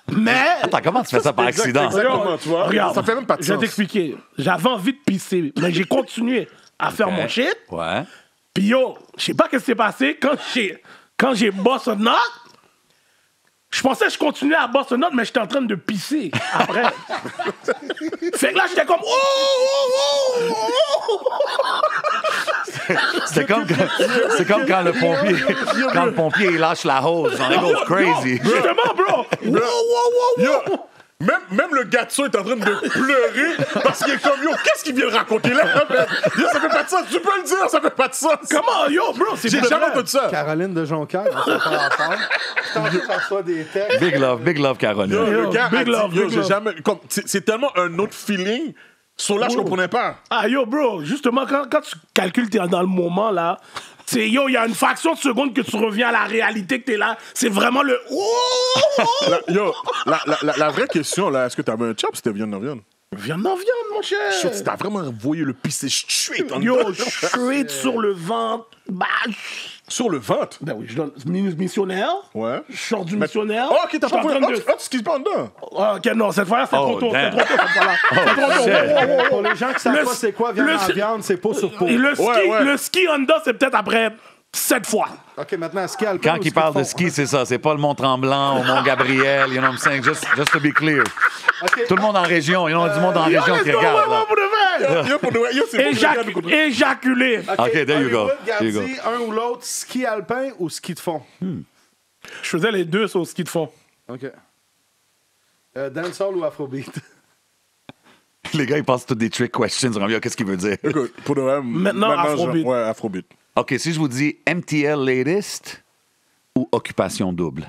Mais.
Attends, comment tu fais ça par accident?
Exactement, tu vois.
Regarde,
Ça fait même pas de
je vais
sens.
t'expliquer. J'avais envie de pisser, mais j'ai continué à faire mon shit.
Ouais.
Puis yo, je sais pas ce qui s'est passé quand j'ai quand j'ai boss a note. Je pensais que je continuais à boss a note, mais j'étais en train de pisser après. Fait que là, j'étais comme. Oh, oh, oh, oh.
C'est comme, quand- c'est comme quand le pompier, quand le pompier il lâche la hose, genre, il goes crazy.
Justement, bro. Wow, wow, wow,
Yo,
wow.
même, même le gars de ça est en train de pleurer parce qu'il est comme yo, qu'est-ce qu'il vient de raconter là? man? Yo, ça fait pas de sens, tu peux le dire, ça fait pas de sens.
Comment, yo, bro? C'est
J'ai
pour
jamais
vrai.
entendu ça.
Caroline de Jonquière, on s'est pas ensemble. Tantôt, je reçois des textes.
Big love, big love, Caroline.
Yo,
Yo,
le gars
big
a dit,
love,
yo,
big
j'ai
love.
jamais. comme, C'est c'est tellement un autre feeling. Sur là, je comprenais pas.
Ah, yo, bro, justement, quand, quand tu calcules, t'es dans le moment, là, c'est yo, il y a une fraction de seconde que tu reviens à la réalité, que t'es là. C'est vraiment le.
La, yo, la, la, la, la vraie question, là, est-ce que t'avais un chop ou c'était viande non viande?
Viens, non, viens, mon cher.
Shit, si t'as vraiment envoyé le pisser straight en
Yo,
dedans.
straight sur le ventre. Bah,
Sur le ventre.
ben oui, je donne mi- missionnaire.
Ouais.
Je sors du missionnaire.
Oh, ok, t'as
Je suis
pas
en
fait.
train
Oh,
de-
tu- oh, tu skis pas en dedans.
Ah, ok, non, cette fois-là, c'est
Oh,
trop tôt. C'est
damn.
trop tôt, cette fois-là. C'est trop tôt.
shit.
Oh, oh, oh, oh.
Pour les gens qui savent
Le-
pas c'est quoi viande
le-
en viande, c'est peau sur peau.
Et le ski,
Ouais, ouais.
le ski Honda, c'est peut-être après sept fois.
OK, maintenant, ski alpin
Quand
ou
il
ski
parle de
fond?
ski, c'est ça. C'est pas le Mont-Tremblant ou Mont-Gabriel. You know what I'm saying? Just, just to be clear.
OK.
Tout le monde en région. You know, du monde en
Yo,
région
let's
qui
go,
regarde.
ouais, ouais,
là.
pour de vrai.
Yo, pour de vrai, yo, c'est bon,
Éjac-
regarde, écoute.
Éjaculer.
OK, there you go.
Hollywood,
There you go.
Gandhi, un ou l'autre, ski alpin ou ski de fond?
Je faisais les deux sur le ski de fond.
OK. Euh, dancehall ou afrobeat?
Les gars, ils passent toutes des trick questions. Ils disent, qu'est-ce qu'il veut dire?
Écoute, pour de vrai.
Maintenant, Afrobeat.
je- Ouais, Afrobeat.
OK, si je vous dis M T L Latest ou Occupation Double?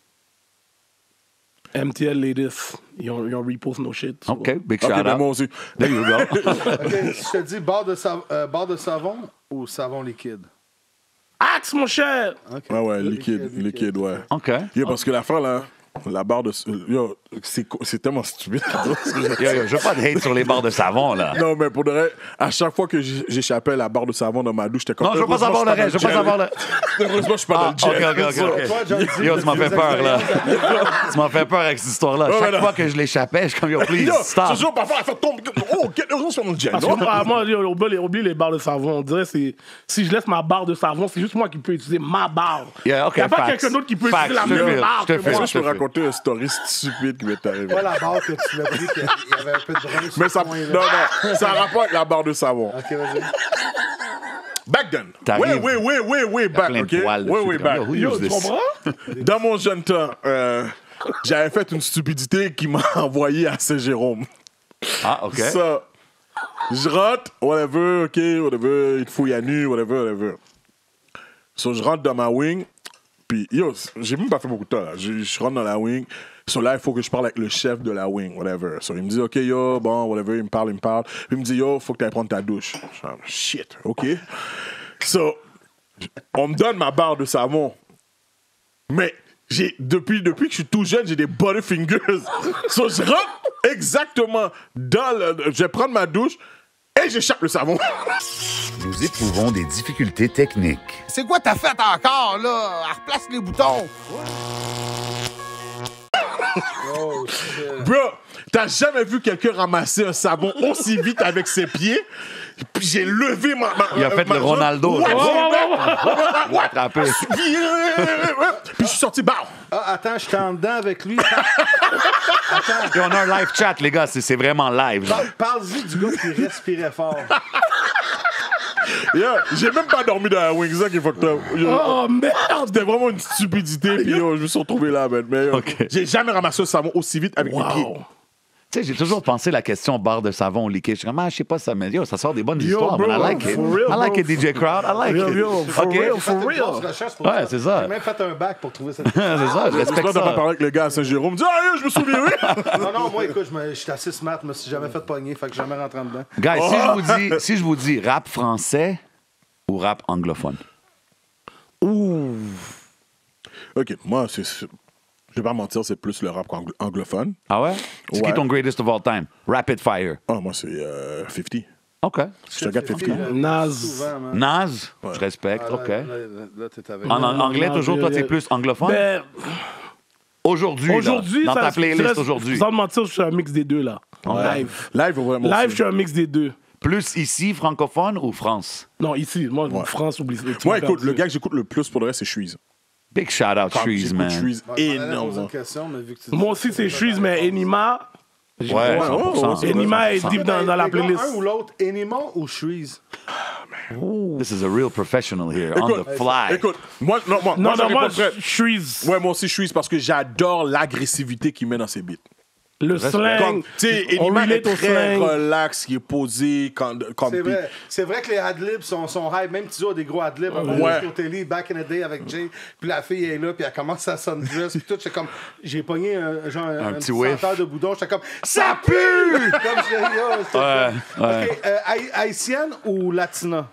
M T L Ladies, ils ont, ils ont repost no shit. so-
OK, big
Ok,
shout
ben
out.
moi aussi.
There you go.
OK, si je te dis barre de, sav- euh, barre de savon ou savon liquide?
Axe, mon cher.
OK.
Ouais, ouais, liquide, liquide, ouais.
OK.
Yo, parce que l'affaire, là, la barre de. Yo, c'est co- c'est tellement stupide.
Yo, yo, je veux pas de hate sur les barres de savon, là.
Non, mais pour de vrai, à chaque fois que j'- j'échappais la barre de savon dans ma douche, j'étais comme.
Non, je veux pas
heureusement,
savoir le
suis
reste. Je veux pas
dans
savoir le...
gel. Heureusement, je suis pas
Ah,
dans le
OK,
gel.
OK, OK.
Toi, John,
OK. Yo, tu m'as fait peur, là. Tu m'as fait peur avec cette histoire-là.
Ouais,
Chaque
ouais,
fois
non.
que je l'échappais, je suis comme, yo, please,
Yo,
stop.
ce jour, parfois, elle fait tomber. Oh, quelle heureusement, je suis dans le gel.
Parce
non?
que moi, moi, yo, oublie, oublie les barres de savon. On dirait c'est si je laisse ma barre de savon, c'est juste moi qui peux utiliser ma barre.
Yeah, OK,
Il n'y a pas
facts.
quelqu'un d'autre qui peut
Facts,
utiliser la
je te
même
file,
barre
je te
que
file.
moi.
Est-ce que je peux raconter une story stupide qui m'est arrivée?
Pas la barre que tu l'as pris, qu'il y avait un peu de brun sur
Mais
le
ça.
coin,
Non,
là.
non, ça a rapport avec la barre de savon.
OK, vas-y.
Back then.
T'arrives.
Oui, oui, oui, oui, oui, back,
Plein
OK?
de poils
Oui,
dessus,
oui,
comme,
back.
yo, who
Yo,
use
tu
this?
comprends?
Dans mon jeune temps, euh, j'avais fait une stupidité qui m'a envoyé à Saint-Jérôme.
Ah, OK.
Ça, je rentre, whatever, OK, whatever, il te fouille à nu, whatever, whatever. So, je rentre dans ma wing, puis, yo, j'ai même pas fait beaucoup de temps, là. Je, je rentre dans la wing. So, là, il faut que je parle avec le chef de la wing, whatever. So, il me dit, OK, yo, bon, whatever, il me parle, il me parle. Puis, il me dit, yo, faut que tu ailles prendre ta douche. Je suis comme, shit, OK. So, on me donne ma barre de savon. Mais, j'ai, depuis, depuis que je suis tout jeune, j'ai des butterfingers. So, je rentre exactement dans le. Je vais prendre ma douche et j'échappe le savon.
Nous éprouvons des difficultés techniques.
C'est quoi t'as fait encore, là? Replace les boutons.
Bro, t'as jamais vu quelqu'un ramasser un savon aussi vite avec ses pieds? Puis j'ai levé ma. ma-
Il a fait
ma
le
jambe.
Ronaldo.
Ouais,
là.
ouais,
Il a attrapé.
Puis je suis sorti, bah!
Ah, attends, je suis en dedans avec lui.
Et on a un live chat, les gars. C'est c'est vraiment live. genre.
Parle- Parle-y du gars qui respirait fort.
Yeah, j'ai même pas dormi dans la wing, c'est ça qui est fucked up. Yo,
Oh merde!
C'était vraiment une stupidité, puis yo, je me suis retrouvé là, man. Mais yo,
Ok.
j'ai jamais ramassé un savon aussi vite avec mes pieds.
Wow!
Tu sais, j'ai toujours pensé la question barre de savon liquide. Je suis comme, ah, je sais pas ça, mais yo, ça sort des bonnes
Yo,
histoires.
bro,
man. I like it.
for real,
I like
bro.
it, D J Crowd. I like
Yo,
it.
yo, for
OK?
real,
J'ai fait
for
une
real.
grosse recherche pour
Ouais,
ça.
c'est ça.
J'ai même fait un bac pour trouver cette
c'est ça, je respecte
J'espère que t'as pas
ça.
parlé avec le gars à Saint-Jérôme. Dis, ah, yo, je me souviens, oui.
Non, non, moi, écoute, je me- je suis assez smart, je me suis jamais fait pogner, fait que jamais rentré en dedans.
Guys, si je vous dis, si je vous dis rap français ou rap anglophone?
Ouh!
Ok, moi, c'est. c'est- Je vais pas mentir, c'est plus le rap anglo- anglophone.
Ah ouais? C'est
Ouais.
qui ton greatest of all time? Rapid fire.
Ah, moi, c'est euh, cinquante.
OK.
Je te regarde cinquante.
Naz.
Souvent, man.
Naz, je respecte.
Ah,
OK.
là, là, là, là, t'es avec
En,
moi.
en anglais,
non,
toujours,
je-
toi, t'es
je-
plus anglophone?
Ben,
Aujourd'hui, là,
Aujourd'hui,
dans
ça,
ta
je
playlist
dirais,
aujourd'hui.
Sans te mentir, je suis un mix des deux, là. Live.
Live, vraiment.
Live, je
aussi.
suis un mix des deux.
Plus ici, francophone ou France?
Non, ici, moi, France, oublie. tu
Moi,
m'as
écoute,
perdu.
le gars que j'écoute le plus pour le reste, c'est Shreeze.
Big shout out, Shreeze,
J'écoute
man.
Shreeze
Bon, je m'en allais poser
énormément.
une question, mais vu que tu
Moi
dis-
aussi, c'est Shreeze, mais Enima. j'ai-
Ouais,
Ouais,
cent pour cent.
ouais, ouais,
Enima est
cent pour cent.
deep dans, dans la
Les gars,
playlist.
un ou l'autre, Enima ou Shreeze?
This is a real professional here, on the fly.
Écoute, moi, non, moi,
Non,
moi,
non,
je
moi,
réponds très-
Shreeze.
Ouais, moi aussi, Shreeze, parce que j'adore l'agressivité qu'il met dans ses beats.
Le slang.
Comme, tu sais,
on
Enima est
relate au
très
slang.
relax, il est posé, quand, comme
C'est
puis-
vrai. C'est vrai que les adlibs sont, sont hype. Même Tizo a des gros adlibs. On
Ouais.
ouais. Au télé, back in the day avec Jay. Puis la fille est là, puis elle commence à sundress. Puis tout, j'étais comme. J'ai pogné un, genre, un, un
petit
petit
whiff.
senteur de boudon. J'étais comme. Ça pue! Comme je disais, yo, c'était
Ouais,
cool.
ouais.
OK. euh, haï- haïtienne ou latina?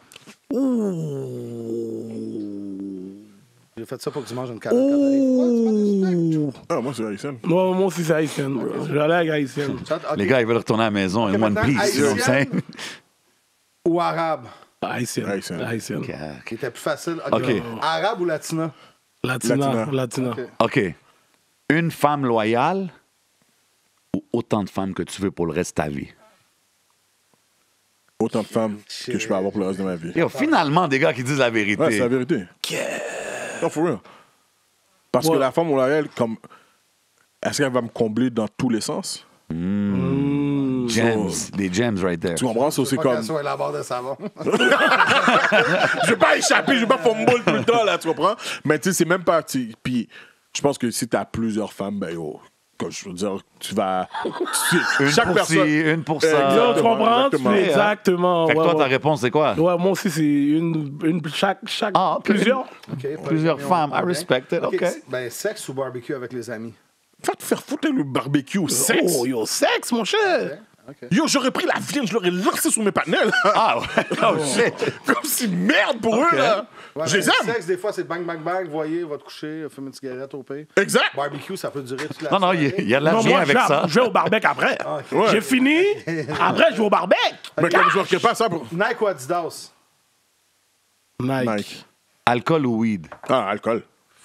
J'ai fait ça pour que tu manges une carotte.
Ouh.
Ah, moi, c'est haïtien.
Moi, moi aussi, c'est haïtienne, bro. J'allais avec haïtienne.
Les gars, ils veulent retourner à la maison in one
maintenant,
piece, you know what I'm saying?
haïtienne. Ou arabe?
Haïtienne.
Haïtienne.
Haïtienne.
Qui était plus facile.
OK.
Arabe ou latina?
Latina.
Latina.
Latina.
OK.
OK. Une femme loyale ou autant de femmes que tu veux pour le reste de ta vie?
Autant de femmes que je peux avoir pour le reste de ma vie.
Yo, finalement, des gars qui disent la vérité.
Ouais, c'est la vérité. Non, for real. Parce
Ouais.
que la femme au réel, comme. Est-ce qu'elle va me combler dans tous les sens?
Gems, des gems right there.
Tu comprends? Ça, c'est
Pas
comme.
qu'elle soit la barre de savon.
Je vais pas échapper, je vais pas fumble tout le temps, là, tu comprends? Mais tu sais, c'est même pas. tu- Puis, je pense que si t'as plusieurs femmes, ben, yo, comme je veux dire, tu vas. tu-
Une
chaque
pour
personne.
ci, une pour ça.
Yo, tu
Exactement,
comprends?
exactement.
Tu- Exactement.
Fait que
ouais,
toi,
ouais.
ta réponse, c'est quoi?
Ouais, moi aussi, c'est une, une chaque, chaque
Ah, ok.
plusieurs.
OK,
Plusieurs
on- on
femmes, I
comprend
respect it,
bien.
OK.
Ben, sexe ou barbecue avec les amis?
Va te faire foutre le barbecue, sexe.
Oh, yo, sexe, mon cher.
Yo, j'aurais pris la viande, je l'aurais lancé sous mes panels.
Ah ouais, oh shit.
Comme si merde pour eux, là.
Ouais,
je
ben,
les aime.
sexe, des fois, c'est bang, bang, bang, voyez, va te coucher, fumer une cigarette au pire.
Exact.
Barbecue, ça peut durer toute la
Non, non, il y, a- il y a de
Non,
l'argent
moi,
avec
je
ça.
vais- je vais au barbecue après.
Ouais.
J'ai fini. Après, je vais au barbecue.
Mais comme je ne ferais pas ça pour.
Nike ou Adidas?
Nike.
Nike.
Alcool ou weed?
Ah, alcool.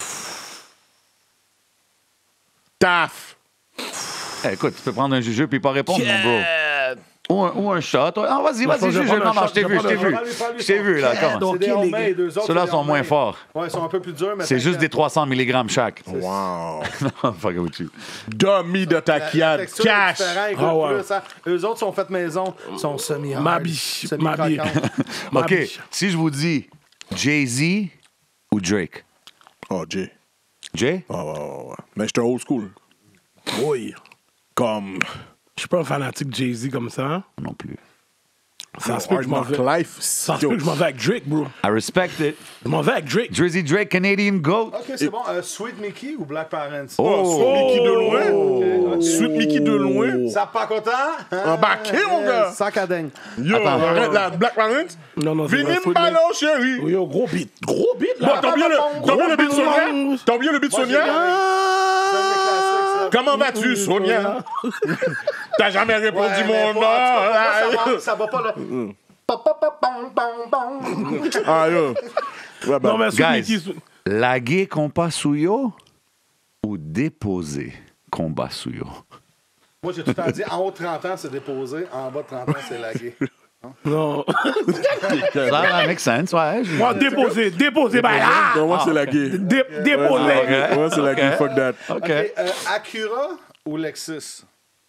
Taf.
Eh, écoute, tu peux prendre un jujube puis pas répondre, mon bro. Ou un, ou un shot. Ah, vas-y, vas-y,
je vais
jujube.
prendre un
Non, non,
shot,
je t'ai
je
vu,
vais
je t'ai
prendre
vu.
un shot.
Je t'ai vu, là. Comment?
C'est des
Ok, les
homemade, deux autres.
Ceux-là
c'est des
sont moins
homemade.
forts.
Ouais, ils sont un peu plus durs, mais
C'est juste des trois cents milligrammes chaque.
Wow.
Non, fuck with you.
Dummy de ta
La
kiad.
texture est
Cash.
différente, ils
Ah
goûtent
ouais.
plus, hein. Eux autres sont faits maison, sont semi-hard,
Ma biche, ma
semi-croquantes.
Ma
OK,
biche.
si je vous dis Jay-Z ou Drake?
Oh, Jay.
Jay?
Oh, ouais, ouais, ouais. Mais j'étais old school.
Oui.
Comme.
Je suis pas un fanatique de Jay-Z comme ça.
Non plus.
Ça se peut que je m'en
Hard
vais.
Knock Life.
Ça se peut que je m'en vais avec Drake, bro.
I respect it.
Je m'en vais avec Drake.
Drizzy Drake, Canadian GOAT.
OK, c'est bon. Euh, Sweet Mickey ou Black Parents?
Oh, Sweet Mickey de loin.
OK, OK.
Sweet Mickey de loin.
Ça pas content? Hein?
Embarqué, mon gars.
Sac à dingue.
Yo,
Attends.
arrête la Black Parent.
Non, non, c'est
Vini
vrai, Sweet
m'ballon, chérie.
Oui, yo, gros beat. Gros beat,
Bon,
là.
t'as oublié le, t'as oublié le beat Sonia? T'as oublié le beat
Moi, j'ai
Sonia?
gagné. C'est un des classiques, ça.
Comment vas-tu, Sonia? T'as jamais répondu
Ouais,
mon
mais
nom.
pas- en tout cas, moi, ça
Ah,
va- ça va pas là. Pa, pa, pa, pam, pam, pam.
Ah, yo. Ouais, bah,
Non, mais Sweet
Guys,
Mickey.
laguer combat souyo ou déposer combat souyo?
Moi, j'ai tout le temps dit, en haut de trente ans, c'est déposé, en bas de trente ans, c'est lagué.
Non.
Ça, ça make sense, ouais. je-
Moi, déposer, déposer, bah, ah!
Non, moi, c'est la gay.
Dé- Déposer.
ok.
Moi, c'est la gay.
Ok.
Fuck that.
OK.
OK, euh, Acura ou Lexus?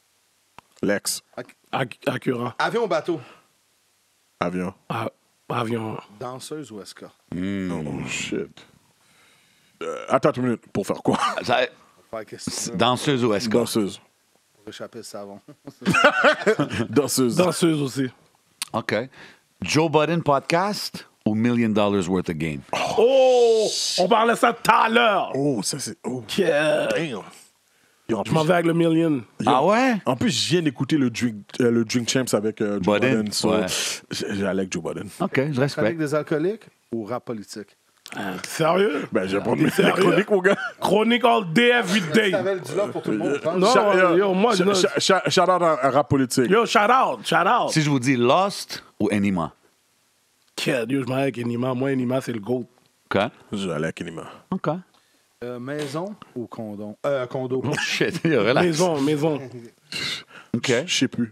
Lex.
Ac- Acura.
Avion ou bateau?
Avion.
Ah, avion.
Danseuse ou escorte?
Oh, shit. Euh, attends une minute. Pour faire quoi?
Ça-
Faire qu'est-ce que tu veux
danseuse ou escorte?
Danseuse.
pour échapper le savon.
Danseuse.
Danseuse aussi.
OK. Joe Budden podcast ou Million Dollars Worth of Game?
Oh! On parlait ça tout à l'heure.
Oh, ça, c'est. Oh,
Yeah.
damn. Yo, en,
Je m'en
plus,
vais avec le million.
Ah ouais?
en plus, je viens d'écouter le Drink, euh, le Drink Champs avec euh, Joe
Budden,
Budden. So,
ouais.
J'allais avec Joe Budden.
OK, je
Chronique
respecte.
des alcooliques ou rap politique?
Sérieux?
Ben, je vais prendre mes
Sérieux?
chroniques, mon gars.
Chronique all day, every day.
T'avais du love pour tout le monde. je pense.
Non,
Shout-
yo, yo, moi,
shout-
non.
shout- shout- Shout out à à rap politique.
Yo, shout out, shout out.
Si je vous dis Lost ou Enima?
Kid, yo, je m'en vais avec Enima. Moi, Enima, c'est le GOAT.
OK.
J'allais avec Enima.
OK.
Euh, maison ou condom? Euh, condo.
Oh shit, relax.
Maison, maison.
OK.
Je sais plus.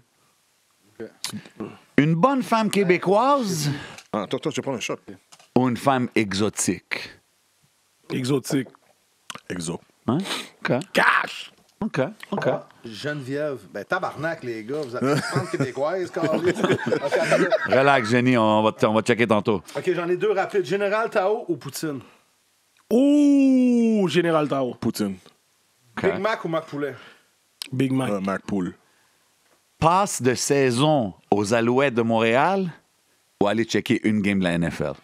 Une bonne femme québécoise
Ah, attends, attends, je vais prendre un shot.
ou une femme exotique?
Exotique.
Exo.
Hein? OK.
Cash!
OK. OK.
Ah, Geneviève. Ben, tabarnak, les gars. Vous avez une femme québécoise, Carlis. OK, attendez.
Relax, Jenny, on va, on va checker tantôt.
OK, j'en ai deux rapides. Général Tao ou Poutine?
Ouh, Général Tao.
Poutine.
OK.
Big Mac ou Mac Poulet?
Big Mac.
Euh, Mac Pool.
Passe de saison aux Alouettes de Montréal ou aller checker une game de la N F L?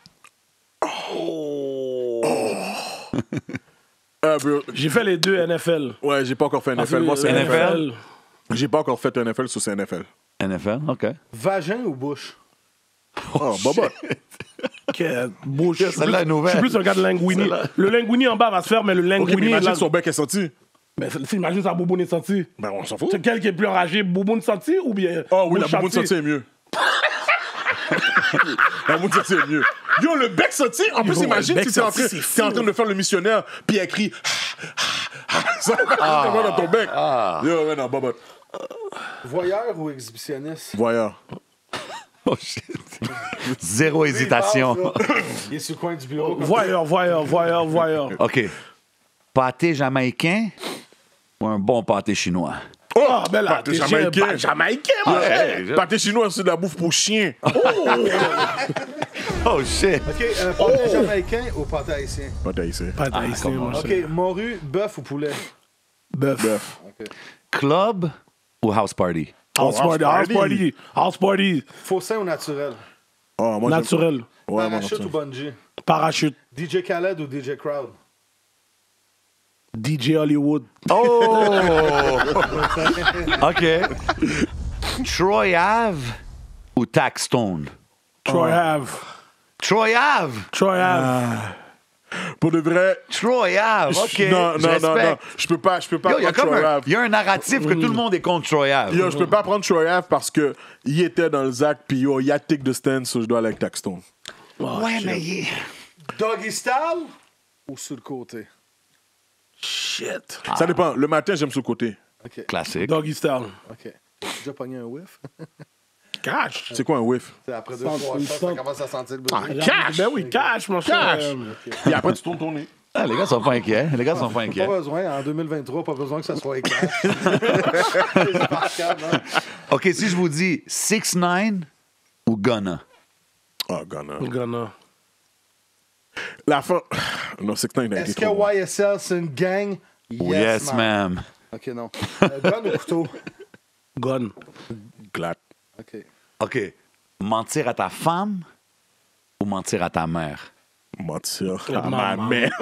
Euh, bro,
J'ai fait les deux N F L.
ouais, j'ai pas encore fait N F L. Moi, c'est
N
N
F
F L.
L?
J'ai pas encore fait N F L, sur c'est N F L.
N F L? OK.
Vagin ou bouche?
Oh, Boba.
Que bouche. Je suis
Celle-là
plus-
est nouvelle.
Je suis plus un gars de linguini. Le linguini en bas va se faire, mais le
Ok,
linguini.
mais imagine
là-
son bec est sorti.
Mais c'est- imagine ça, Bouboune est sorti.
Ben, on s'en fout.
C'est quel qui est plus enragé, Bouboune sorti ou bien.
Oh oui, la
Bouche
bouboune sortie est mieux. La bouboune sortie est mieux. Yo, le bec sorti, en plus,
Yo,
imagine
le bec
si t'es en,
sorti,
train-
c'est
t'es
fou.
en train de faire le missionnaire, puis il écrit. Ça va dans ton bec. Yo, ouais, non, Boba.
Voyeur ou exhibitionniste?
Voyeur.
Oh shit. Zéro hésitation.
Il passe, là. Il est sur le coin du bureau. comme
Voyeur, voyeur, voyeur, voyeur.
OK. Pâté jamaïcain ou un bon pâté chinois?
Oh, ben là,
Pâté
t'es
jamaïcain.
jamaïcain. Jamaïcain, moi.
Hey, je-
Pâté chinois, c'est de la bouffe pour chien.
Oh shit.
OK, euh, pâté jamaïcain ou pâté haïtien?
Pâté ici.
Pas d'haïtien, moi.
OK, morue, bœuf ou poulet?
Bœuf.
Bœuf.
Club ou house party?
House
Oh,
party,
house
house
party.
party. House party.
Faussin ou naturel?
Oh, moi, j'aime-
Naturel.
Ouais, moi,
Parachute
naturel.
ou bungee?
Parachute.
D J Khaled ou D J Crowd?
D J Hollywood.
Oh! OK. Troy Ave ou Taxstone?
Troy Ave.
Troy Ave!
Troy Ave.
Pour de vrai.
Troy Ave, OK.
Non,
je
non, non, non.
respecte.
Je peux pas, je peux pas
Yo, il y a
prendre
comme
Troy
un,
Ave.
il y a un narratif que tout le monde est contre Troy Ave.
Yo, je peux pas prendre Troy Ave parce que il était dans le Zach, puis yo, il a take the stand, so je dois aller avec Taxstone.
ouais, mais il...
Doggy style ou sur le côté?
Shit.
Ça dépend. Le matin, j'aime sur le côté.
OK,
Classique.
Doggy style.
OK. J'ai déjà pogné un whiff.
Cash.
C'est quoi un whiff?
C'est après deux,
Sent-
trois
une
shots, ça
sent-
commence à sentir le bruit.
Cash. Ben oui, cash, mon cher.
Cash. Et après, tu tournes ton nez.
Ah, les gars sont pas inquiets. Les gars sont pas
Pas
inquiets.
besoin, en deux mille vingt-trois, pas besoin que ça soit éclair. C'est pas calme, hein.
OK, si je vous dis six nine ou Gunna?
Oh, Ghana.
Ghana.
La fin. Non, c'est que t'as une
Est-ce
idée
que
trop.
Y S L, c'est une gang?
Yes, ma'am.
OK, non. Euh, gun ou couteau?
Gun.
Glatt.
OK.
OK. Mentir à ta femme ou mentir à ta mère?
Mentir
La
à ma
maman.
mère.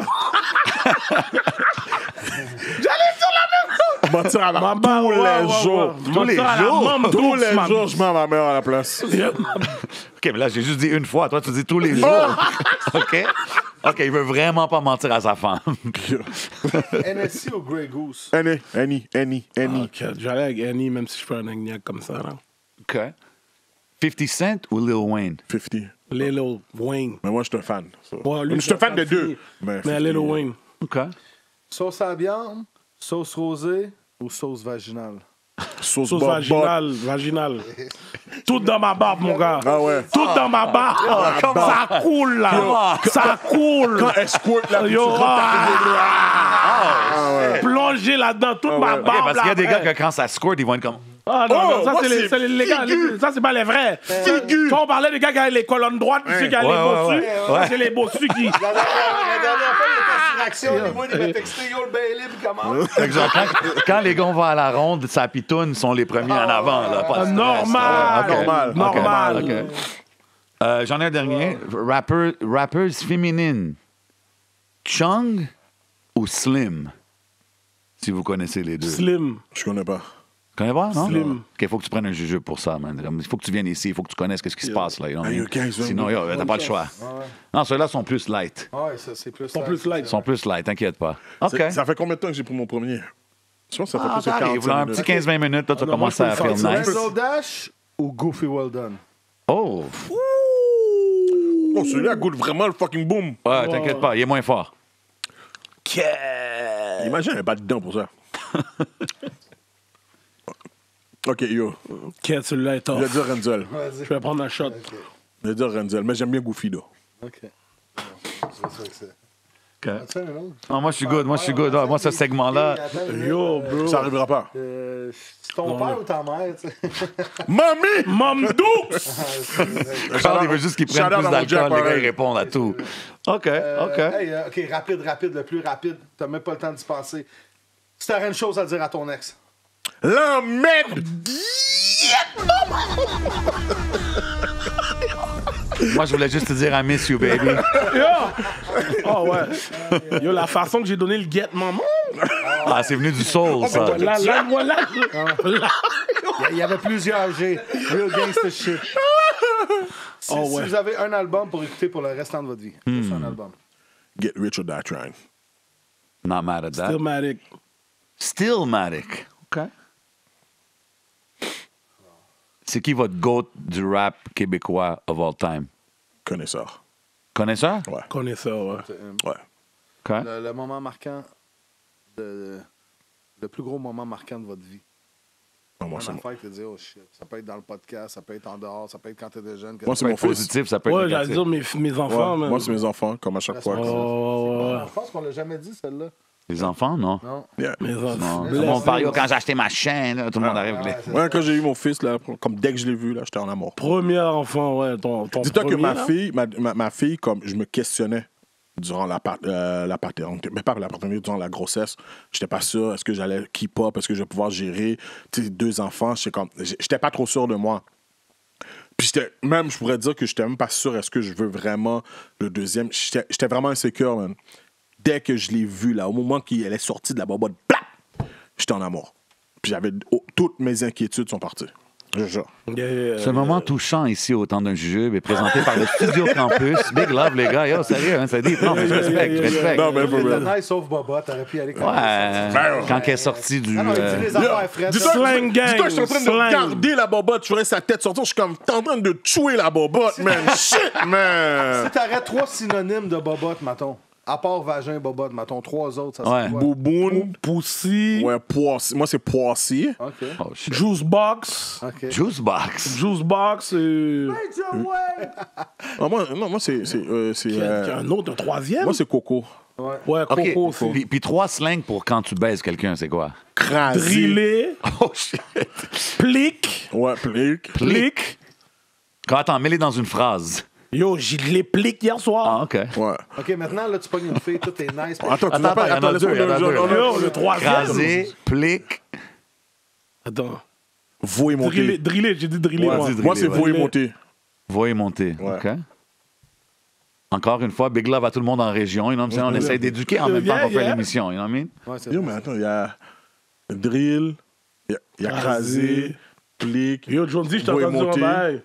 Mentir à ma
Maman,
tous
ouais,
les
ouais,
jours.
ouais.
Tous les
Mentir à la
jours.
maman,
Tous les
ma-
jours, je mets ma mère à la place.
OK, mais là, j'ai juste dit une fois. Toi, tu dis tous les jours. OK? OK, il veut vraiment pas mentir à sa femme.
N S C ou Grey Goose?
Annie, Annie, Annie, Annie.
Ok, j'allais avec Annie, même si je fais un agnac comme ça. Là.
OK. fifty Cent ou Lil Wayne?
cinquante.
Lil Wayne.
Mais moi, je suis un fan. so.
Ouais, lui,
je suis un
c'est
fan des
fini.
deux. Mais,
Mais Lil Wayne.
OK.
Sauce à viande, sauce rosée ou sauce vaginale?
Sauce,
Sauce
bob,
vaginale, vaginale. Tout dans ma barbe, mon gars.
Ah ouais.
Tout dans ma barbe. Ça coule, là. Ça coule.
Quand elle squirt, là, puis tu
Yo,
rentres ta-
ah, Plonger là-dedans, toute ma
OK,
barbe.
parce qu'il y a
là,
des gars
après.
que quand ça squirt, ils vont être comme...
Ah non,
Oh,
non, ça
moi,
c'est les,
c'est
c'est les, les gars,
figu.
les- ça c'est pas les vrais.
Figu.
Quand on parlait des gars qui avaient les colonnes droites, tu sais qui avaient
Ouais,
les
ouais,
bossus,
ouais.
ça
Ouais.
c'est les bossus qui...
La dernière, la dernière fois, il était sur action, les mois, il m'a texté, yo, le bain libre, comment?
Fait que genre, quand, quand les gars vont à la ronde, sa pitoune sont les premiers en avant. Là, pas de stress.
Normal.
OK.
Normal.
OK.
Normal.
OK. Euh, J'en ai un dernier. Rapper, rappers féminines. Chung ou Slim? Si vous connaissez les deux.
Slim.
Je connais pas.
Tu connais pas, non?
Slim.
OK, il faut que tu prennes un jujube pour ça, man. Il faut que tu viennes ici, il faut que tu connaisses ce qui se passe, là. you know what I
Hey,
mean?
OK, ils ont-
Sinon, yo, t'as pas le choix. Non, ceux-là sont plus light.
Ouais, ça, c'est plus.
Ils sont plus light.
Ils sont plus light, t'inquiète pas. OK.
C'est- Ça fait combien de temps que j'ai pris mon premier? Je pense que ça fait
Ah,
plus de
ça arrive,
quarante
là, un
minutes.
petit quinze vingt minutes, là, tu
Ah,
vas
non, moi,
commencer
je
à
peux le
faire
faire.
nice.
Randall Dash ou Goofy Well Done?
Oh!
Oh, celui-là goûte vraiment le fucking boom.
Ouais, t'inquiète pas, il est moins fort.
Quel...
Imagine, elle est pas dedans pour ça. OK, yo.
Quel, celui-là est
Je
tough.
vais dire Renzel.
Je vais prendre un shot.
Je vais dire Renzel, mais j'aime bien Goofy, là.
OK. Bon, c'est sûr que c'est...
OK.
As-tu un autre?
Ah, moi, je suis good. Moi, je suis good. Ah, moi, ce segment-là.
Attends une minute,
Yo,
euh,
bro.
Ça arrivera pas.
euh, c'est ton père ou ta mère, tu sais?
Mamie!
Mom Dukes!
Charles, il veut juste qu'il prenne
Shout out
plus
à mon Jack
d'alcool. Les gars,
Barrel.
ils répondent à tout. OK,
Euh,
OK.
hey, euh, OK, rapide, rapide, le plus rapide. T'as même pas le temps d'y penser. Si t'aurais une chose à dire à ton ex.
La merde!
Moi, je voulais juste te dire I miss you, baby.
Yo! Oh ouais. Yo, la façon que j'ai donné le get maman.
Ah, c'est venu du soul, ça.
Là, là, voilà.
Il y avait plusieurs G. Real gangster shit. Si,
Oh,
si
ouais.
vous avez un album pour écouter pour le restant de votre vie, juste un album.
Get rich or die trying.
Not mad at that.
Stillmatic.
Stillmatic. OK. C'est qui votre GOAT du rap québécois of all time?
Connaisseur.
Connaisseur?
Ouais.
Connaisseur, ouais.
Ouais.
OK.
Le, le moment marquant, de, le plus gros moment marquant de votre vie.
Non, moi,
Un
c'est mon,
affaire qui te dit, oh shit, ça peut être dans le podcast, ça peut être en dehors, ça peut être quand t'es jeune.
moi,
Ça
c'est
peut
mon
être
fils.
positif, ça peut être
Ouais, j'allais
négatif.
dire mes, mes enfants,
Ouais,
man.
moi, c'est mes enfants, comme à chaque fois.
Oh,
Oh, ouais.
Je pense qu'on l'a jamais dit, celle-là.
Les enfants, non?
Non.
Yeah.
Mes enfants.
Non.
Mais
Tout le monde
c'est-
parle, yo, quand j'ai acheté ma chaîne, là, tout le monde arrive.
Ah,
avec
ouais,
les-
c'est
Ouais, quand j'ai eu mon fils, là, comme dès que je l'ai vu, là, j'étais en amour.
Premier enfant, ouais. Ton, ton
Dis-toi que
premier,
ma
là.
fille, ma, ma, ma fille, comme je me questionnais durant la, part- euh, la paternité, mais pas la paternité, durant la grossesse, j'étais pas sûr, est-ce que j'allais keep up, est-ce que je vais pouvoir gérer tu sais, deux enfants, j'étais comme, j'étais pas trop sûr de moi. Puis j'étais, même, je pourrais dire que j'étais même pas sûr, est-ce que je veux vraiment le deuxième. J'étais j'étais vraiment insécure, man. Dès que je l'ai vu, là, au moment qu'elle est sortie de la bobotte, plap, j'étais en amour. Puis j'avais, oh, toutes mes inquiétudes sont parties. Je jure.
Yeah, yeah,
Ce
yeah.
moment touchant ici au temps d'un jujube est présenté par le Studio Campus. Big love, les gars. Yo, sérieux, hein, ça dit. Non, mais je respecte, je respecte.
Non, mais for
C'était
real.
nice, sauf Boba, t'aurais pu y aller quand
Ouais, quand elle est sortie du...
Ah non, il
euh,
dit les affaires fraîches.
Dis-toi que-
Slang gang,
dis-toi que je suis en train de
slang.
regarder la bobotte, tu vois sa tête sortir, je suis comme, t'es en train de tuer la bobotte, man. Shit, man.
Si t'aurais trois synonymes de Bobotte, mettons, à part vagin, Bobotte, mettons, trois autres, ça serait
Ouais.
quoi?
Bouboune.
Pussy.
Ouais, poissi. Moi, c'est poissi.
OK.
Oh, shit.
Juice box.
OK.
Juice box.
Juice box. Euh...
Ah, moi, non, moi, c'est. c'est, euh, c'est,
Il y a
euh,
un autre, un troisième.
moi, c'est Coco.
Ouais,
OK.
Coco aussi.
Puis, puis trois slangs pour quand tu baises quelqu'un, c'est quoi?
Crasé.
Drillé.
Oh, shit.
Plique.
Ouais, plique.
Plique.
Quand attends, mets-les dans une phrase.
Yo, j'ai les pliques hier soir.
Ah, OK.
Ouais.
OK, maintenant, là, tu pognes une fille, tout est nice.
Attends, tu
Attends,
n'as pas.
attends,
Attends,
il y en a
laisse-moi
deux, il y en a
le-
deux.
le-
Yo, le troisième.
Crasé, plique.
Attends.
Vous et
Drillé,
monter.
drillé, j'ai dit drillé,
Ouais,
moi.
dis
moi, c'est
ouais.
vous et monter.
Voix et monter.
Ouais.
OK. Encore une fois, big love à tout le monde en région. You know what I'm saying? On essaie d'éduquer en même temps
Yeah,
qu'on fait
yeah.
l'émission. You know what I mean?
Ouais, c'est
Yo,
vrai.
mais attends, il y a drill, il y a, il y a
Crasé.
crasé, plique.
Yo, Jonesy, je t'ai
Voix et
entendu en
monter.
bail.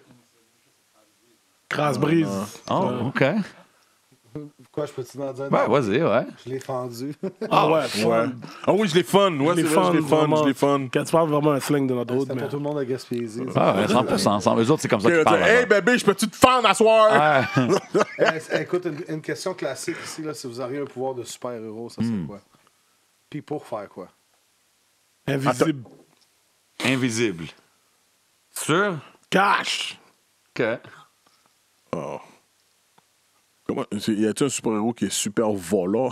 Crasse brise.
Oh, OK.
Quoi, je peux-tu en dire?
Ouais,
Non,
vas-y, ouais.
je l'ai fendu.
Ah ouais,
Ouais.
fun.
Ah oui, je l'ai fun. Ouais,
Je
c'est
l'ai
vrai, je l'ai fun.
vraiment.
Je l'ai fun.
Quand tu parles vraiment un slang de notre autre,
C'était
mais...
pour tout le monde à Gaspésie.
Ah, ouais, cent pour cent ensemble. Eux autres, c'est comme ça
Ok,
qu'ils
tu dis,
parlent.
hey, bébé, je peux-tu te fendre à soir?
Ouais.
Eh, écoute, une, une question classique ici, là, si vous aviez un pouvoir de super-héros, ça c'est quoi? Puis pour faire quoi?
Invisible.
Invisible. Sûr?
Cash.
OK.
Oh. Comment? c'est- Y a-t-il un super-héros qui est super volant?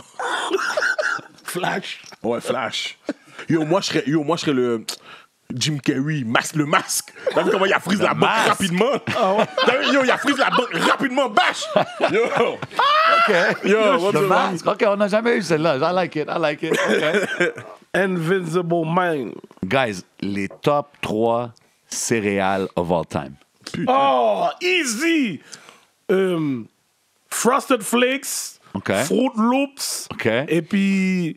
Flash.
Ouais, Flash. Yo, moi, je serais, yo, moi, je serais le Jim Carrey, masque, le masque. T'as vu comment il a frise la banque
masque.
rapidement? T'as vu, yo, il a frise la banque rapidement, bâche! Yo!
OK.
Yo, what's
The
up, man?
Mask. OK, on n'a jamais eu celle-là. I like it. I like it. OK.
Invisible Man.
Guys, les top trois céréales of all time.
Oh, easy. Um, Frosted Flakes.
OK.
Fruit Loops.
OK.
Et puis...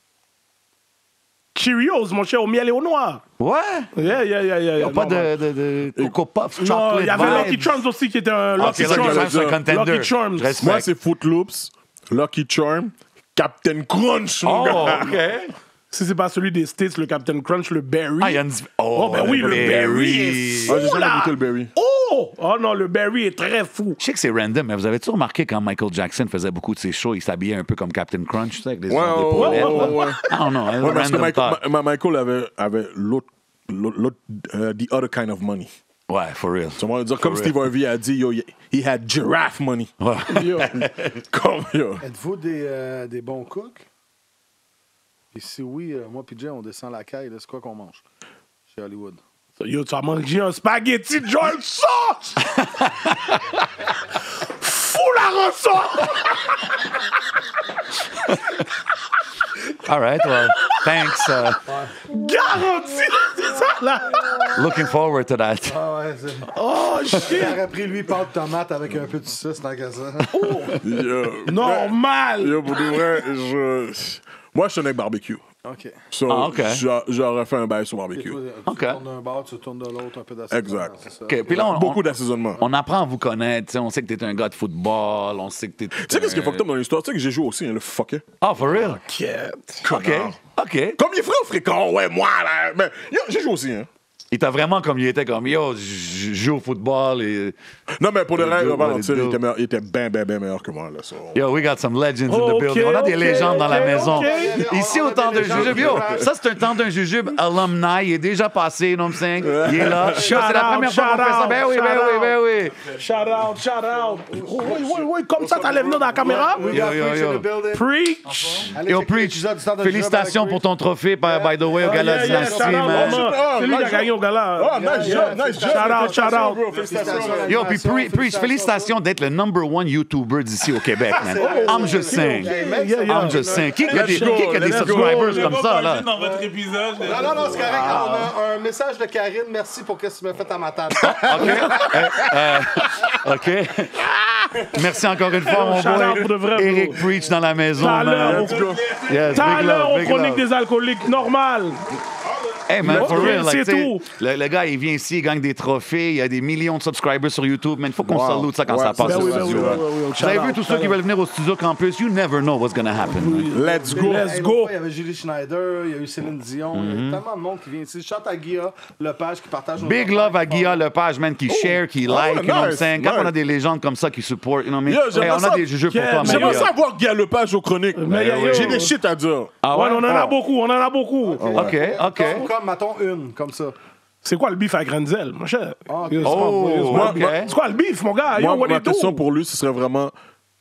Cheerios, mon cher, au miel et au noir.
Ouais.
Yeah, yeah, yeah, yeah.
Il n'y a pas
Non,
de, de, de Coco Puff,
Non,
chocolate
il y avait
vibes.
Lucky Charms aussi qui était un
OK,
Lucky
Lucky
Charms.
Charms, c'est un contender.
Lucky Charms.
Je respecte.
Moi, c'est Fruit Loops, Lucky Charm, Captain Crunch, mon
Oh,
gars.
OK.
Si c'est pas celui des States, le Captain Crunch, le Berry.
Ah, il y a une...
Oh, ben oui, le berry est
Ah, j'ai jamais
là.
goûté le berry.
Oh, Oh! Oh non, le Barry est très fou.
Je sais que c'est random, mais vous avez-tu remarqué quand Michael Jackson faisait beaucoup de ses shows, il s'habillait un peu comme Captain Crunch, tu sais, avec des
Ouais,
épaulettes,
ouais, ouais,
là?
ouais, ouais.
I don't know,
Ouais, parce que
random
Michael,
thought.
Ma- Michael avait, avait l'autre, l'autre, l'autre, euh, the other kind of money.
Ouais, for real.
Tu vas dire, comme
For
Steve Harvey a dit, yo, he had giraffe money.
Ouais.
Yo.
Comme, yo.
Êtes-vous des, euh, des bons cooks? Et si oui, euh, moi et Jay, on descend la caille. Là, c'est quoi qu'on mange chez Hollywood?
Yo, tu as mangé un spaghetti George sauce! Fou la rançon!
All right, well, thanks. Uh,
Garanti! C'est ça, là!
looking forward to that.
Ah ouais, c'est...
Oh, shit!
Il aurait pris, lui, pâte de tomate avec un peu de sauce, tant qu'à ça.
Yo.
Normal!
Yo, pour de vrai, je... Moi, je suis un mec barbecue.
OK.
So,
Ah, OK.
j'a- J'aurais fait un bail sur barbecue.
Tu
OK.
tournes d'un bord, tu tournes de l'autre, un peu d'assaisonnement.
Exact.
c'est ça.
OK, puis là, on,
Beaucoup
on,
d'assaisonnement.
on apprend à vous connaître. Tu sais, on sait que t'es un gars de football, on sait que t'es...
Tu sais qu'est-ce qui est fucked up dans l'histoire? Tu sais que j'ai joué aussi, hein, le fucker.
Ah, for real?
Quête.
OK, OK.
Comme les frères fréquents, ouais, moi, là. Mais, yo, j'ai joué aussi, hein.
Il t'a vraiment comme il était comme, yo, je joue au football et...
Non, mais pour le
Le
reste,
dude,
on va
le
mentir, il
dude.
était, meilleur- il était bien, bien, bien meilleur que moi, là. So.
Yo, we got some legends in the
OK,
building. On a des
OK,
légendes dans la
OK,
maison.
OK.
Ici,
On a
au temps
des
d'un
légendes.
jujube, yo, ça, c'est un temps d'un jujube alumni. Il est déjà passé, you know what I'm saying? Il est là. Yo, c'est la
Shout
première
out,
fois qu'on fait ça.
shout
Ben oui,
out,
ben
shout
oui, ben oui.
Shout out, shout out. Oui, oui, oui, comme ça, t'allais venir dans la caméra?
We
Yo,
got
yo,
Preach
yo.
in the building.
Preach!
Allez
Yo,
checker
Preach,
l'épisode du Temps d'un Jujube
félicitations
avec
pour
Preach.
ton trophée, by, by the way, au Gala
Yeah, yeah,
Dynasty,
shout out,
man.
maman.
Oh,
C'est lui qui a
nice
gagné
job.
au gala.
Oh, nice
Yeah,
job, nice
félicitations.
job.
Shout out, shout out.
bro. Félicitations.
Yo, puis Pre- Preach,
Félicitations.
félicitations d'être le number one YouTuber d'ici au Québec, man. I'm just saying.
Yeah, yeah.
I'm just saying. Qui qui a des,
Let's go,
qui qui a des
let's go.
subscribers comme ça, là?
dans votre épisode. je l'ai-
Non, non, non, c'est correct. On a un message de Karine. Merci pour ce que tu m'as fait à ma table.
OK. Euh, euh, OK. Merci encore une fois, mon
Shout out pour de
boy.
vrai,
Eric
bro.
Preach dans la maison,
Talent
man.
au-
Yes, big
Talent
love,
aux
big
chroniques
love.
des alcooliques, normal.
Hey, man, for
Ok,
real, like,
c'est
tu sais,
tout.
le, le gars, il vient ici, il gagne des trophées, il y a des millions de subscribers sur YouTube, man. Il faut qu'on
Wow.
salute ça quand
Ouais,
ça passe
ben
au
oui, ben
studio.
oui, ben
man.
oui, oui,
Vous
shout
avez
out,
vu tous
shout
ceux qui
out.
veulent venir au studio Campus, you never know what's gonna happen. man.
Let's go.
Let's
Hey,
go.
l'autre fois, Il y avait Julie Schneider, il y a eu Céline Dion. Il y
Mm-hmm.
a tellement de monde qui vient ici. Chante à Guilla Lepage qui partage nos
Big
affaires,
love à
qui
Guilla
parle.
Lepage, man, qui share, qui
Ah
like,
ouais,
you know what I'm
nice,
saying? Quand
nice.
on a des légendes comme ça qui supportent, you know what I mean?
Yo, j'aimerais
Hey, on a
ça-
des jujubes pour
Yeah,
toi, man.
J'aimerais
Yo.
ça voir Guy Lepage aux chroniques.
Mais yo,
J'ai des shit à dire.
Ah
Ouais,
ouais?
on en a beaucoup, on en a beaucoup.
OK, OK.
Comme, comme, mettons, une, comme ça.
C'est quoi le beef à Grenzel, mon cher?
Ah, ok.
Yo, c'est pas-
Oh,
Moi-
OK.
moi-
C'est quoi le beef, mon gars? Yo,
Moi,
what
ma
it do?
question pour lui, ce serait vraiment.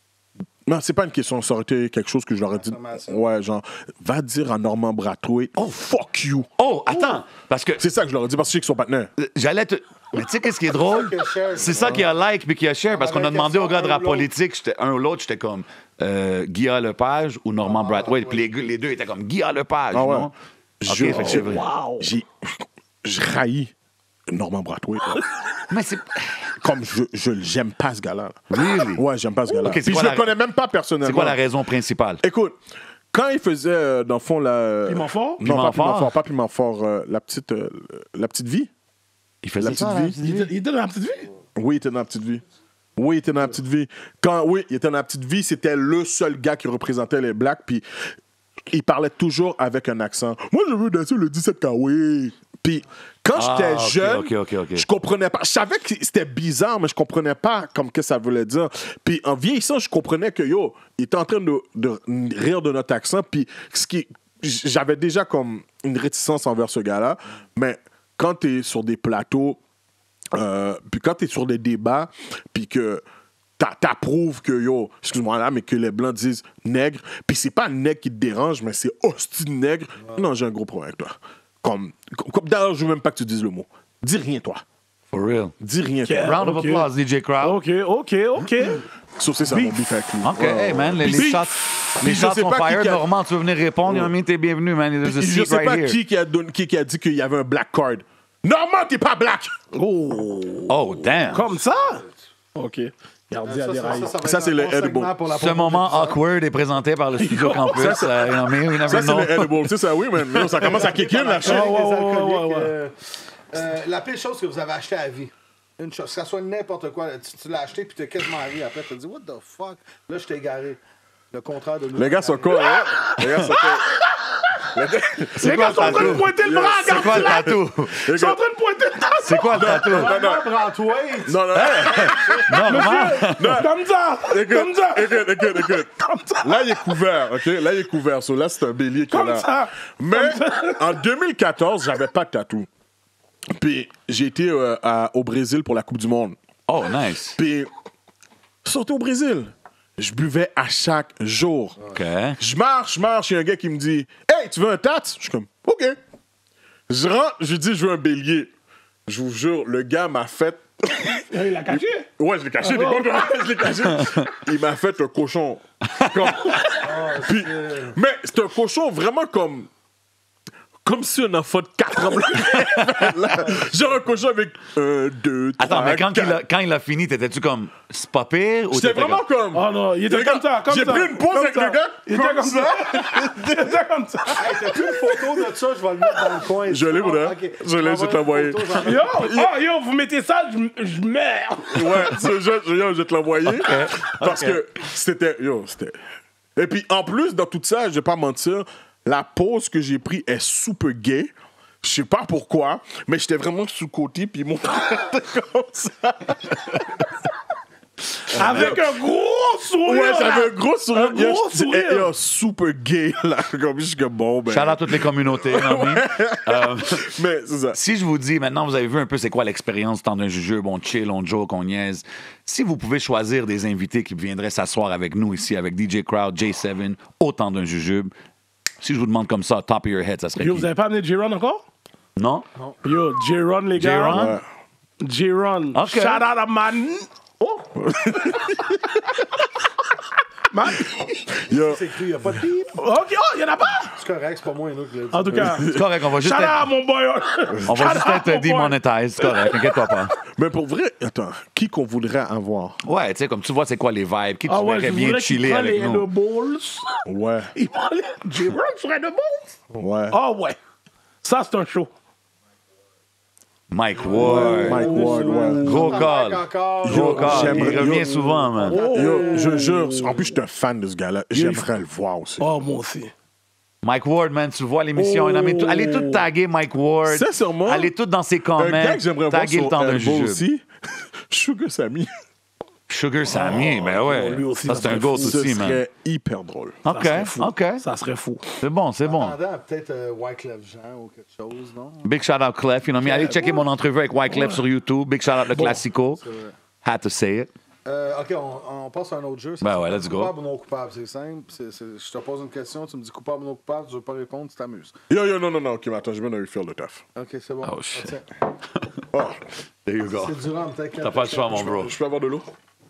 Non, c'est pas une question, ça aurait été quelque chose que je leur ai dit.
Information.
Ouais, genre, va dire à Normand Brathwaite, oh fuck you.
Oh, attends, parce que
C'est ça que je leur ai dit, parce que je sais qu'ils sont partenaires.
j'allais te... Mais tu sais, qu'est-ce qui est drôle?
C'est ça qui a share.
C'est ça qui a like puis qui a share, parce qu'on a
avait
demandé
question,
aux gars de
un
rap
ou l'autre.
politique, j'étais un ou l'autre, j'étais comme euh, Guilla Lepage ou Normand Brathwaite. Puis les, gars- les deux étaient comme Guilla Lepage,
Ah ouais.
non?
Je-
OK, fait que c'est vrai.
Wow.
J'ai. Je raillis Normand Brathwaite. là.
Mais c'est...
Comme je, je j'aime pas ce gars-là. là.
Really?
Ouais, j'aime pas ce gars-là.
Ok, c'est
Puis
quoi
je
la-
le connais même pas personnellement.
C'est quoi la raison principale?
Écoute, quand il faisait, euh, dans le fond, la.
Piment fort?
Non,
Piment
pas Piment
fort?
fort, pas Piment fort. euh, la, petite, euh, la petite vie.
Il faisait
La
ça,
petite
la
vie.
petite
Il
vie?
était- il était dans la petite vie?
Oui, il était dans la petite vie. Oui, il était dans la petite vie. Quand, oui, il était dans la petite vie, c'était le seul gars qui représentait les Blacks, puis il parlait toujours avec un accent. Moi, je veux danser le dix-sept K, oui. Puis quand
Ah,
j'étais
ok,
jeune,
ok, ok, ok.
je comprenais pas. Je savais que c'était bizarre, mais je comprenais pas comme que ça voulait dire. Puis en vieillissant, je comprenais que, yo, il était en train de, de rire de notre accent, puis ce qui... J'avais déjà comme une réticence envers ce gars-là, mais quand tu es sur des plateaux, euh, puis quand tu es sur des débats, puis que t'a- t'approuves que, yo, excuse-moi là, mais que les Blancs disent nègre, puis c'est pas nègre qui te dérange, mais c'est hostile nègre, non, j'ai un gros problème avec toi. Comme, comme d'ailleurs, je veux même pas que tu dises le mot. Dis rien, toi.
For real.
Dis rien, toi.
Yeah.
Round of
Ok.
applause, D J Crowd.
OK, OK, OK.
Sauf que c'est ça mon beef avec lui.
OK,
Ouais.
hey, man, les, les
Puis-
shots, les
puis je
shots
sais
sont
pas qui
fired.
qui a-
Normand, tu veux venir répondre? You know what I mean? T'es bienvenu, man. There's a
Je
seat
sais
right
pas
here.
qui, qui, a donné, qui, qui a dit qu'il y avait un black card. Normand, t'es pas black!
Oh.
Oh, damn.
Comme ça? OK. Gardez à
Ça,
des
ça,
rails.
ça, ça va
Ça,
être
c'est
un
le
bon segment
edible.
pour la
Ce
promo
moment
d'épisode.
awkward est présenté par le Studio Campus.
Ça, c'est-
uh, you know what I mean? We never
Ça, c'est
know.
le edible. C'est ça, oui, man. Yo, ça commence à kick in, la shit.
Avec
ouais,
des
ouais,
alcooliques,
ouais, ouais.
euh, euh, la pire chose que vous avez acheté à vie. Une chose, que ça soit n'importe quoi. Tu, tu l'as acheté puis t'as quasiment ri après. T'as dit, what the fuck? Là, je t'ai égaré. Le contraire de nous.
Les gars sont quoi, hein? Les gars sont quoi?
Les gars sont en train de pointer le bras,
C'est quoi le
regarde-tu là?
tatou?
Ils sont en train de pointer le bras.
C'est quoi le tatou?
Non, non,
Brantwaite.
non, non.
Normal.
Comme ça!
Écoute,
Comme ça!
écoute, écoute, écoute.
Comme ça!
Là, il est couvert, OK? Là, il est couvert. So, là, c'est un bélier qu'il a
Comme
là.
ça!
Mais en deux mille quatorze, j'avais pas de tatou. Puis j'ai été euh, à- au Brésil pour la Coupe du Monde.
Oh, nice.
Puis, surtout au Brésil, je buvais à chaque jour.
OK.
Je marche, je marche, il y a un gars qui me dit « Hey, tu veux un tat? » Je suis comme « OK. » Je rentre, je lui dis « Je veux un bélier. » Je vous jure, le gars m'a fait...
Il l'a caché.
Ouais, je l'ai caché, t'es content? Je l'ai caché. Il m'a fait un cochon. Comme... Puis, mais c'est un cochon vraiment comme... Comme si un enfant de quatre ans. Là, genre un cochon avec un, deux, trois,
Attends, mais quand il, a,
quatre.
quand il a fini, t'étais-tu comme, c'est pas pire? Ou
J'étais
t'étais
vraiment comme...
Oh non, il était
Les
comme
gars,
ça, comme
j'ai
ça.
pris une pause
Comme
avec
ça.
le gars,
Il était
comme
comme ça. Il était comme ça.
Hey, t'as-tu une photo de ça? Je vais le mettre dans le coin.
Je l'ai, Bouddha.
Ok.
Je l'ai, je vais te l'envoyer.
Yo, oh, yo, vous mettez ça, je, je meurs.
Ouais, c'est- je, je, yo, je vais te l'envoyer. Parce que c'était. Yo, c'était. Et puis, en plus, dans tout ça, je vais pas mentir, la pause que j'ai prise est super gay. Je sais pas pourquoi, mais j'étais vraiment sous-côté, puis mon frère était comme ça.
Avec un gros sourire.
Ouais,
là.
j'avais un gros sourire.
Un gros
Yo,
sourire.
et- et un super gay, là. Comme je suis comme bon, ben.
Shout out à toutes les communautés. you know what I mean? Euh,
Mais c'est ça.
si je vous dis, maintenant, vous avez vu un peu c'est quoi l'expérience tant d'un jujube, on chill, on joke, on niaise. Si vous pouvez choisir des invités qui viendraient s'asseoir avec nous ici, avec D J Crowd, J sept, autant d'un jujube, si je vous demande comme ça, top of your head, ça serait
Yo,
qui?
vous avez pas amené J-Ron encore?
Non?
Yo, J-Ron, les gars.
J-Ron?
Ouais.
J-Ron.
Ok.
Shout out à Man. Oh! Man.
Yo,
C'est écrit, il n'y a pas de bip.
Ok, oh, y'en a pas!
C'est correct, c'est pas moi, nous, qui l'a dit.
En tout cas,
C'est correct, on va juste
shout out
être,
à mon boy.
on va juste
Shout out
être
mon boy.
démonétisé, c'est correct, inquiète-toi pas.
mais pour vrai, attends, qui qu'on voudrait avoir?
Ouais, tu sais, comme tu vois, c'est quoi les vibes, qui tu
Ah ouais,
verrais
je
bien
voudrais qu'il
chiller
prenne
avec
les
nous.
Balls.
Ouais,
Il prend les... J-Ron serait de balls.
ouais.
Ah ouais. Ça, c'est un show.
Mike Ward.
Mike Ward, ouais.
Gros call.
Encore.
Gros call.
j'aimerais-
Il revient
yo-
souvent, man.
Yo, je jure, en plus, je suis un fan de ce gars-là. J'aimerais le voir aussi.
Oh, moi aussi.
Mike Ward, man, tu vois l'émission.
Oh.
Non, mais tout- allez tout taguer Mike Ward.
Sincèrement,
Allez tout dans ses comments.
Un gars que j'aimerais voir
Taguer le
sur
temps d'un
Elbow
jujube.
aussi, Sugar Sammy.
Sugar Sammy, ben ouais.
lui aussi,
ça,
ça
c'est un
serait
goat
fou.
Ce
aussi, man.
serait hyper drôle.
OK,
serait fou.
OK.
Ça serait fou.
C'est bon, c'est bon.
Pendant, peut-être euh, Wyclef Jean ou quelque chose, non?
Big shout out Clef. You know, me. Allez checker mon entrevue avec Wyclef sur YouTube. Big shout out le Classico.
C'est vrai.
Had to say it.
Euh, OK, on, on passe à un autre jeu.
Ben
C'est
ouais, let's go.
Coupable ou non coupable, c'est simple. C'est- c'est- je te pose une question, tu me dis coupable ou non coupable, tu veux pas répondre, tu t'amuses.
Yo, yo, non, non, non, ok, mais attends, je viens de refill le taf.
OK, c'est bon.
Oh, shit.
Tiens.
Oh,
There you go.
C'est du rhum, t'inquiète.
T'as pas le choix, mon bro.
je peux avoir de l'eau?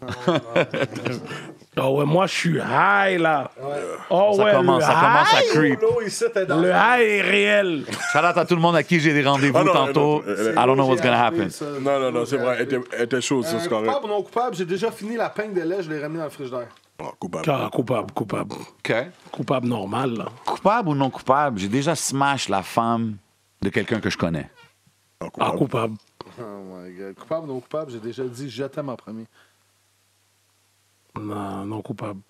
Oh ouais, moi, je suis high, là. Oh
Ça
ouais,
commence,
le
ça commence à
high.
creep.
L'eau ici, t'es dans
Le high est réel.
Shout out à tout le monde à qui j'ai des rendez-vous
Ah non,
tantôt.
non, elle-
I don't know what's
J'ai
gonna
acheté
happen.
ça.
Non, non, non, c'est vrai, elle était, elle était chaude, ça,
Euh,
c'est correct.
coupable ou non coupable, j'ai déjà fini la peigne de lait, je l'ai remis dans le frigidaire.
Oh, coupable.
Ah, coupable, coupable.
OK.
Coupable normal, là.
Coupable ou non coupable, j'ai déjà smash la femme de quelqu'un que je connais.
Oh,
Ah,
coupable.
coupable.
Oh my God. Coupable ou non coupable, j'ai déjà dit je t'aime en premier.
Non, non coupable.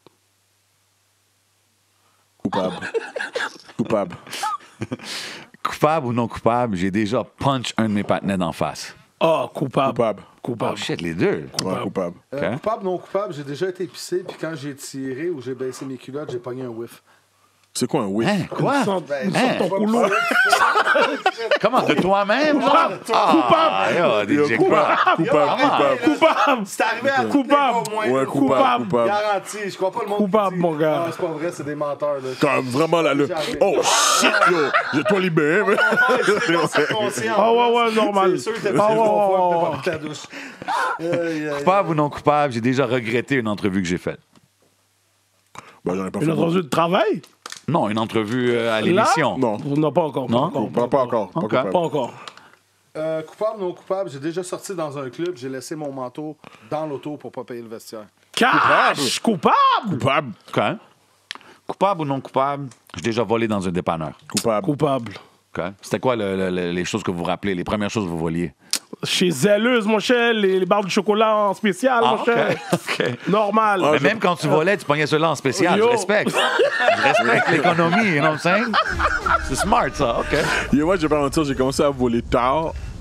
Coupable. Coupable.
Coupable ou non coupable, j'ai déjà punch un de mes partenaires d'en face.
Oh, coupable.
Coupable.
Oh
Coupable.
shit, les deux.
Ouais, coupable.
Euh,
Ok.
Coupable ou non coupable, j'ai déjà été épicé, puis quand j'ai tiré ou j'ai baissé mes culottes, j'ai pogné un whiff.
C'est quoi un whiff?
Hein, quoi?
Sors-
Ben,
sors ton
je-
couloir.
Comment, de toi-même? genre? Ah, yo, D J
Coupable.
Crowd.
Coupable, coupable.
Coupable.
C'est arrivé à
Coupable.
au moins
Ouais,
une
coupable,
fois.
coupable.
Garanti, je crois pas le monde.
Coupable,
qui dit,
mon gars.
Ah, c'est pas vrai, c'est des menteurs. Là.
Comme vraiment là, le. Oh shit, yo! J'ai toi libéré, mais.
Ah ouais, ouais, normal.
C'est sûr que t'es
Ah
pas
ouais,
fois que
ouais,
t'as pas pris ta douche. Aïe, aïe, aïe.
Coupable ou non coupable, j'ai déjà regretté une entrevue que j'ai faite.
Bah, j'en ai pas fait.
Une entrevue de travail?
Non, une entrevue euh, à l'émission.
Non.
Non, pas encore.
Non?
Pas encore.
Pas, pas encore. Pas
Ok.
coupable.
Pas encore.
Euh, coupable ou non coupable, j'ai déjà sorti dans un club, j'ai laissé mon manteau dans l'auto pour pas payer le vestiaire.
Cash! Coupable!
Coupable.
OK. Coupable ou non coupable, j'ai déjà volé dans un dépanneur.
Coupable.
Coupable.
OK. C'était quoi le- le- le- les choses que vous vous rappelez, les premières choses que vous voliez?
Chez Zelleuse, mon cher, les, les barres de chocolat en spécial,
Ah,
mon
OK.
cher.
OK.
Normal.
Mais même quand tu volais, tu pognais cela en spécial.
Yo.
Je respecte. Je respecte l'économie, you know what I'm saying? C'est smart, ça. OK.
Et moi, je vais pas mentir, j'ai commencé à voler tard.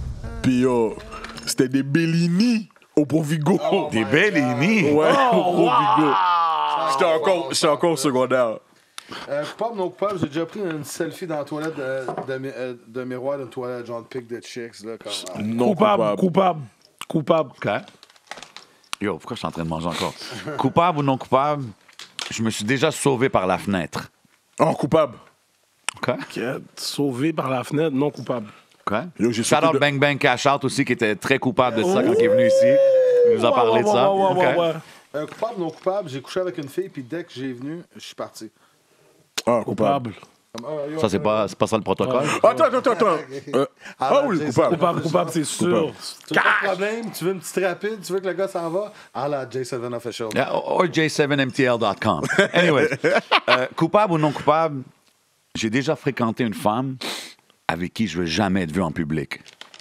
Puis yo, c'était des Bellini au Provigo.
Oh
Des
my
Bellini.
Ouais,
Oh,
au Provigo.
wow.
J'étais encore, j'étais encore au secondaire.
Euh, coupable, non coupable, j'ai déjà pris une selfie dans la toilette de, de, mi- euh, de miroir d'une toilette John Pick de Chicks. Là, comme, ah.
Non
Coupable,
coupable.
coupable, coupable.
OK. Yo, pourquoi je suis en train de manger encore? Coupable ou non coupable, je me suis déjà sauvé par la fenêtre.
Oh, coupable.
OK?
Quête, sauvé par la fenêtre, non coupable.
OK?
Yo, j'ai
Shout
sauté
out
de-
Bang Bang Cash Out aussi, qui était très coupable de ça quand il est venu ici. Il nous a parlé de ça.
Ouais, ouais, ouais,
OK?
ouais.
Euh, coupable, non coupable, j'ai couché avec une fille, puis dès que j'ai venu, je suis parti.
Ah, coupable.
Coupable.
Comme, ah, yo,
Ça, c'est pas, c'est pas ça le protocole?
Attends, attends, attends. Euh,
Ah,
ah oui,
Jason.
coupable.
Coupable, coupable, c'est sûr.
Tu veux pas de problème, tu veux une petite rapide, tu veux que le gars s'en va? Ah là, J sept Official.
Yeah, or j seven m t l dot com. Anyway, euh, coupable ou non coupable, j'ai déjà fréquenté une femme avec qui je veux jamais être vu en public.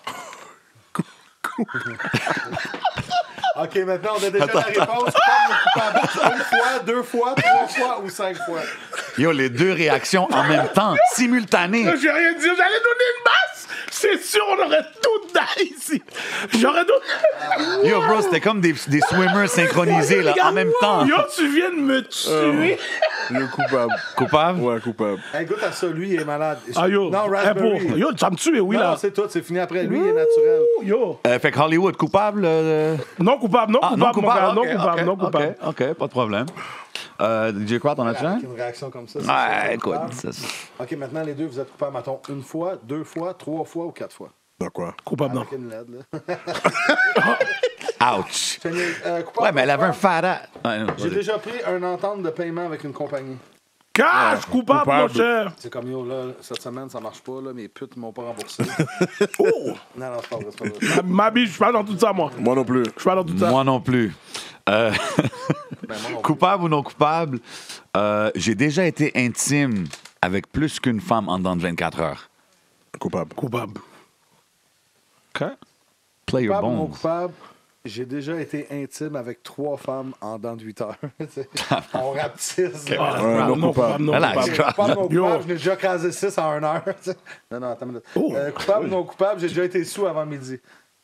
OK, maintenant, on a déjà la réponse. Coupable ou coupable? Une fois, deux fois, trois fois ou cinq fois?
Yo, les deux réactions en même temps, simultanées.
J'ai rien dit, j'allais donner une masse. C'est sûr, on aurait tout d'ail ici. J'aurais donné.
Yo, bro, c'était comme des, des swimmers synchronisés là, en même temps.
Yo, tu viens de me tuer.
Yo, coupable.
Coupable?
Ouais, coupable.
Hey, goûte à ça, lui, il est malade.
Ah yo,
Non,
eh,
raspberry.
pour- yo, tu vas me tuer, oui,
non,
là.
c'est tout, c'est fini après. Lui, il est naturel.
Yo.
Euh, fait que Hollywood, coupable? euh,
Non coupable, non
Ah,
coupable, mon gars, non
ok,
coupable,
ok,
non coupable.
OK, OK, pas de problème. Euh, D J Crowd, t'en as-tu un?
Avec une réaction comme ça. c'est
Ouais,
sûr,
écoute.
coupable.
ça, c'est-
OK, maintenant, les deux, vous êtes coupables, mettons, une fois, deux fois, trois fois ou quatre fois.
Dans quoi?
Coupable, non.
Avec une L E D, là.
Ouch.
Euh, coupable,
Ouais, mais elle avait un
coupable.
fat ass. Ouais, non,
J'ai
vas-y.
déjà pris un entente de paiement avec une compagnie.
Cash, coupable,
coupable.
mon cher.
C'est comme yo, là, cette semaine, ça marche pas, là, mes putes m'ont pas remboursé.
Oh,
Non, non, c'est pas vrai, c'est pas vrai.
ma, ma bille, je suis pas dans tout ça, moi.
Moi non plus.
Je suis pas dans tout ça.
Moi non plus. Euh,
Ben, moi non plus.
coupable ou non coupable, euh, j'ai déjà été intime avec plus qu'une femme en dedans de vingt-quatre heures.
Coupable.
Coupable.
OK. Play your
Coupable ou non
bones.
coupable, j'ai déjà été intime avec trois femmes en dedans de huit heures. On rapetisse.
Ah,
Ouais, non
non
coupable.
coupable, non
Relax,
coupable.
quoi.
Coupable non
Yo.
coupable, je l'ai déjà crasé six en une heure. non, non, attends une minute.
Oh.
Euh, coupable non coupable, j'ai déjà été sous avant midi.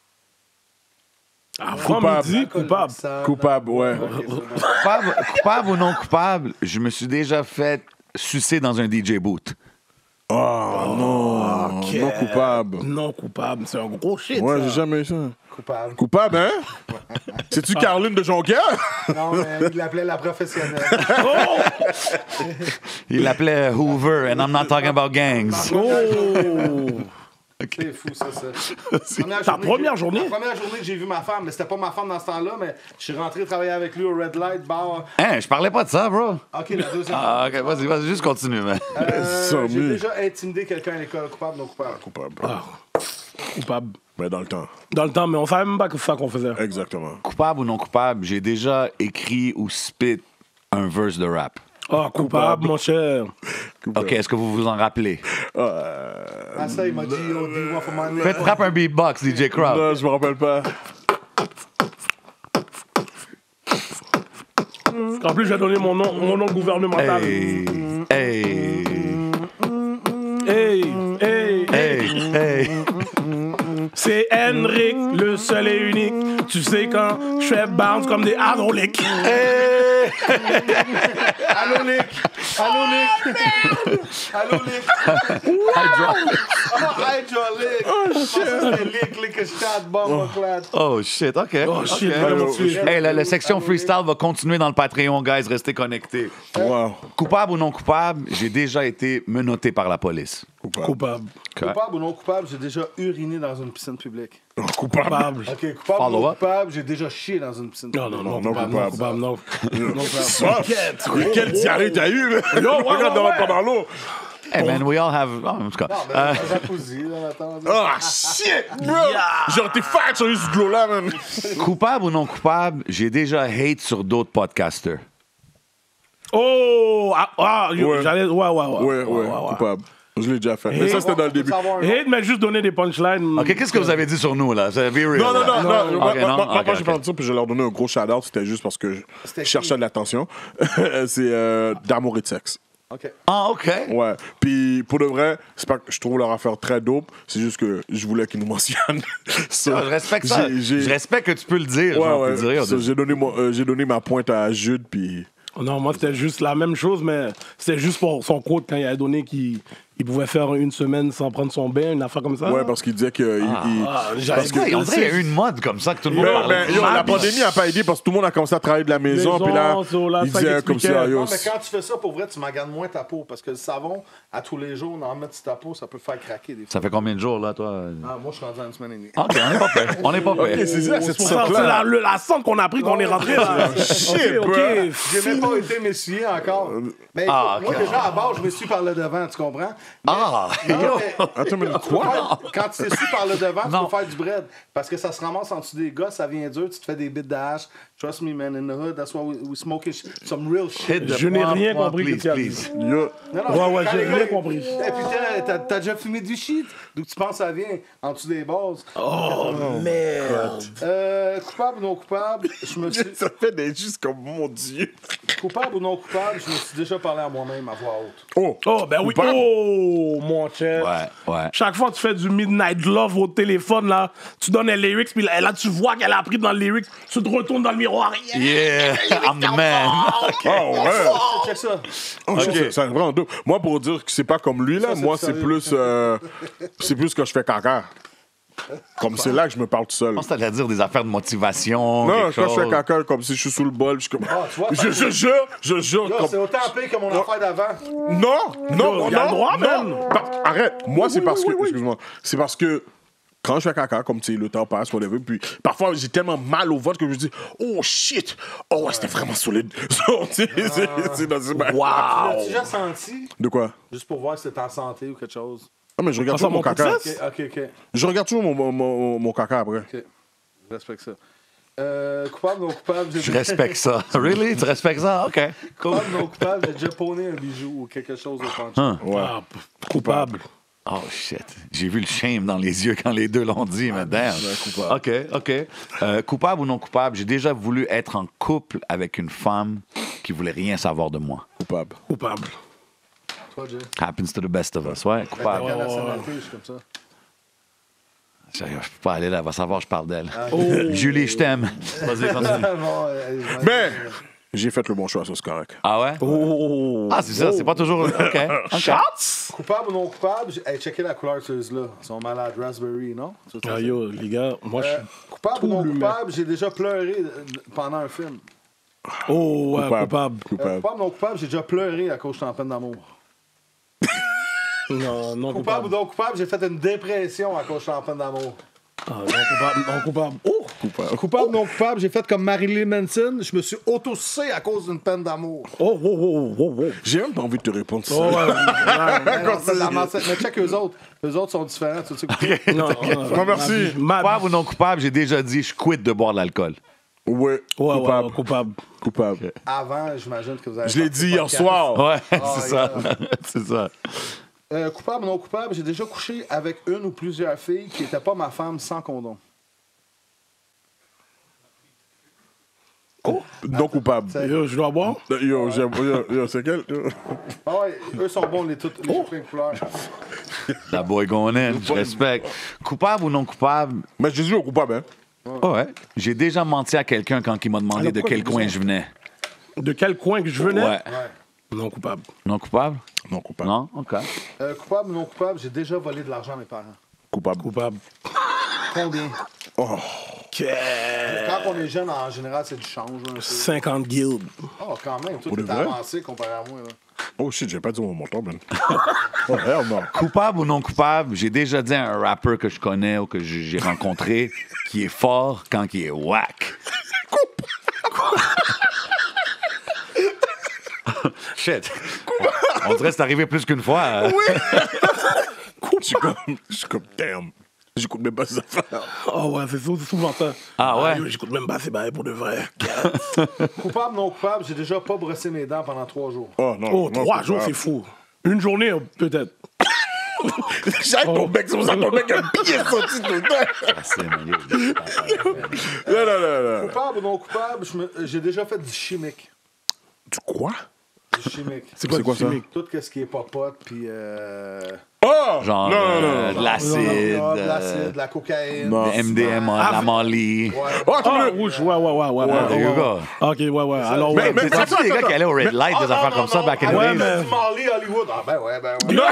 Avant
Coupable.
midi, coupable.
Ça,
Coupable, ouais.
ok, c'est bon.
Coupable, coupable ou non coupable, je me suis déjà fait sucer dans un D J booth.
Oh non.
Ok.
Non coupable.
Non coupable, c'est un gros shit.
Ouais,
ça.
j'ai jamais eu ça.
Coupable.
Coupable, hein? C'est-tu Caroline de Jonquière?
Non, mais il l'appelait la professionnelle.
Il l'appelait Hoover, and I'm not talking about gangs.
Oh!
C'est fou, ça, ça.
Ta
journée
première
que j'ai-
journée?
La première journée que j'ai vu ma femme, mais c'était pas ma femme dans ce temps-là, mais je suis rentré travailler avec lui au Red Light Bar.
Hein, je parlais pas de ça, bro.
OK, la deuxième.
Ah, OK, vas-y, vas-y, juste continue, man.
Euh,
Ça,
j'ai
mais-
déjà intimidé quelqu'un à l'école, coupable, non coupable.
Coupable.
Ah. Coupable.
Ben, dans le temps.
Dans le temps, mais on savait même pas que c'est ça qu'on faisait.
Exactement.
Coupable ou non coupable, j'ai déjà écrit ou spit un verse de rap.
Ah, coupable, mon cher.
OK, est-ce que vous vous en rappelez?
Ah, ça, il m'a dit, yo, dis-moi, faut m'en aller.
Faites rap un beatbox, D J Crowd.
Non, je me rappelle pas.
En plus, j'ai donné mon nom, mon nom gouvernemental.
Hey, hey,
Hey, hey,
hey, hey.
c'est Henrik, le seul et unique. Tu sais quand je fais bounce comme des hydrauliques.
Allô, Nick! Allô, Nick! Allô, Nick! Ah, hydraulic! Oh, shit! C'était Lick, Lick, Stade, bombe, clad.
Oh shit, OK.
Oh shit,
OK.
vraiment tué.
Hey, la, la section freestyle va continuer dans le Patreon, guys. Restez connectés.
Wow.
Coupable ou non coupable, j'ai déjà été menotté par la police.
Coupable.
Coupable.
Coupable ou non coupable, j'ai déjà uriné dans une piscine publique.
Coupable.
Coupable.
OK, coupable ou
Follow
non
up.
coupable, j'ai déjà chié dans une piscine
Non,
publique.
non, non,
non,
coupable, non,
coupable.
coupable, non. Non, coupable.
Ah, mais quelle diarrhée t'as eu, là?
Yo, ouais,
Regarde
ouais,
dans,
ouais.
dans l'eau.
Hey man, we all have. Oh, en tout cas.
Non, mais
Euh,
un jacuzzi, là, attends.
Ah, shit, bro! Genre, t'es fat sur ce glow-là, man.
coupable ou non coupable, j'ai déjà hate sur d'autres podcasters.
Oh! Ah, ah, yo,
Ouais.
j'allais. Ouais, ouais, ouais.
Ouais, ouais, coupable. Je l'ai déjà fait. Mais
Et-
ça, c'était dans le début.
Hate, mais juste donner des punchlines.
OK, qu'est-ce que vous avez dit sur nous, là? C'est be real,
Non, non,
là.
non, non. Moi,
Ok,
moi,
non?
moi,
Ok,
moi, j'ai
ok.
parlé de ça, puis je vais leur donner un gros shout-out. C'était juste parce que je
C'était
cherchais
qui?
de l'attention. C'est euh, d'amour et de sexe.
OK.
Ah, OK.
Ouais. Puis pour de vrai, c'est pas que je trouve leur affaire très dope, c'est juste que je voulais qu'ils nous mentionnent. So,
Ah, je respecte ça.
j'ai- j'ai-
Je respecte que tu peux le dire.
Ouais,
genre,
ouais.
peux dire,
So, j'ai donné, mon- euh, j'ai donné ma pointe à Jude, puis.
Non, moi, c'était juste la même chose, mais c'était juste pour son quote quand il a donné qu'il il pouvait faire une semaine sans prendre son bain, une affaire comme ça.
Ouais, parce qu'il disait que. il- il-
Ah, j'avais
parce que-
Ouais, on dirait qu'il y a eu une mode comme ça que tout le monde
Mais,
parlait.
mais, yo, la
Mal.
pandémie a pas aidé parce que tout le monde a commencé à travailler de la maison,
Maison,
puis là,
so, là,
il
ça
disait comme
expliquait.
ça, yo.
Non, mais quand tu fais ça, pour vrai, tu maganes moins ta peau. Parce que le savon, à tous les jours, en mettre sur ta peau, ça peut faire craquer des fois.
Ça fait combien de jours, là, toi?
Ah, moi, je suis rendu à une semaine et demie.
OK, on n'est pas prêt. On n'est pas prêt.
Ok, c'est ça, c'est
C'est
ça.
ça, c'est la, le- la sonde qu'on a pris quand on est rentré. Là.
Shit,
ok,
bro.
ok.
J'ai même pas été m'essuyer encore. Mais écoute,
Ah, ok.
moi, déjà, à base, je m'essuie par le devant, tu comprends?
Ah!
Non, mais-
Attends, mais
tu peux
quoi?
faire- quand tu t'essuies par le devant,
Non.
tu peux faire du bread. Parce que ça se ramasse en dessous des gars, ça vient dur, tu te fais des bits de hache. Trust me, man, in the hood, that's why we, we smoke sh- some real shit.
Hit the
Je n'ai
pump,
rien
pump,
compris
please,
que tu as
please.
Yo.
Non, non,
Ouais, ouais,
quand
j'ai
les
rien
gars-
compris.
Eh, putain, t'as, t'as déjà fumé du shit? D'où tu penses que ça vient? En dessous des bases.
Oh, merde.
Euh, coupable ou non coupable, je me suis...
Ça fait des juste comme mon Dieu.
Coupable ou non coupable, je me suis déjà parlé à moi-même à voix haute.
Oh,
Oh, ben oui.
Coupable.
Oh, mon chef.
Ouais, ouais.
Chaque fois que tu fais du Midnight Love au téléphone, là, tu donnes les lyrics, puis là, là, tu vois qu'elle a appris dans le lyrics, tu te retournes dans le miroir.
Yeah! I'm the man!
oh ouais.
Check ça.
Oh, shit, c'est- c'est vraiment dope. Moi, pour dire que c'est pas comme lui, là,
Ça, c'est
moi,
du
c'est
sérieux.
plus, euh, c'est plus quand je fais caca. Comme c'est là que je me parle tout seul.
Je pense que t'allais dire des affaires de motivation.
Non,
quelque
quand je fais
chose.
caca, comme si je suis sous le bol, je suis comme.
Ah, tu vois,
je, je jure, je jure.
Là,
comme-
c'est autant pire que mon affaire d'avant.
Non, non,
Yo,
non,
y a le droit,
non.
man.
Par- Arrête. Moi, c'est
oui,
parce
oui,
que,
oui, oui.
excuse-moi, c'est parce que quand je fais caca, comme tu sais, le temps passe, whatever, puis parfois j'ai tellement mal au ventre que je me dis, oh shit, oh ouais, c'était vraiment solide. So, tu sais, c'est- c'est dans ce bail.
Wow.
L'as-tu déjà senti?
De quoi?
Juste pour voir si c'était en santé ou quelque chose.
Ah, mais je regarde
Ça,
toujours mon
mon coup de
caca.
fesse?
Ok, ok, ok.
Je regarde toujours mon, mon, mon, mon caca après.
Ok. Je respecte ça. Euh, coupable ou non coupable, j'ai
Je respecte ça. Really? Tu respectes ça? OK. Cool.
Coupable ou non coupable, j'ai déjà pawné un bijou ou quelque chose au punch.
Hein.
Ouais.
Ah, p- coupable.
Oh shit. J'ai vu le shame dans les yeux quand les deux l'ont dit, mais damn.
coupable.
OK, OK. Euh, coupable ou non coupable, j'ai déjà voulu être en couple avec une femme qui voulais rien savoir de moi.
Coupable.
Coupable.
Toi, Jay.
Happens to the best of us, ouais,
T'as
coupable.
quelle nationalité, je suis comme ça.
Je, je peux pas aller là, elle va savoir, je parle d'elle.
Oh.
Julie, je t'aime. Vas-y, continue.
Bon, euh, je-
Mais j'ai fait le bon choix, ça, c'est correct.
Ah ouais?
Oh.
Ah, c'est ça, c'est pas toujours. OK. OK.
Shots?
Coupable ou non coupable, j'ai hey, checké la couleur de ceux-là. Ils sont malades, raspberry, non? Tu vois,
Ah,
ça,
yo, les gars, moi, je
Euh,
suis.
coupable
tout
ou non
l'humain.
coupable, j'ai déjà pleuré euh, pendant un film.
Oh, ouais,
Coupable.
coupable.
Euh,
Coupable.
coupable ou non coupable, j'ai déjà pleuré à cause que j'étais en peine d'amour.
Non, non,
Coupable
coupable.
ou non coupable, j'ai fait une dépression à cause que j'étais en peine d'amour.
Ah, non, coupable. Non, coupable. Oh!
Coupable.
Coupable ou non coupable, j'ai fait comme Marilyn Manson, je me suis auto-sucé à cause d'une peine d'amour.
Oh, oh, oh, oh, oh.
J'ai même pas envie de te répondre ça.
Oh, ouais, ouais,
Mais non, c'est de la mensonge. Mais check eux autres. Eux autres sont différents, tu sais.
ouais. Non, non,
Non, merci.
ma-
Coupable ou non coupable, j'ai déjà dit, je quitte de boire de l'alcool.
Ouais,
Ouais, ouais,
coupable.
ouais, coupable.
Coupable.
Avant, j'imagine que vous avez.
Je l'ai
fait
dit
le
hier
podcast.
soir.
Ouais,
Oh,
c'est ça.
yeah.
C'est ça.
Euh, coupable ou non coupable, j'ai déjà couché avec une ou plusieurs filles qui n'étaient pas ma femme sans condom.
Non coupable.
C'est-
Yo, je dois boire?
Yo, j'aime. Yo, yo, c'est quel? Yo.
Ah ouais, eux sont bons, les toutes les plein de couleurs.
La boy going in, je respecte. Coupable ou non coupable?
Mais je dis au coupable, hein.
Oh ouais. J'ai déjà menti à quelqu'un quand il m'a demandé
Alors,
de
pourquoi
quel
j'ai dit
coin
ça?
je venais.
De quel coin que je venais?
Ouais.
Ouais.
Non, coupable.
Non coupable?
Non coupable.
Non? OK.
Euh, coupable ou non coupable, j'ai déjà volé de l'argent à mes parents.
Coupable.
Coupable.
Combien?
Oh.
Que-
Quand on est jeune, en général, c'est du change. Là, un peu.
cinquante guildes.
Oh, quand même, tout
Pour de
est
vrai?
avancé comparé à moi. Là.
Oh shit, j'ai pas dit mon montant, man. Oh hell non.
Coupable ou non coupable, j'ai déjà dit à un rappeur que je connais ou que j'ai j'ai rencontré qui est fort quand il est whack. Shit. On dirait que c'est arrivé plus qu'une fois. hein.
Je suis comme. Je suis comme, damn. J'écoute même pas ces affaires.
Oh, ouais, c'est sou- souvent ça.
Ah ouais?
yo, J'écoute même pas ces bails pour de vrai.
Coupable, non coupable, j'ai déjà pas brossé mes dents pendant trois jours.
Oh non.
Oh,
non,
trois jours, c'est
coupable.
fou. Une journée, peut-être.
J'ai ton bec, c'est pour ça que ton bec a un pied sorti tout le temps.
Ah, c'est magnifique.
Là, là, là, là.
Coupable ou non coupable, je me- j'ai déjà fait du chimique.
Tu quoi?
Du chimique.
C'est quoi,
C'est quoi
du
ça?
chimique?
Tout ce qui est popote, puis... Euh...
Oh!
Genre
non, non,
euh,
non,
de
non.
l'acide,
Ah, de
euh,
l'acide, de la cocaïne.
Non.
de M D M, de la Molly.
Ouais.
Oh, attends,
Ah,
mais-
rouge, ouais, ouais, ouais, ouais.
There you
ouais,
go.
ouais. Ok, ouais, ouais. Alors,
Mais-
ouais.
mais-
c'est-
attends,
C'est les gars
attends,
qui allaient au Red Light, des
Ah,
affaires
non,
comme ça,
non,
back in the
non.
Ouais,
days.
mais-
Du Marley Hollywood. Ah, ben ouais, ben ouais.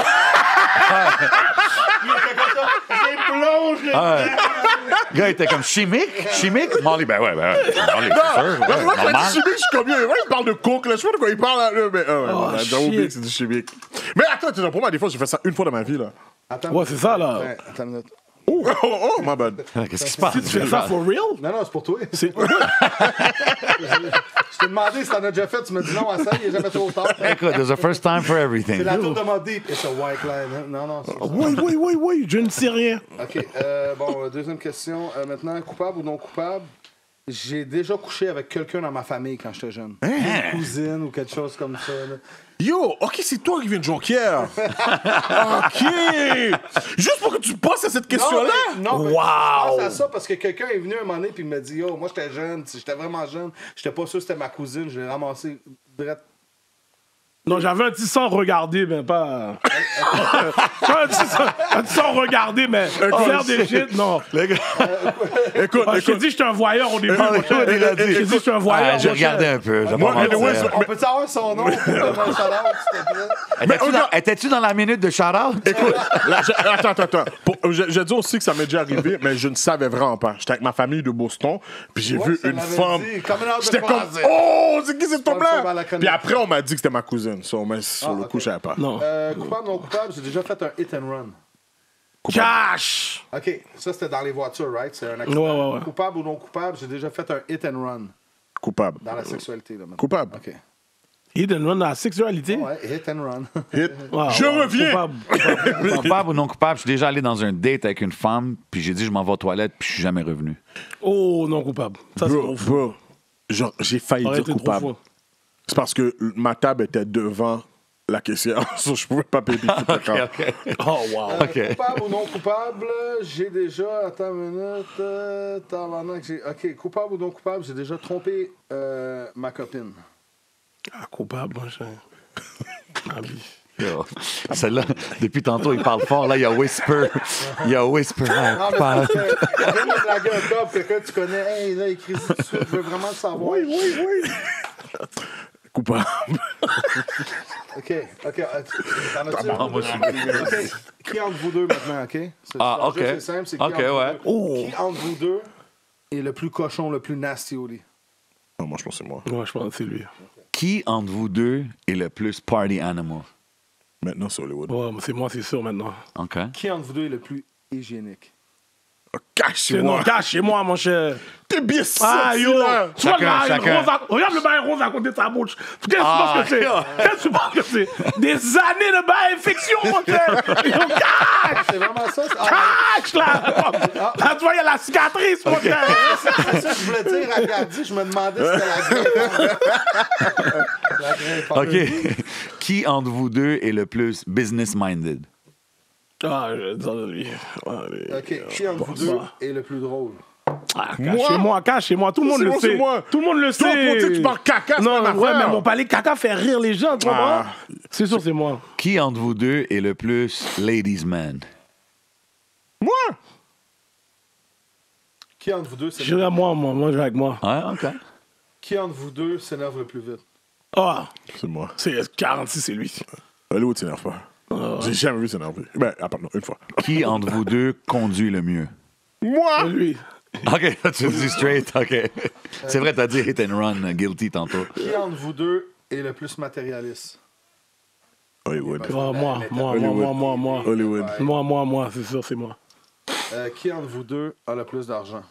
Ah, le gars était comme chimique, chimique. Molly, ben ouais, ben ouais. Molly, c'est sûr,
Moi,
ouais,
moi, quand il dit
normal.
chimique, je suis comme, yo, ouais, il parle de coke, là. Je sais pas de quoi il parle, là. Mais, ah, ouais,
Oh,
ouais, j'avoue
shit.
que c'est du chimique. Mais attends, attends, pour moi, des fois, j'ai fait ça une fois dans ma vie, là.
Attends,
Ouais, c'est ça, là.
Attends, attends une minute.
Oh, oh, oh, my bad.
Qu'est-ce qui se passe?
Si tu fais ça for real?
Non, non, c'est pour toi.
C'est...
Je t'ai demandé si t'en as déjà fait, tu m'as dit non à ça, il est jamais trop tard.
Écoute, there's a first time for
C'est
everything.
la tour de Mobb Deep. It's a white line. Non, non, c'est pas ça.
Oui, oui, oui, oui, je ne sais rien.
OK. Euh, bon, euh, deuxième question. Euh, maintenant, coupable ou non coupable? J'ai déjà couché avec quelqu'un dans ma famille quand j'étais jeune. Une cousine ou quelque chose comme ça. là.
Yo, OK, c'est toi qui viens de Jonquière. OK. Juste pour que tu passes à cette question-là.
Non, mais, non, mais
Wow!
je pense à ça parce que quelqu'un est venu un moment donné et il m'a dit Yo, moi j'étais jeune, si j'étais vraiment jeune, j'étais pas sûr que c'était ma cousine, je l'ai ramassé direct.
Non, j'avais un petit sang regardé, mais pas. un, petit sang, un petit sang regardé, mais faire des shit, non.
Écoute,
Ah, je t'ai
écoute.
dit que j'étais un voyeur au début.
Ah,
mon cher.
il a dit.
Je t'ai dit que j'étais un voyeur.
Ah, j'ai
mon cher.
regardé un peu. j'ai
Moi,
pas menti.
anyway,
On peut-tu avoir son nom pour donner un shout-out, s'il te plaît?
Étais-tu
Mais,
dans-
regarde-
Étais-tu dans la minute de shout-out?
Écoute, là, je- attends, attends, attends. Pour- je, je dis aussi que ça m'est déjà arrivé, mais je ne savais vraiment pas. J'étais avec ma famille de Boston, puis j'ai
Ouais,
vu
ça
une
m'avait
femme.
dit, coming out the
J'étais comme,
closet.
oh, c'est qui cette
Comme ça, à la
femme-là?
chronique.
Puis après, on m'a dit que c'était ma cousine. So, mais sur
Ah,
le coup,
ok.
je savais pas.
Non.
Euh, coupable, non coupable, j'ai déjà fait un hit and run.
Cash!
OK, ça c'était dans les voitures, right? C'est un accident.
Ouais, ouais, ouais.
Coupable ou non coupable, j'ai déjà fait un hit and run
Coupable.
dans la sexualité. Là, maintenant.
Coupable.
OK.
Hit and run dans la sexualité?
Ouais, hit and run.
Hit.
Ouais,
Je
ouais,
reviens.
coupable, coupable.
Coupable ou non coupable, je suis déjà allé dans un date avec une femme, puis j'ai dit je m'en vais aux toilettes, puis je suis jamais revenu.
Oh, non coupable. Ça, c'est
Bro,
trop fou.
bro, genre, j'ai failli
Ça aurait
dire
été trop
coupable.
fou.
C'est parce que ma table était devant la caissière, so je pouvais pas payer des coups de cœur.
Oh, wow.
Euh,
OK.
Coupable ou non coupable, j'ai déjà. Attends une minute. Euh, tabarnak, j'ai- OK, coupable ou non coupable, j'ai déjà trompé euh, ma copine.
Ah, coupable, moi, je... Ah, oui.
Yo, Celle-là, depuis tantôt, il parle fort. Là, il y a Whisper. Il y a Whisper. Ah,
Non, mais
coupable.
parce que je viens de blaguer un top, quelqu'un que tu connais, hey, là, écris tout de suite, je veux vraiment le savoir.
Oui, oui, oui. Coupable.
OK, OK. euh, T'en as-tu?
Ah, moi, je suis-
OK. Qui entre vous deux maintenant, OK? C'est-
Ah,
c'est
OK.
juste, C'est simple, c'est qui
OK,
entre vous
ouais.
deux?
Oh.
Qui entre vous deux est le plus cochon, le plus nasty au lit?
Non, moi, je pense que c'est moi.
Ouais, je pense que c'est lui.
Qui entre vous deux est le plus party animal?
Maintenant, c'est Hollywood.
Ouais, c'est moi, c'est sûr, maintenant.
OK.
Qui entre vous deux est le plus hygiénique?
Oh,
C'est
cache-moi.
non, cache chez moi, mon cher.
T'es bien
Ah,
sorti,
yo!
là.
Tu vois,
Chacun,
là, une
chacun.
rose à- regarde le bail rose à côté de sa bouche. Qu'est-ce que tu
Ah,
penses que c'est?
yo.
Qu'est-ce que tu penses que c'est? Des années de bail infection, mon cher! Yo, cache!
C'est vraiment ça? c'est- Ah,
Cache, là! Là, tu vois, il y a la cicatrice, mon cher!
c'est ça que je voulais dire à Gardi. Je me demandais si c'était la griffe. La griffe.
OK. Qui entre vous deux est le plus business-minded?
Ah, je vais dire de lui. Ah, lui.
OK. Qui entre vous deux est le plus drôle?
Ah,
Moi?
chez moi, cache chez moi. Tout le monde
C'est
le
moi, c'est
sait.
moi.
Tout le monde le
Toi,
sait.
pour dire que tu parles caca, c'est
Non,
pas une
ouais,
affaire.
mais mon palais caca fait rire les gens, tu comprends?
Ah.
C'est sûr, c'est moi.
Qui entre vous deux est le plus ladies man?
Moi?
Qui entre vous deux
Je
s'énerve
dirais moi, moi, moi, je vais avec moi.
Ouais, OK.
Qui entre vous deux s'énerve le plus vite?
Ah,
C'est moi.
c'est quarante-six, c'est lui.
Hollywood s'énerve pas. J'ai jamais vu s'énerver. Ben, à part, non, une fois.
Qui entre vous deux conduit le mieux?
Moi?
Lui.
OK, tu dis straight, OK. C'est vrai, t'as dit hit and run, uh, guilty tantôt.
Qui entre vous deux est le plus matérialiste?
Hollywood.
Ah, moi, moi, moi,
Hollywood.
moi, moi, moi.
Hollywood.
Moi, moi, moi, c'est sûr, c'est moi.
Euh, qui entre vous deux a le plus d'argent?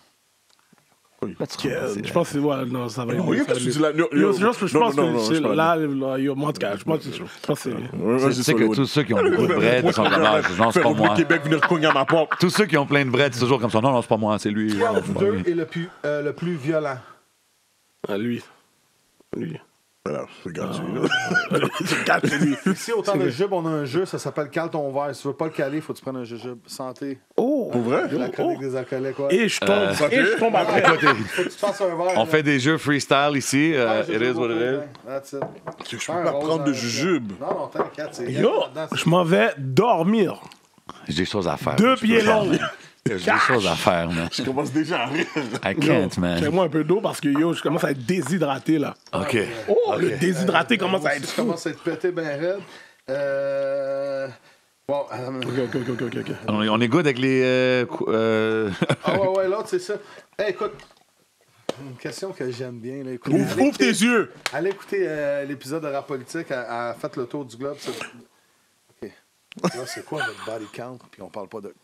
Je pense que c'est. Ouais, non, ça va.
Non, yo, qu'est-ce que tu dis là? Yo,
Yo,
yo,
c'est juste que je
non,
pense
non, non,
que
je
c'est
parle
là, là, yo, moi, en tout cas, je pense que je pense que c'est lui.
Ouais, ouais,
Tu
c'est
sais que
Hollywood.
tous ceux qui ont beaucoup de bread sont comme ah, non, c'est
Faire
pas
au
moi.
Québec venir cogner à ma porte.
Tous ceux qui ont plein de bread, c'est toujours comme ça. Non, non, c'est pas moi, c'est lui.
Qui
Non,
entre
c'est
vous
pas
deux
lui.
est le plus, euh, le plus violent?
Ah, lui. Lui.
Voilà, c'est gratuit.
C'est gratuit.
Ici, au temps de jujube, on a un jeu, ça s'appelle Cale ton verre. Si tu veux pas le caler, il faut que tu prennes un jujube. Santé.
Oh!
Pour vrai?
La chronique des alcooliques, ouais.
Et je tombe, et je tombe après.
Faut que tu te fasses un verre.
On
là.
fait des jeux freestyle ici.
Un
Uh, it
jujube
is what
au
it is.
pain. That's it.
Je peux
Un
pas
rose,
prendre de
un-
jujube.
Non, non, t'inquiète. c'est-
Yo,
là-dedans, c'est-
je m'en vais dormir.
J'ai des choses à faire.
Deux
Je peux
pieds
pas.
longs.
J'ai des choses à faire, man.
Je commence déjà à rire.
I can't, man.
Fais-moi un peu d'eau parce que yo, je commence à être déshydraté là.
OK.
Oh, le déshydraté commence à
Tu
être fou.
commences à être pété bien raide. Euh... Bon, euh,
Ok, ok, ok, ok, ok.
On est, on est good avec les... Euh, cou- euh...
ah ouais, ouais, l'autre, c'est ça. Hey, écoute, une question que j'aime bien. Là. Écoute,
Ouvre,
allez
ouvre tes
écouter-
yeux.
Allez écouter euh, l'épisode de Rap Politique, à, à Faites le tour du globe. ça- OK. Là, c'est quoi votre body count? Puis on parle pas de...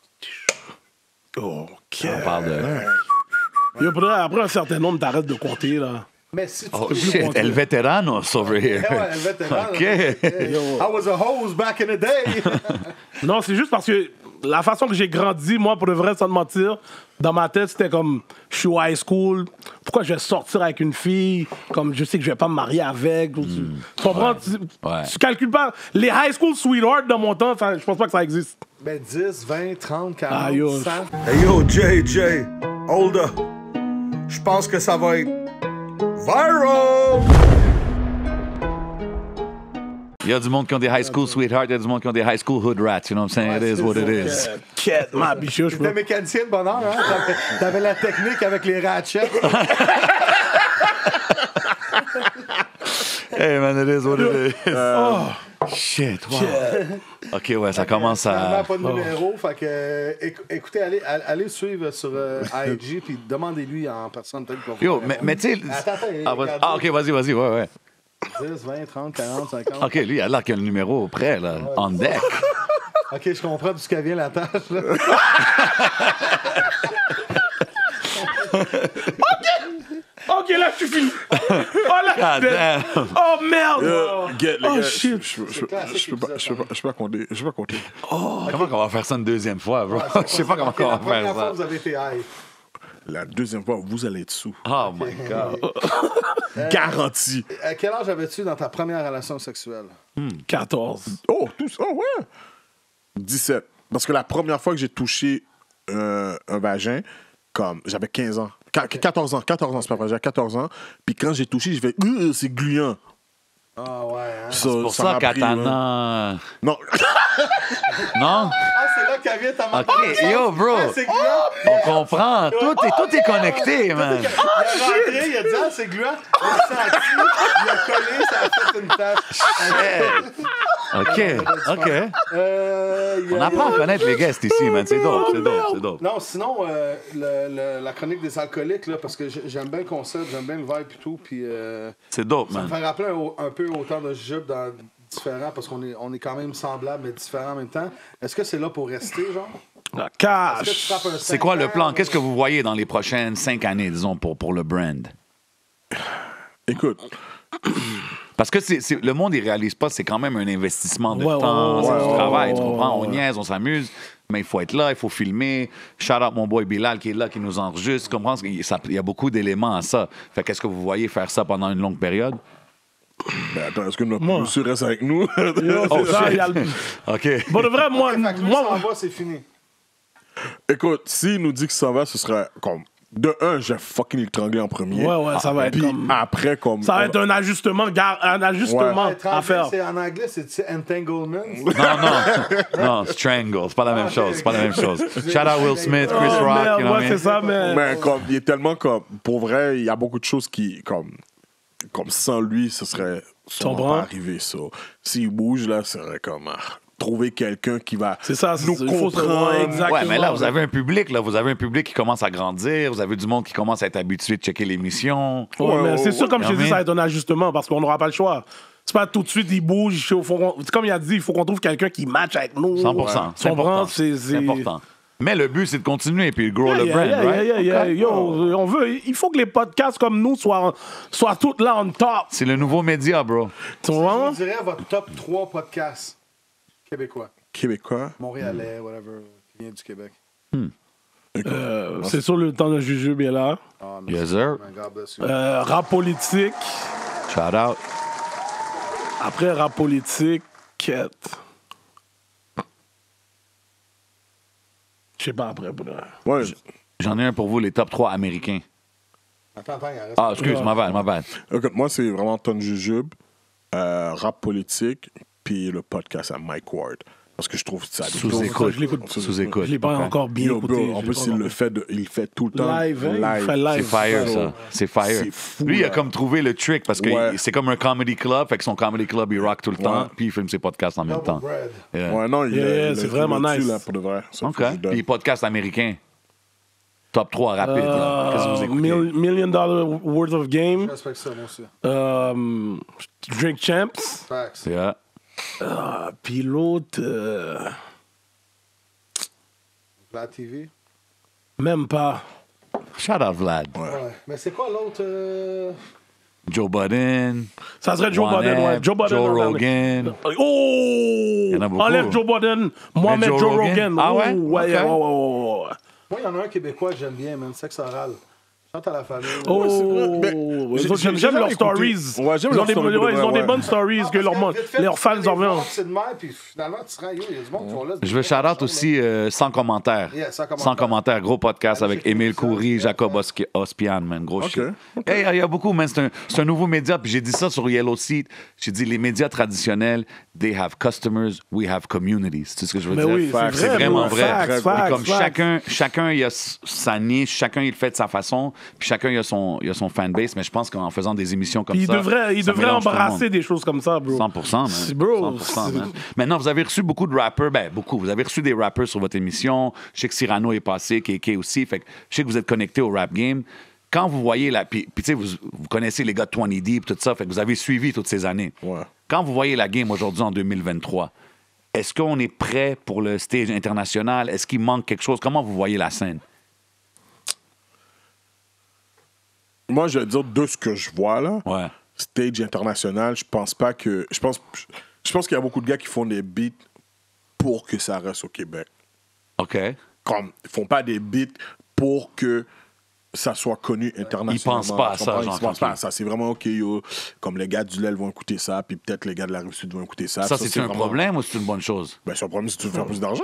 Ok.
On parle de...
Yo, après, après un certain nombre, t'arrêtes de compter là.
Mais si tu
Oh
peux plus
shit,
compter-
El Veteranos over here.
Eh ouais, le vétéran,
OK.
Hey, I was a hose back in the day.
Non, c'est juste parce que la façon que j'ai grandi, moi, pour de vrai, sans te mentir, dans ma tête, c'était comme, je suis au high school, pourquoi je vais sortir avec une fille, comme je sais que je vais pas me marier avec. ou Tu, tu comprends? Tu,
Ouais.
tu calcules pas. Les high school sweethearts dans mon temps, ça, je pense pas que ça existe.
Ben dix, vingt, trente, quarante,
Ah, yo.
cent.
Hey yo, J J, hold up. Je pense que ça va être viral.
Il y a du monde qui ont des high school sweethearts, il y a du monde qui ont des high school hood rats. You know what I'm saying?
Ouais,
It is
c'est
what
ça.
it is.
Euh, Quête, ma bicheux, je
T'étais
peux.
mécanicien de bonheur, hein? T'avais- T'avais la technique avec les ratchets.
Hey man, it is what it is.
Oh,
Shit, wow. OK, ouais, ça commence
Finalement,
à...
pas de numéro. Fait que, euh, éc- écoutez, allez, allez le suivre sur euh, I G, puis demandez-lui en personne peut-être qu'on va
Yo,
vous
mais,
répondre.
mais tu sais...
Attends, attends,
Ah, vas-
regarde.
ah, OK, vas-y, vas-y, ouais, ouais.
dix, vingt, trente, quarante, cinquante.
OK, lui, il a l'air qu'il a le numéro prêt, là, on deck.
OK, je comprends d'où ce vient la tâche. Là.
ok, là, je suis fini. Oh, là,
God damn.
oh merde.
Euh, get, les
Oh,
gars,
shit.
Je je- je- je-
classique,
je peux pas- je peux pas- je peux pas compter. Je peux pas compter.
Comment qu'on va faire ça une deuxième fois, bro? Je sais pas comment
OK,
on
la
va
première
faire
fois,
ça.
vous avez été high.
La deuxième fois, vous allez être sous.
Oh my God.
Garanti.
À quel âge avais-tu dans ta première relation sexuelle?
quatorze.
Oh, tous. Oh, ouais. dix-sept. Parce que la première fois que j'ai touché euh, un vagin, comme j'avais quinze ans. Qu- quatorze ans. quatorze ans, c'est pas vrai. J'avais quatorze ans. Puis quand j'ai touché, j'ai fait Euh, c'est gluant.
Ah ouais, hein?
Ça,
Pour
ça
ça,
m'a pris,
Katana...
ouais. Non.
Non?
Ah, c'est là qu'elle vient ta maman.
OK, yo, bro.
Ah, c'est gluant.
On comprend. Tout est, tout est connecté, man.
Il a rentré, il a dit, ah, c'est gluant. Il a senti, il a collé, ça a fait une tache.
OK, OK.
Euh, il y a-
On apprend à connaître les guests ici, man. C'est dope, c'est dope, c'est dope.
Non, sinon, euh, le- le- la chronique des alcooliques, là, parce que j'ai- j'aime bien le concept, j'aime bien le vibe et tout, puis euh,
C'est dope,
ça me
man.
fait rappeler un, un peu autant de jujube dans différents, parce qu'on est, on est quand même semblables, mais différents en même temps. Est-ce que c'est là pour rester, genre?
La
Est-ce que tu
cash.
frappes un
C'est quoi le
cinq
plan?
ans,
Qu'est-ce que vous voyez dans les prochaines cinq années, disons, pour, pour le brand?
Écoute,
Parce que c'est, c'est- le monde, il réalise pas, c'est quand même un investissement de
Ouais, ouais,
temps,
ouais,
c'est
ouais,
du
ouais,
travail,
ouais,
tu
ouais,
comprends?
ouais.
On niaise, on s'amuse, mais il faut être là, il faut filmer. Shout out mon boy Bilal qui est là, qui nous enregistre, tu comprends? Il ça- il y a beaucoup d'éléments à ça. Fait qu'est-ce que vous voyez faire ça pendant une longue période?
ben attends, est-ce que notre
Moi.
monsieur reste avec nous?
Yo, c'est
Oh,
ça,
shit.
il y a le-
OK.
Bon, de vrai, moi,
Fait que lui
moi,
s'en va, c'est fini.
Écoute, s'il nous dit qu'il s'en va, ce serait comme. De un, j'ai fucking l'étrangler en premier.
ouais, ouais, ça va être
Puis
comme.
après, comme.
Ça va être un ajustement, gar- un ajustement
Ouais.
à faire.
C'est en anglais, c'est c'est entanglement.
Non, non, non, strangle, c'est pas la même chose, c'est pas la même chose. Shout out Will Smith, Chris
Oh,
Rock,
merde,
you know what
ouais,
I
c'est
mean?
ça, mais.
Mais comme, il est tellement comme. Pour vrai, il y a beaucoup de choses qui. Comme, comme sans lui, ce serait sûrement
Comprends?
pas arrivé, ça. S'il bouge, là, ce serait comme. ah, trouver quelqu'un qui va
C'est ça, c'est-
nous
il faut se-
comprendre.
ouais, exactement.
Ouais, mais là, vous avez un public, là, vous avez un public qui commence à grandir, vous avez du monde qui commence à être habitué de checker l'émission.
Ouais,
Ouais,
mais
ouais,
c'est sûr,
ouais.
comme je t'ai
Ah,
dit,
mais-
ça va être un ajustement parce qu'on n'aura pas le choix. C'est pas tout de suite, il bouge. il faut qu'on- comme il a dit, il faut qu'on trouve quelqu'un qui match avec nous.
cent pour cent. C'est
Tu comprends?
important.
C'est
C'est important. Mais le but, c'est de continuer et puis grow
Yeah,
le
yeah,
brand,
yeah,
right?
yeah, yeah,
Okay.
Yo, on veut, il faut que les podcasts comme nous soient, soient tous là on top.
C'est le nouveau média, bro.
Tu
Je
vois?
vous dirais votre top trois podcasts québécois.
Québécois.
Montréalais, whatever, qui vient du Québec.
Euh, c'est sûr, le temps de jujube est là.
Ah,
Yes, sir.
God bless you.
Euh, rap politique.
Shout out.
Après rap politique, quête. Je sais pas après. Pour...
Ouais.
J'en ai un pour vous, les top trois américains.
Attends, attends, il reste
Ah, excuse, ma bad, ma bad.
Écoute, moi, c'est vraiment Ton Jujube, euh, rap politique, puis le podcast à Mike Ward. Parce que je trouve ça...
Sous-écoute.
Je l'écoute.
Sous-écoute.
Je l'ai pas
Ok.
encore bien
Yo,
écouté.
bro,
je
en
l'ai
plus,
pas
il
encore-
le fait, de- il fait tout le temps.
Live, hein, il fait live.
C'est fire, ça. C'est fire.
C'est fou,
Lui, il a
là.
comme trouvé le trick parce que
Ouais.
il- c'est comme un comedy club. Fait que son comedy club, il rock tout le temps.
Ouais.
Puis il filme ses podcasts en même
Double
temps.
bread.
Yeah.
Ouais, non, il
Yeah,
a-
yeah,
il a-
c'est
il
vraiment
a dessus,
nice.
là, pour de vrai. Ça,
OK.
faut que je donne.
Puis podcast américain. Top trois rapide. là. Qu'est-ce que vous
Euh,
écoutez?
mil- million Dollar Worth of
Je
Game.
respecte ça, moi aussi.
Euh, Drink Champs.
Facts.
Yeah.
Ah, puis l'autre, euh,
La T V.
même pas.
Shout out Vlad.
Ouais. Mais c'est quoi l'autre? euh,
Joe Budden.
Ça serait Joe
One
Budden, ouais.
Ebb,
Joe Budden.
Joe
on en-
Rogan.
Oh!
y en a beaucoup.
Enlève Joe Budden. Moi,
Mais
mettre
Joe
Joe
Rogan?
Rogan.
Ah ouais?
Oh, ouais,
Ok.
ouais, ouais, ouais, ouais.
Moi, il y en a un québécois que j'aime bien, man. Sexe oral. Chante à la famille.
Oh,
Ouais, c'est vrai. Mais
les
j'ai-
autres,
j'ai
j'aime j'aime
jamais
leurs
écouté.
stories.
Ouais, j'aime
ils ont
leurs
des,
stories,
ouais, ils ont
ouais,
des
ouais.
bonnes stories
Ah,
que
parce
leurs mon-
vite fait,
leurs
tu
fans
fais des
en veulent.
vlogs, c'est de même, puis finalement, tu te rends, yo, il y a du monde qui vont là.
Je veux shout out aussi euh, Sans commentaire.
Yeah, Sans commentaire.
Sans commentaire. Gros podcast
Allez
avec
checker
Émile
ça.
Coury,
Yeah,
Jacob
yeah.
Ospi- Ospian, man. Gros
Ok,
shit.
ok.
Hey, il y a beaucoup, man. C'est un, c'est un nouveau média. Puis j'ai dit ça sur Yellow Seat. J'ai dit les médias traditionnels, they have customers, we have communities. Tu sais ce que je veux
Mais
dire?
oui, c'est
C'est
vrai,
vraiment
bro.
vrai.
Facts,
Et
facts,
comme
facts.
chacun, chacun il a s- sa niche, chacun il le fait de sa façon, puis chacun il a son, il a son fanbase. Mais je pense qu'en faisant des émissions comme
Puis il
ça,
devrait, il
ça
devrait
mélange tout le monde.
embrasser des choses comme ça, bro.
cent pour cent, man.
C'est- bro,
cent pour cent,
c'est-
man. Maintenant, vous avez reçu beaucoup de rappers. Ben, beaucoup. Vous avez reçu des rappers sur votre émission. Je sais que Cyrano est passé, K K aussi. Fait que je sais que vous êtes connecté au rap game. Quand vous voyez la. Puis, puis tu sais, vous, vous connaissez les gars de vingt Deep, tout ça. Fait que vous avez suivi toutes ces années.
Ouais.
Quand vous voyez la game aujourd'hui en deux mille vingt-trois, est-ce qu'on est prêt pour le stage international? Est-ce qu'il manque quelque chose? Comment vous voyez la scène?
Moi, je vais dire de ce que je vois, là.
Ouais.
Stage international, je pense pas que. Je pense, je pense qu'il y a beaucoup de gars qui font des beats pour que ça reste au Québec.
OK.
Comme, ils font pas des beats pour que ça soit connu internationalement.
Ils pensent pas à
Tu
ça,
comprends?
genre,
Ils pensent
comme
pas à ça. C'est vraiment OK, yo. Comme les gars du L E L vont écouter ça, puis peut-être les gars de la Rive-Sud vont écouter ça.
Ça, c'est un
vraiment-
problème ou c'est une bonne chose?
Ben, c'est un problème si tu veux faire plus d'argent.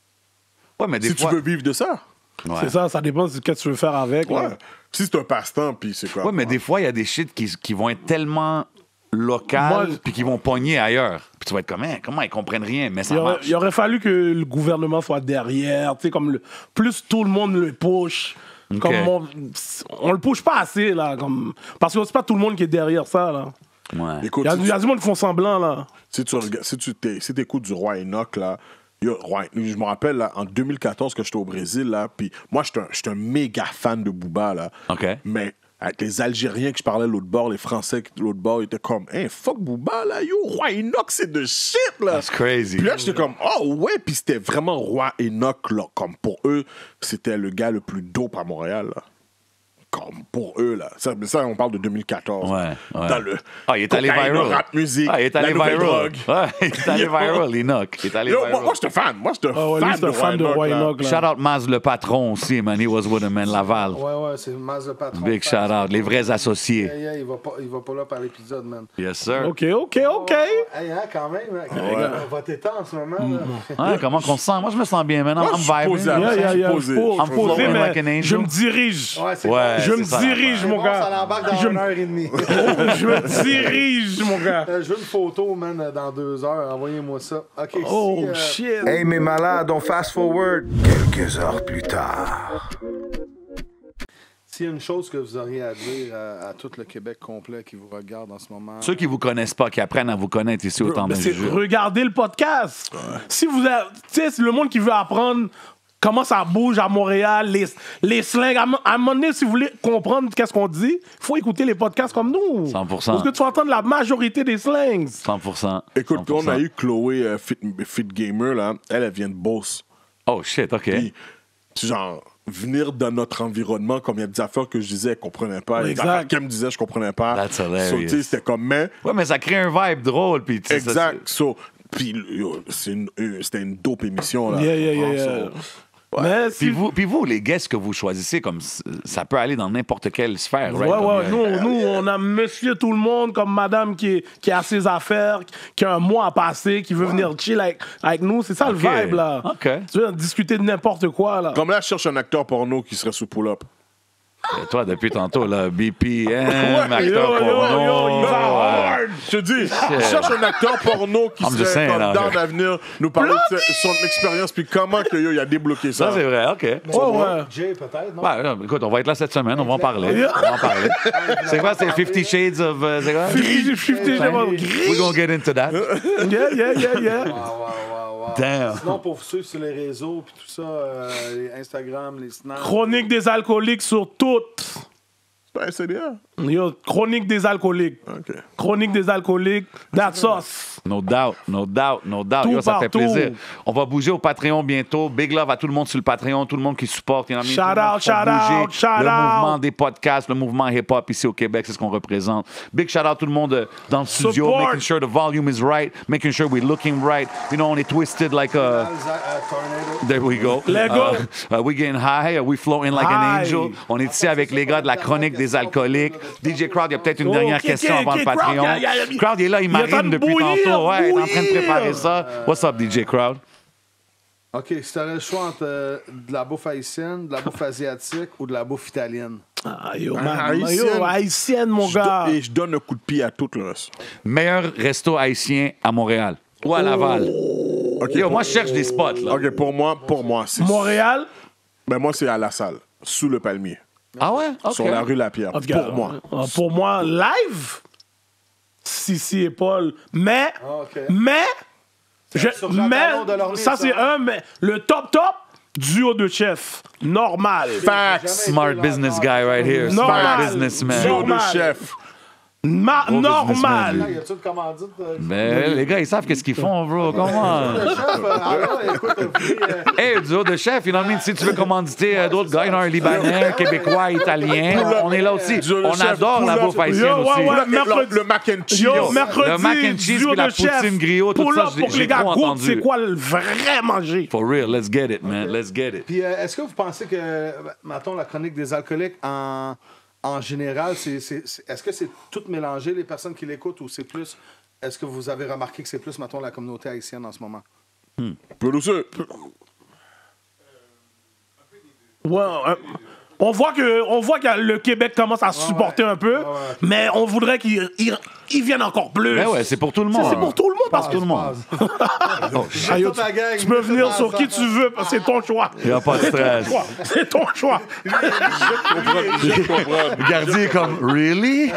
Ouais, mais des
Si
fois.
tu veux vivre de ça.
Ouais.
C'est ça, ça dépend de ce que tu veux faire avec.
Ouais.
là.
Si c'est un passe-temps, puis c'est quoi?
Ouais, mais des fois, il y a des shit qui, qui vont être tellement locales
Moi,
puis qui vont pogner ailleurs. Puis tu vas être comme, hein, comment ils comprennent rien, mais ça
Il aurait,
marche.
il aurait fallu que le gouvernement soit derrière, tu sais, comme le, plus tout le monde le push.
Ok.
Comme on, on le push pas assez, là. Comme, parce que c'est pas tout le monde qui est derrière ça, là.
Ouais.
Écoute,
Il y a,
si
il y a du monde qui font semblant, là.
si tu regardes, si tu t'es- si écoutes du Roi Enoch, là, yo, Roi- je me rappelle, là, en deux mille quatorze, que j'étais au Brésil, là, puis moi, j'étais un, j'étais un méga fan de Booba, là.
OK.
Mais avec les Algériens que je parlais de l'autre bord, les Français de l'autre bord, ils étaient comme, hey, fuck Booba, là, yo, Roi Enoch, c'est de shit, là.
That's crazy.
Puis là, j'étais comme, oh ouais, puis c'était vraiment Roi Enoch, là. Comme pour eux, c'était le gars le plus dope à Montréal, là. Comme pour eux, là. Ça, mais ça, on parle de deux mille quatorze.
Ouais, ouais.
Dans le.
Ah, il est allé
cocaïne,
viral.
le rap musique.
Ah, il est allé
la nouvelle
viral.
drogue.
Ouais, il est allé
Yo.
viral, Enoch. Il est allé
Yo,
viral.
moi, moi j'étais fan. Moi, j'étais
Ah ouais, lui,
fan,
c'est
de
un fan de
Roi
Roi
Enoch, là.
Enoch, là.
Shout out Maz le patron aussi, man. He was with him, man. Laval.
Ouais, ouais, c'est Maz le patron.
Big shout out. Les vrais associés.
Yeah, yeah, il, va pas, il va pas là par l'épisode, man.
Yes, sir.
OK, OK, OK.
Hey, hein, quand même. Hein, votre état en ce moment, là.
Ouais, comment qu'on se sent? Moi, je me sens bien, man.
Moi,
I'm
je suis
vibing.
posé
Yeah, yeah, yeah.
posé.
Faut-
I'm
faut
floating
poser,
like
mais
an angel.
je me dirige.
Ouais, c'est
Ouais,
bon.
Je
c'est
me
ça,
dirige,
C'est
mon
bon,
gars.
ça l'embarque dans
Je
une
me-
heure et demie.
Je me dirige, mon gars.
Euh, Je veux une photo, man, dans deux heures. Envoyez-moi ça. OK,
Oh,
si, euh,
shit.
Hey, mes malades, on fast forward. Quelques heures plus tard.
s'il y a une chose que vous auriez à dire à, à tout le Québec complet qui vous regarde en ce moment.
Ceux qui vous connaissent pas, qui apprennent à vous connaître ici au temps
Ben,
d'un
c'est
jeu.
regardez le podcast. Si vous avez, tu sais, c'est le monde qui veut apprendre comment ça bouge à Montréal, les, les slangs. À, un- à un moment donné, si vous voulez comprendre qu'est-ce qu'on dit, il faut écouter les podcasts comme nous.
cent pour cent.
Parce que tu vas entendre la majorité des slangs.
cent pour cent.
Écoute,
cent pour cent.
on a eu Chloé euh, Fit, Fit Gamer, là. Elle, elle vient de Beauce.
Oh shit, OK.
Puis, genre, venir dans notre environnement, comme il y a des affaires que je disais, elle comprenait pas. Il y a des
Exact.
affaires qu'elle me disait, je comprenais pas.
That's hilarious.
So, tu sais, c'était comme, mais.
Ouais, mais ça crée un vibe drôle. Puis, tu sais, ça,
Exact. So, puis, yo, c'est une- euh, c'était une dope émission, là.
Yeah, yeah, yeah,
Ah,
yeah.
so,
Mais
Puis
si...
vous, puis vous, les guests que vous choisissez, comme c- ça peut aller dans n'importe quelle sphère, right?
Ouais,
Comme,
ouais,
euh,
nous, nous, on a monsieur tout le monde, comme madame qui, est, qui a ses affaires, qui a un mois à passer, qui veut venir chill avec, avec nous. C'est ça
Ok.
le vibe, là.
Ok.
Tu veux discuter de n'importe quoi, là.
Comme là, je cherche un acteur porno qui serait sous pull-up.
Et toi, depuis tantôt, là, B P M,
Ouais,
acteur
yo, yo,
porno.
yo, il va
ouais.
hard.
Je te dis, je cherche un acteur porno qui
I'm just
serait
saying,
comme
là,
dans
ok.
à venir nous parler de sa- son expérience puis comment que yo, il a débloqué ça.
Ça, c'est vrai, OK.
Oh, ouais.
Jay, peut-être, non?
Ouais, non, écoute, on va être là cette semaine, on va en parler. On va en parler. C'est quoi, c'est Fifty Shades of... euh, c'est quoi?
Fifty, fifty, j'ai pas
We're
gris.
gonna get into that.
Yeah, yeah, yeah, yeah.
Wow, wow, wow, wow.
Damn.
Sinon, pour vous suivre sur les réseaux, puis tout ça, euh, les Instagram, les Snap.
Chronique des alcooliques sur toutes.
Ouais, c'est bien.
Yo, chronique des alcooliques.
OK.
Chronique des alcooliques. That's us.
No doubt, no doubt, no doubt.
Tout
Yo, ça fait
partout.
plaisir. On va bouger au Patreon bientôt. Big love à tout le monde sur le Patreon, tout le monde qui supporte. You know what I mean?
Shout
Tout le monde
out,
qui font
shout
bouger
out, shout
le
out.
mouvement des podcasts, le mouvement hip-hop ici au Québec, c'est ce qu'on représente. Big shout out tout le monde euh, dans le studio,
Support.
making sure the volume is right, making sure we're looking right. You know, on est twisted like a...
Tornado.
There we go.
Let go.
Uh, uh, we getting high. We floating like an
High.
angel. On est ici avec les gars de la chronique des alcooliques. D J Crowd, il y a peut-être une
Oh,
dernière
ok,
question
ok,
avant
ok,
le Patreon.
Crowd, il y a- il y a-
Crowd, il est là, il
il est en train
marine
de
depuis
bouillir,
tantôt. Ouais, il est en train de
bouillir.
préparer ça. What's up, D J Crowd?
OK, si tu avais le choix entre euh, de la bouffe haïtienne, de la bouffe asiatique ou de la bouffe italienne.
Ah, yo,
Ah,
man.
haïtienne.
Yo, haïtienne, mon
Je
gars.
do- Et je donne un coup de pied à tout le reste.
Meilleur resto haïtien à Montréal ou à Laval?
OK,
Yo,
pour-
moi, je cherche des spots, là.
OK, pour moi, pour moi, c'est...
Montréal.
Ben moi, c'est à la salle, sous le palmier,
Ah ouais? OK.
sur la rue Lapierre.
En tout cas,
Pour moi.
euh, Pour moi, live, Sissi et Paul. Mais,
Ah, OK.
mais, je-
sur Jean Talon de
mais,
Lormier,
ça
ça,
c'est
hein?
un, mais le top top, duo de chef. Normal.
Facts.
Smart business guy right here.
Normal.
Smart businessman.
Duo de
Normal.
chef.
Ma-
Gros
normal.
businessman,
Y a-tu une commandite? euh,
Mais les gars, ils savent qu'est-ce qu'ils font, bro. Comment?
Le chef, euh, ah ouais, écoute, euh, puis, euh,
Hey, duo de chef, you know what I mean? Si tu veux commanditer euh, d'autres gars, il y en a un Libanais, Québécois, Italien, on est là aussi.
Duo de
On
chef,
adore la
pull up.
bouffe haïtienne
Yo, ouais,
aussi.
ouais.
Le,
mercredi-
le mac and cheese.
Yo, mercredi,
Le mac and cheese
duo
puis la
de chef.
poutine griot, tout
Pull
ça,
up
j'ai-
pour que
j'ai
les gars
trop
goûtent
entendu.
c'est quoi le vrai manger.
For real, let's get it, man. Let's get it.
Puis, euh, est-ce que vous pensez que, euh, mettons, la chronique des alcooliques en, en général, c'est, c'est- c'est- est-ce que c'est tout mélangé, les personnes qui l'écoutent, ou c'est plus. Est-ce que vous avez remarqué que c'est plus, mettons, la communauté haïtienne en ce moment?
Producer.
Ouais, euh, on voit que, on voit que le Québec commence à supporter un peu, mais on voudrait qu'ils ils- ils viennent encore plus.
Ben ouais, c'est pour tout le monde.
C'est pour tout le monde parce que
tout le monde.
Ah, yo,
Toute la gang,
tu peux venir
toute
sur
la-
qui tu veux, c'est ton choix.
Il n'y a pas de stress.
C'est ton choix.
Le gardien est comme, really?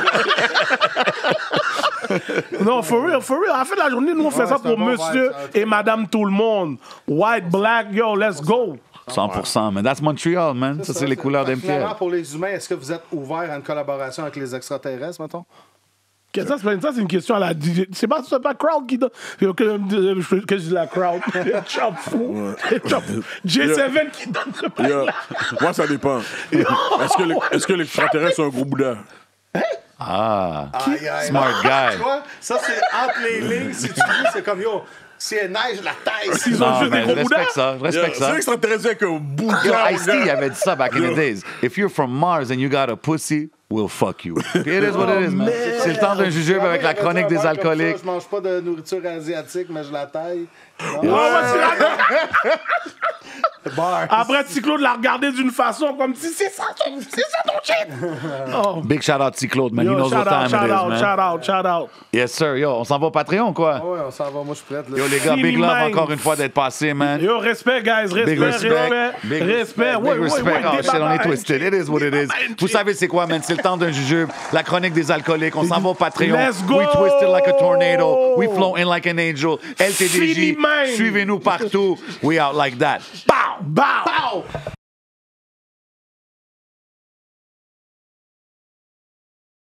Non, for real, for real. À la fin de la journée, nous, on fait ça
c'est un
pour
bon
monsieur
vibe, ça.
et madame tout le monde. White, black, yo, let's go.
cent pour cent, man. That's Montreal, man. Ça, c'est les couleurs
Fait que
d'M T L.
Finalement, pour les humains, est-ce que vous êtes ouvert à une collaboration avec les extraterrestres, mettons?
Que ça, c'est ça, c'est une question à la D J. C'est pas, c'est pas crowd qui donne. Que, que, que, que je dis la crowd. Chop fou. Chop fou. J sept qui donne ce bail.
Yo, moi, ça dépend. Est-ce que, les- est-ce que les extraterrestres sont un gros Bouddha?
Ah,
Aïe, aïe.
smart
Tu
guy.
vois, ça, c'est entre les lignes. Si tu dis, c'est comme, yo, si elle neige, la taille.
Ils ont
Non,
juste
mais
des gros
je
boudins.
respecte ça, je respecte
C'est
ça.
l'extraterrestre avec un Bouddha.
Yo,
mon
Ice-T,
gars.
il avait dit ça back in the days. If you're from Mars and you got a pussy, we'll fuck you. It is what it is, man. C'est le temps d'un jujube avec la chronique des alcooliques.
Je mange pas de nourriture asiatique, mais je la taille.
Ouais, ouais, c'est la-
Bar.
Après, Ticlo de la regarder d'une façon comme si c'est ça, ton- c'est ça ton shit. Oh.
Big shout out T-Claude, man. He
Yo,
knows
shout
what time
out, shout
it is,
out,
man.
shout out, shout out.
Yes, sir. Yo, on s'en va au Patreon, quoi?
Ouais, on s'en va. Moi, je suis prête. Là.
Yo, les gars,
Fini
big love
même.
encore une fois d'être passé, man.
Yo, respect, guys, respect,
Big respect.
respect,
Big
respect.
respect.
Ouais,
Big
ouais,
respect.
ouais,
Oh,
des
shit, on est
babas,
twisted. It is what it
des
is.
babas,
Vous savez c'est quoi, man? C'est le temps d'un jujube. La chronique des alcooliques. On s'en va au Patreon.
Let's go!
We twisted like a tornado. We floating like an angel. L T D J.
Fini même.
Suivez-nous partout. We out like that.
Bow, bow.